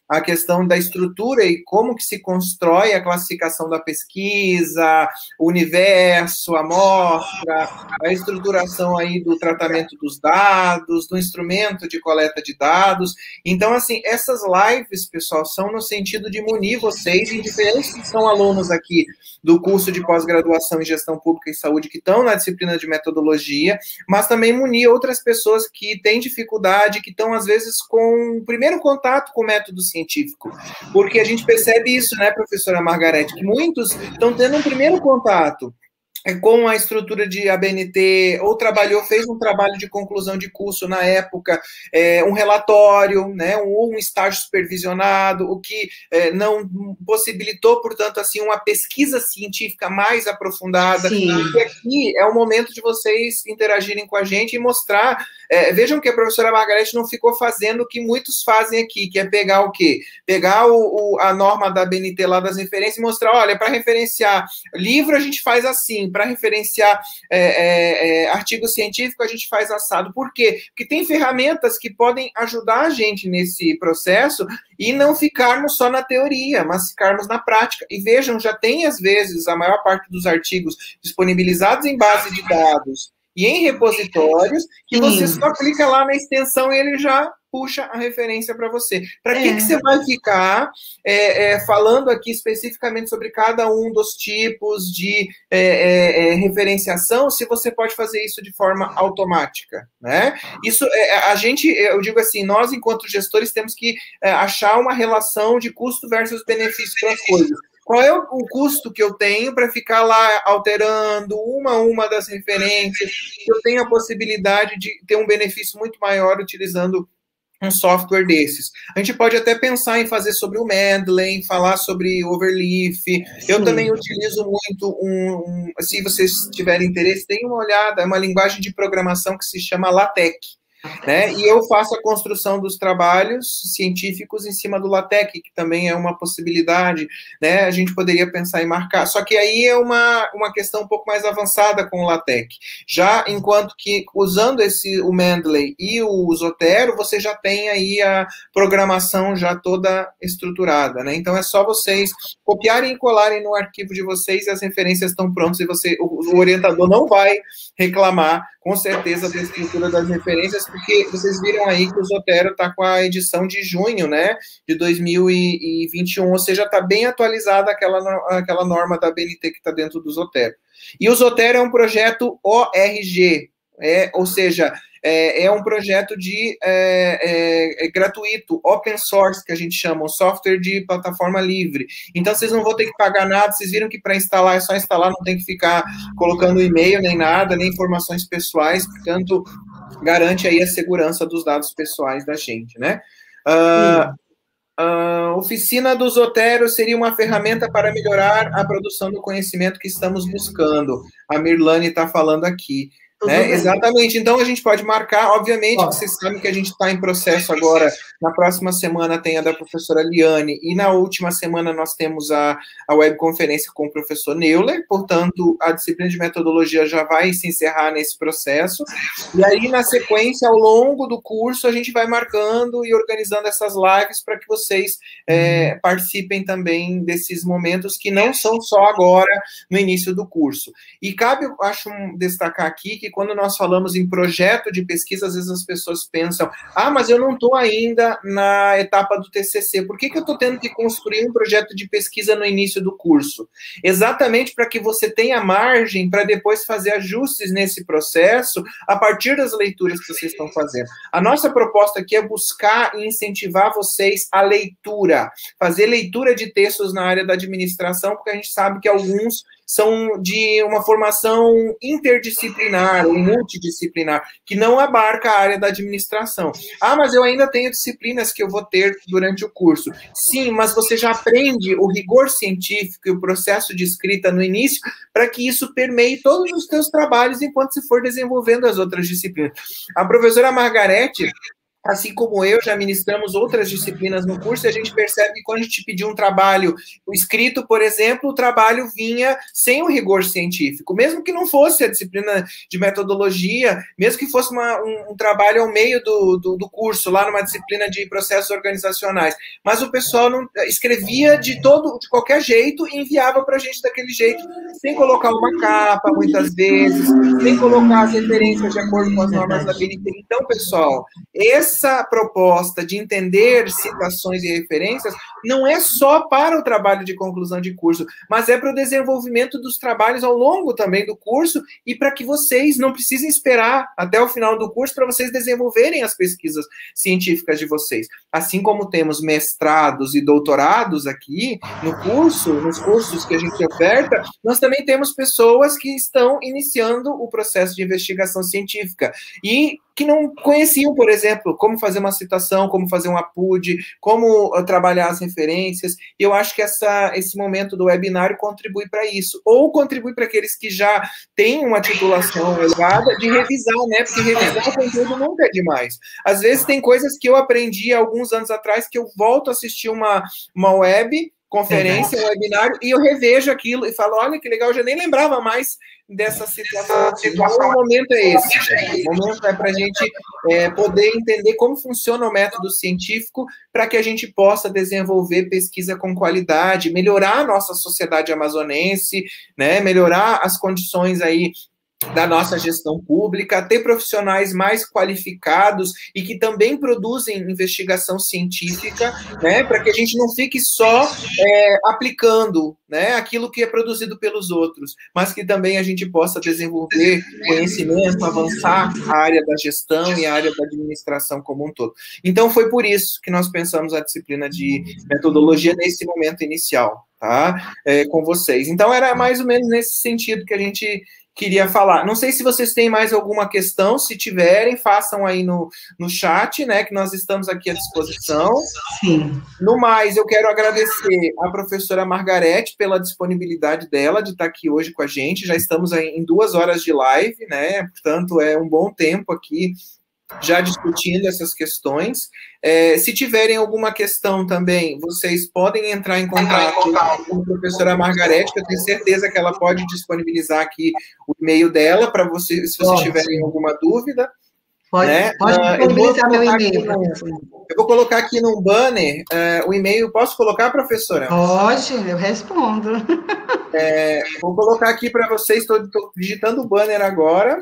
a questão da estrutura e como que se constrói a classificação da pesquisa, o universo, a amostra, a estruturação aí do tratamento dos dados, do instrumento de coleta de dados. Então, assim, essas lives, pessoal, são no sentido de munir vocês, indiferente que são alunos aqui do curso de pós-graduação em Gestão Pública e Saúde, que estão na disciplina de metodologia, mas também munir outras pessoas que têm dificuldade, que estão, às vezes, com o primeiro contato com o método científico. Porque a gente percebe isso, né, professora Margarete, que muitos estão tendo um primeiro contato com a estrutura de A B N T, ou trabalhou, fez um trabalho de conclusão de curso na época, é, um relatório, né, ou um estágio supervisionado, o que é, não possibilitou, portanto, assim, uma pesquisa científica mais aprofundada. Sim. E aqui é o momento de vocês interagirem com a gente e mostrar. É, vejam que a professora Margarete não ficou fazendo o que muitos fazem aqui, que é pegar o quê? Pegar o, o, a norma da A B N T lá das referências e mostrar, olha, para referenciar livro a gente faz assim, para referenciar é, é, é, artigo científico a gente faz assado. Por quê? Porque tem ferramentas que podem ajudar a gente nesse processo e não ficarmos só na teoria, mas ficarmos na prática. E vejam, já tem às vezes a maior parte dos artigos disponibilizados em base de dados e em repositórios, que Sim. você só clica lá na extensão e ele já puxa a referência para você. Para é. que, que você vai ficar é, é, falando aqui especificamente sobre cada um dos tipos de é, é, é, referenciação, se você pode fazer isso de forma automática, né? Isso, é, a gente, eu digo assim, nós, enquanto gestores, temos que é, achar uma relação de custo versus benefício para as coisas. Qual é o custo que eu tenho para ficar lá alterando uma a uma das referências? Eu tenho a possibilidade de ter um benefício muito maior utilizando um software desses. A gente pode até pensar em fazer sobre o Mendeley, falar sobre Overleaf. Eu Sim. também utilizo muito um, um... Se vocês tiverem interesse, deem uma olhada. É uma linguagem de programação que se chama LaTeX. Né? E eu faço a construção dos trabalhos científicos em cima do LaTeX, que também é uma possibilidade, né? A gente poderia pensar em marcar, só que aí é uma, uma questão um pouco mais avançada com o LaTeX. Já enquanto que, usando esse, o Mendeley e o Zotero, você já tem aí a programação já toda estruturada, né? Então é só vocês copiarem e colarem no arquivo de vocês e as referências estão prontas e você, o, o orientador não vai reclamar, com certeza, da estrutura das referências, porque vocês viram aí que o Zotero está com a edição de junho, né, de dois mil e vinte e um, ou seja, está bem atualizada aquela, aquela norma da A B N T que está dentro do Zotero. E o Zotero é um projeto O R G, é, ou seja, é, é um projeto de é, é, é gratuito, open source, que a gente chama, um software de plataforma livre. Então, vocês não vão ter que pagar nada, vocês viram que para instalar é só instalar, não tem que ficar colocando e-mail nem nada, nem informações pessoais, portanto, garante aí a segurança dos dados pessoais da gente, né? Uh, uh, oficina do Zotero seria uma ferramenta para melhorar a produção do conhecimento que estamos buscando. A Mirlane está falando aqui. Né? Exatamente, então a gente pode marcar, obviamente, que vocês sabem que a gente está em processo agora, na próxima semana tem a da professora Liane, e na última semana nós temos a, a webconferência com o professor Neuler, portanto, a disciplina de metodologia já vai se encerrar nesse processo, e aí, na sequência, ao longo do curso, a gente vai marcando e organizando essas lives para que vocês é, participem também desses momentos que não são só agora, no início do curso. E cabe, eu acho, destacar aqui que quando nós falamos em projeto de pesquisa, às vezes as pessoas pensam, ah, mas eu não estou ainda na etapa do T C C, por que que eu estou tendo que construir um projeto de pesquisa no início do curso? Exatamente para que você tenha margem para depois fazer ajustes nesse processo a partir das leituras que vocês estão fazendo. A nossa proposta aqui é buscar e incentivar vocês a leitura, fazer leitura de textos na área da administração, porque a gente sabe que alguns são de uma formação interdisciplinar ou multidisciplinar, que não abarca a área da administração. Ah, mas eu ainda tenho disciplinas que eu vou ter durante o curso. Sim, mas você já aprende o rigor científico e o processo de escrita no início para que isso permeie todos os teus trabalhos enquanto se for desenvolvendo as outras disciplinas. A professora Margarete, assim como eu, já ministramos outras disciplinas no curso, e a gente percebe que quando a gente pediu um trabalho escrito, por exemplo, o trabalho vinha sem o rigor científico, mesmo que não fosse a disciplina de metodologia, mesmo que fosse uma, um, um trabalho ao meio do, do, do curso, lá numa disciplina de processos organizacionais, mas o pessoal não escrevia de todo, de qualquer jeito e enviava para a gente daquele jeito, sem colocar uma capa, muitas vezes, sem colocar as referências de acordo com as normas da B N T. Então, pessoal, essa proposta de entender citações e referências não é só para o trabalho de conclusão de curso, mas é para o desenvolvimento dos trabalhos ao longo também do curso e para que vocês não precisem esperar até o final do curso para vocês desenvolverem as pesquisas científicas de vocês. Assim como temos mestrados e doutorados aqui no curso, nos cursos que a gente oferta, nós também temos pessoas que estão iniciando o processo de investigação científica e que não conheciam, por exemplo, como fazer uma citação, como fazer um A P U D, como uh, trabalhar as referências. E eu acho que essa, esse momento do webinário contribui para isso. Ou contribui para aqueles que já têm uma titulação elevada, de revisar, né? Porque revisar o conteúdo nunca é demais. Às vezes tem coisas que eu aprendi há alguns anos atrás que eu volto a assistir uma, uma web, conferência, um webinário, e eu revejo aquilo e falo, olha que legal, eu já nem lembrava mais dessa situação. Então, o momento é esse. O momento é para a gente é, poder entender como funciona o método científico para que a gente possa desenvolver pesquisa com qualidade, melhorar a nossa sociedade amazonense, né, melhorar as condições aí da nossa gestão pública, ter profissionais mais qualificados e que também produzem investigação científica, né, para que a gente não fique só é, aplicando, né, aquilo que é produzido pelos outros, mas que também a gente possa desenvolver conhecimento, avançar a área da gestão e a área da administração como um todo. Então, foi por isso que nós pensamos a disciplina de metodologia nesse momento inicial, tá, é, com vocês. Então, era mais ou menos nesse sentido que a gente queria falar. Não sei se vocês têm mais alguma questão, se tiverem, façam aí no, no chat, né, que nós estamos aqui à disposição. Sim. No mais, eu quero agradecer à professora Margarete pela disponibilidade dela de estar aqui hoje com a gente, já estamos aí em duas horas de live, né, portanto, é um bom tempo aqui já discutindo essas questões. É, se tiverem alguma questão também, vocês podem entrar em contato com a professora Margarete, que eu tenho certeza que ela pode disponibilizar aqui o e-mail dela para vocês, se vocês pode. tiverem alguma dúvida. Pode, né? pode disponibilizar uh, meu e-mail. No, eu vou colocar aqui no banner uh, o e-mail. Posso colocar, professora? Pode, eu respondo. É, vou colocar aqui para vocês, estou digitando o banner agora.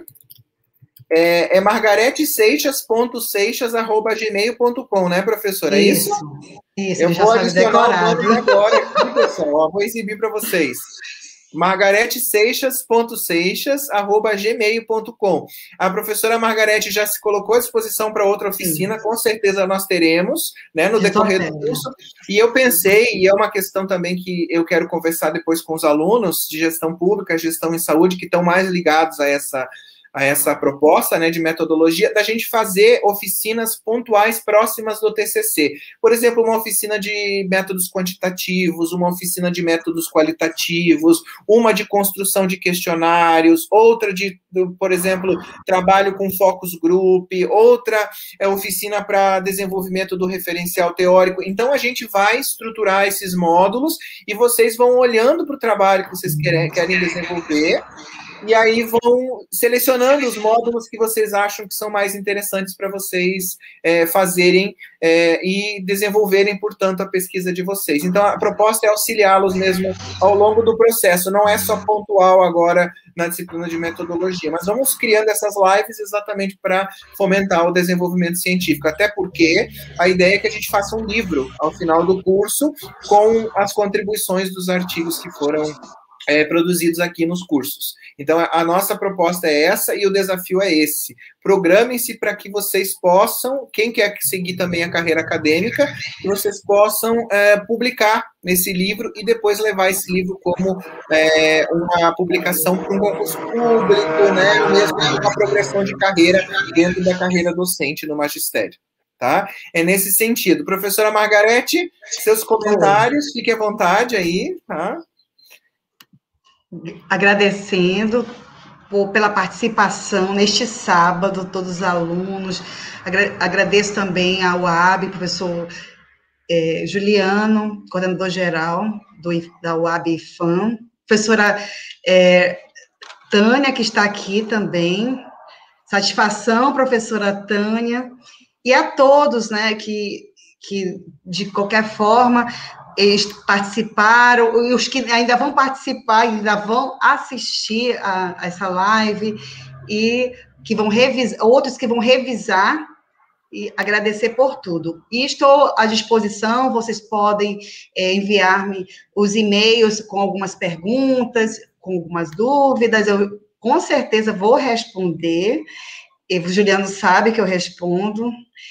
É, é margarete seixas ponto seixas arroba gmail ponto com, né, professora? É isso? Isso, eu vou adicionar decorado. o nome agora aqui, pessoal. Ó, vou exibir para vocês. margarete seixas ponto seixas arroba gmail ponto com. A professora Margarete já se colocou à disposição para outra oficina, Sim. com certeza nós teremos, né, no decorrer do curso. E eu pensei, e é uma questão também que eu quero conversar depois com os alunos de gestão pública, gestão em saúde, que estão mais ligados a essa a essa proposta, né, de metodologia, da gente fazer oficinas pontuais próximas do T C C. Por exemplo, uma oficina de métodos quantitativos, uma oficina de métodos qualitativos, uma de construção de questionários, outra de, por exemplo, trabalho com focus group, outra é oficina para desenvolvimento do referencial teórico. Então, a gente vai estruturar esses módulos e vocês vão olhando para o trabalho que vocês querem, querem desenvolver, e aí vão selecionando os módulos que vocês acham que são mais interessantes para vocês é, fazerem é, e desenvolverem, portanto, a pesquisa de vocês. Então, a proposta é auxiliá-los mesmo ao longo do processo, não é só pontual agora na disciplina de metodologia, mas vamos criando essas lives exatamente para fomentar o desenvolvimento científico, até porque a ideia é que a gente faça um livro ao final do curso com as contribuições dos artigos que foram É, produzidos aqui nos cursos. Então, a, a nossa proposta é essa e o desafio é esse. Programem-se para que vocês possam, quem quer seguir também a carreira acadêmica, que vocês possam é, publicar nesse livro e depois levar esse livro como é, uma publicação para um concurso público, né, mesmo uma progressão de carreira dentro da carreira docente no magistério. Tá? É nesse sentido. Professora Margarete, seus comentários, fique à vontade aí, tá? Agradecendo por, pela participação neste sábado, todos os alunos. Agra agradeço também ao U A B, professor é, Juliano, coordenador-geral da U A B I F A M, professora é, Tânia, que está aqui também. Satisfação, professora Tânia, e a todos, né, que, que de qualquer forma eles participaram, e os que ainda vão participar, ainda vão assistir a, a essa live, e que vão revisar, outros que vão revisar, e agradecer por tudo. E estou à disposição, vocês podem é, enviar-me os e-mails com algumas perguntas, com algumas dúvidas, eu com certeza vou responder, e o Juliano sabe que eu respondo,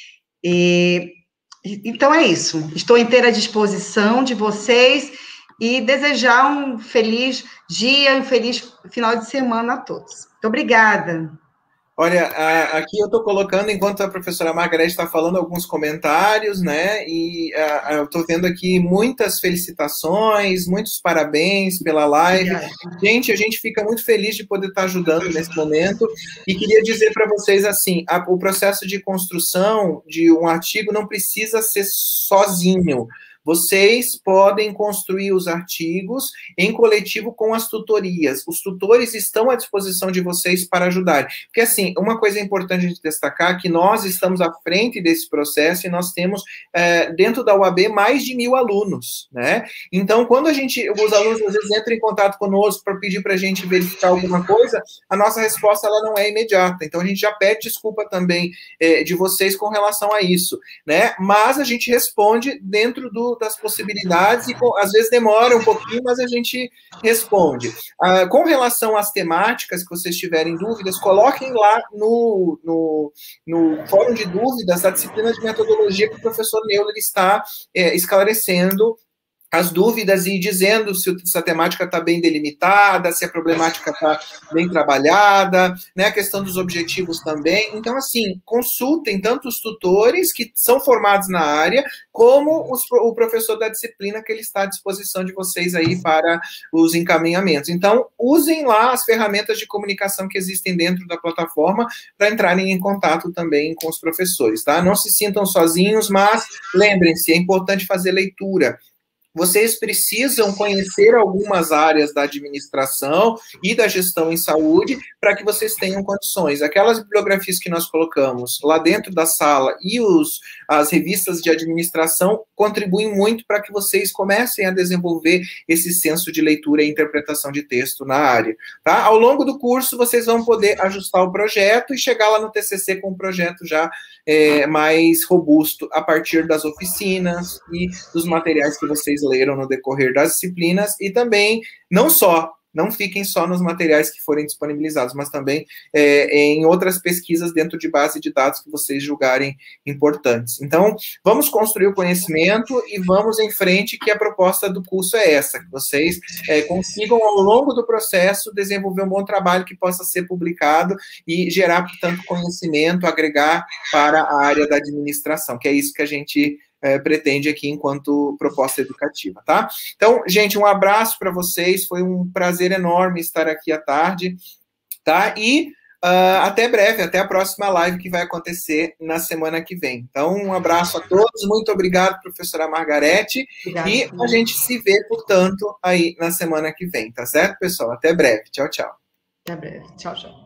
e, então é isso, estou inteira à disposição de vocês, e desejar um feliz dia, um feliz final de semana a todos. Muito obrigada. Olha, a, aqui eu estou colocando, enquanto a professora Margarete está falando, alguns comentários, né, e a, a, eu estou vendo aqui muitas felicitações, muitos parabéns pela live. Obrigada. Gente, a gente fica muito feliz de poder estar ajudando nesse momento, e queria dizer para vocês assim, a, o processo de construção de um artigo não precisa ser sozinho. Vocês podem construir os artigos em coletivo com as tutorias. Os tutores estão à disposição de vocês para ajudar. Porque, assim, uma coisa importante de destacar é que nós estamos à frente desse processo e nós temos, é, dentro da U A B, mais de mil alunos, né? Então, quando a gente, os alunos, às vezes, entram em contato conosco para pedir para a gente verificar alguma coisa, a nossa resposta, ela não é imediata. Então, a gente já pede desculpa também é, de vocês com relação a isso, né? Mas a gente responde dentro do das possibilidades e às vezes demora um pouquinho, mas a gente responde. Ah, com relação às temáticas que vocês tiverem dúvidas, coloquem lá no, no, no fórum de dúvidas da disciplina de metodologia que o professor Neuler está é, esclarecendo as dúvidas e dizendo se, se a temática está bem delimitada, se a problemática está bem trabalhada, né, a questão dos objetivos também. Então, assim, consultem tanto os tutores que são formados na área, como os, o professor da disciplina que ele está à disposição de vocês aí para os encaminhamentos. Então, usem lá as ferramentas de comunicação que existem dentro da plataforma para entrarem em contato também com os professores, tá? Não se sintam sozinhos, mas lembrem-se, é importante fazer leitura. Vocês precisam conhecer algumas áreas da administração e da gestão em saúde para que vocês tenham condições. Aquelas bibliografias que nós colocamos lá dentro da sala e os, as revistas de administração contribuem muito para que vocês comecem a desenvolver esse senso de leitura e interpretação de texto na área. Tá? Ao longo do curso, vocês vão poder ajustar o projeto e chegar lá no T C C com um projeto já é, mais robusto a partir das oficinas e dos materiais que vocês leram no decorrer das disciplinas, e também, não só, não fiquem só nos materiais que forem disponibilizados, mas também é, em outras pesquisas dentro de base de dados que vocês julgarem importantes. Então, vamos construir o conhecimento e vamos em frente, que a proposta do curso é essa, que vocês é, consigam, ao longo do processo, desenvolver um bom trabalho que possa ser publicado e gerar, portanto, conhecimento, agregar para a área da administração, que é isso que a gente É, pretende aqui enquanto proposta educativa, tá? Então, gente, um abraço para vocês, foi um prazer enorme estar aqui à tarde, tá? E uh, até breve, até a próxima live que vai acontecer na semana que vem. Então, um abraço a todos, muito obrigado, professora Margarete, obrigada, e a gente se vê, portanto, aí na semana que vem, tá certo, pessoal? Até breve, tchau, tchau. Até breve, tchau, tchau.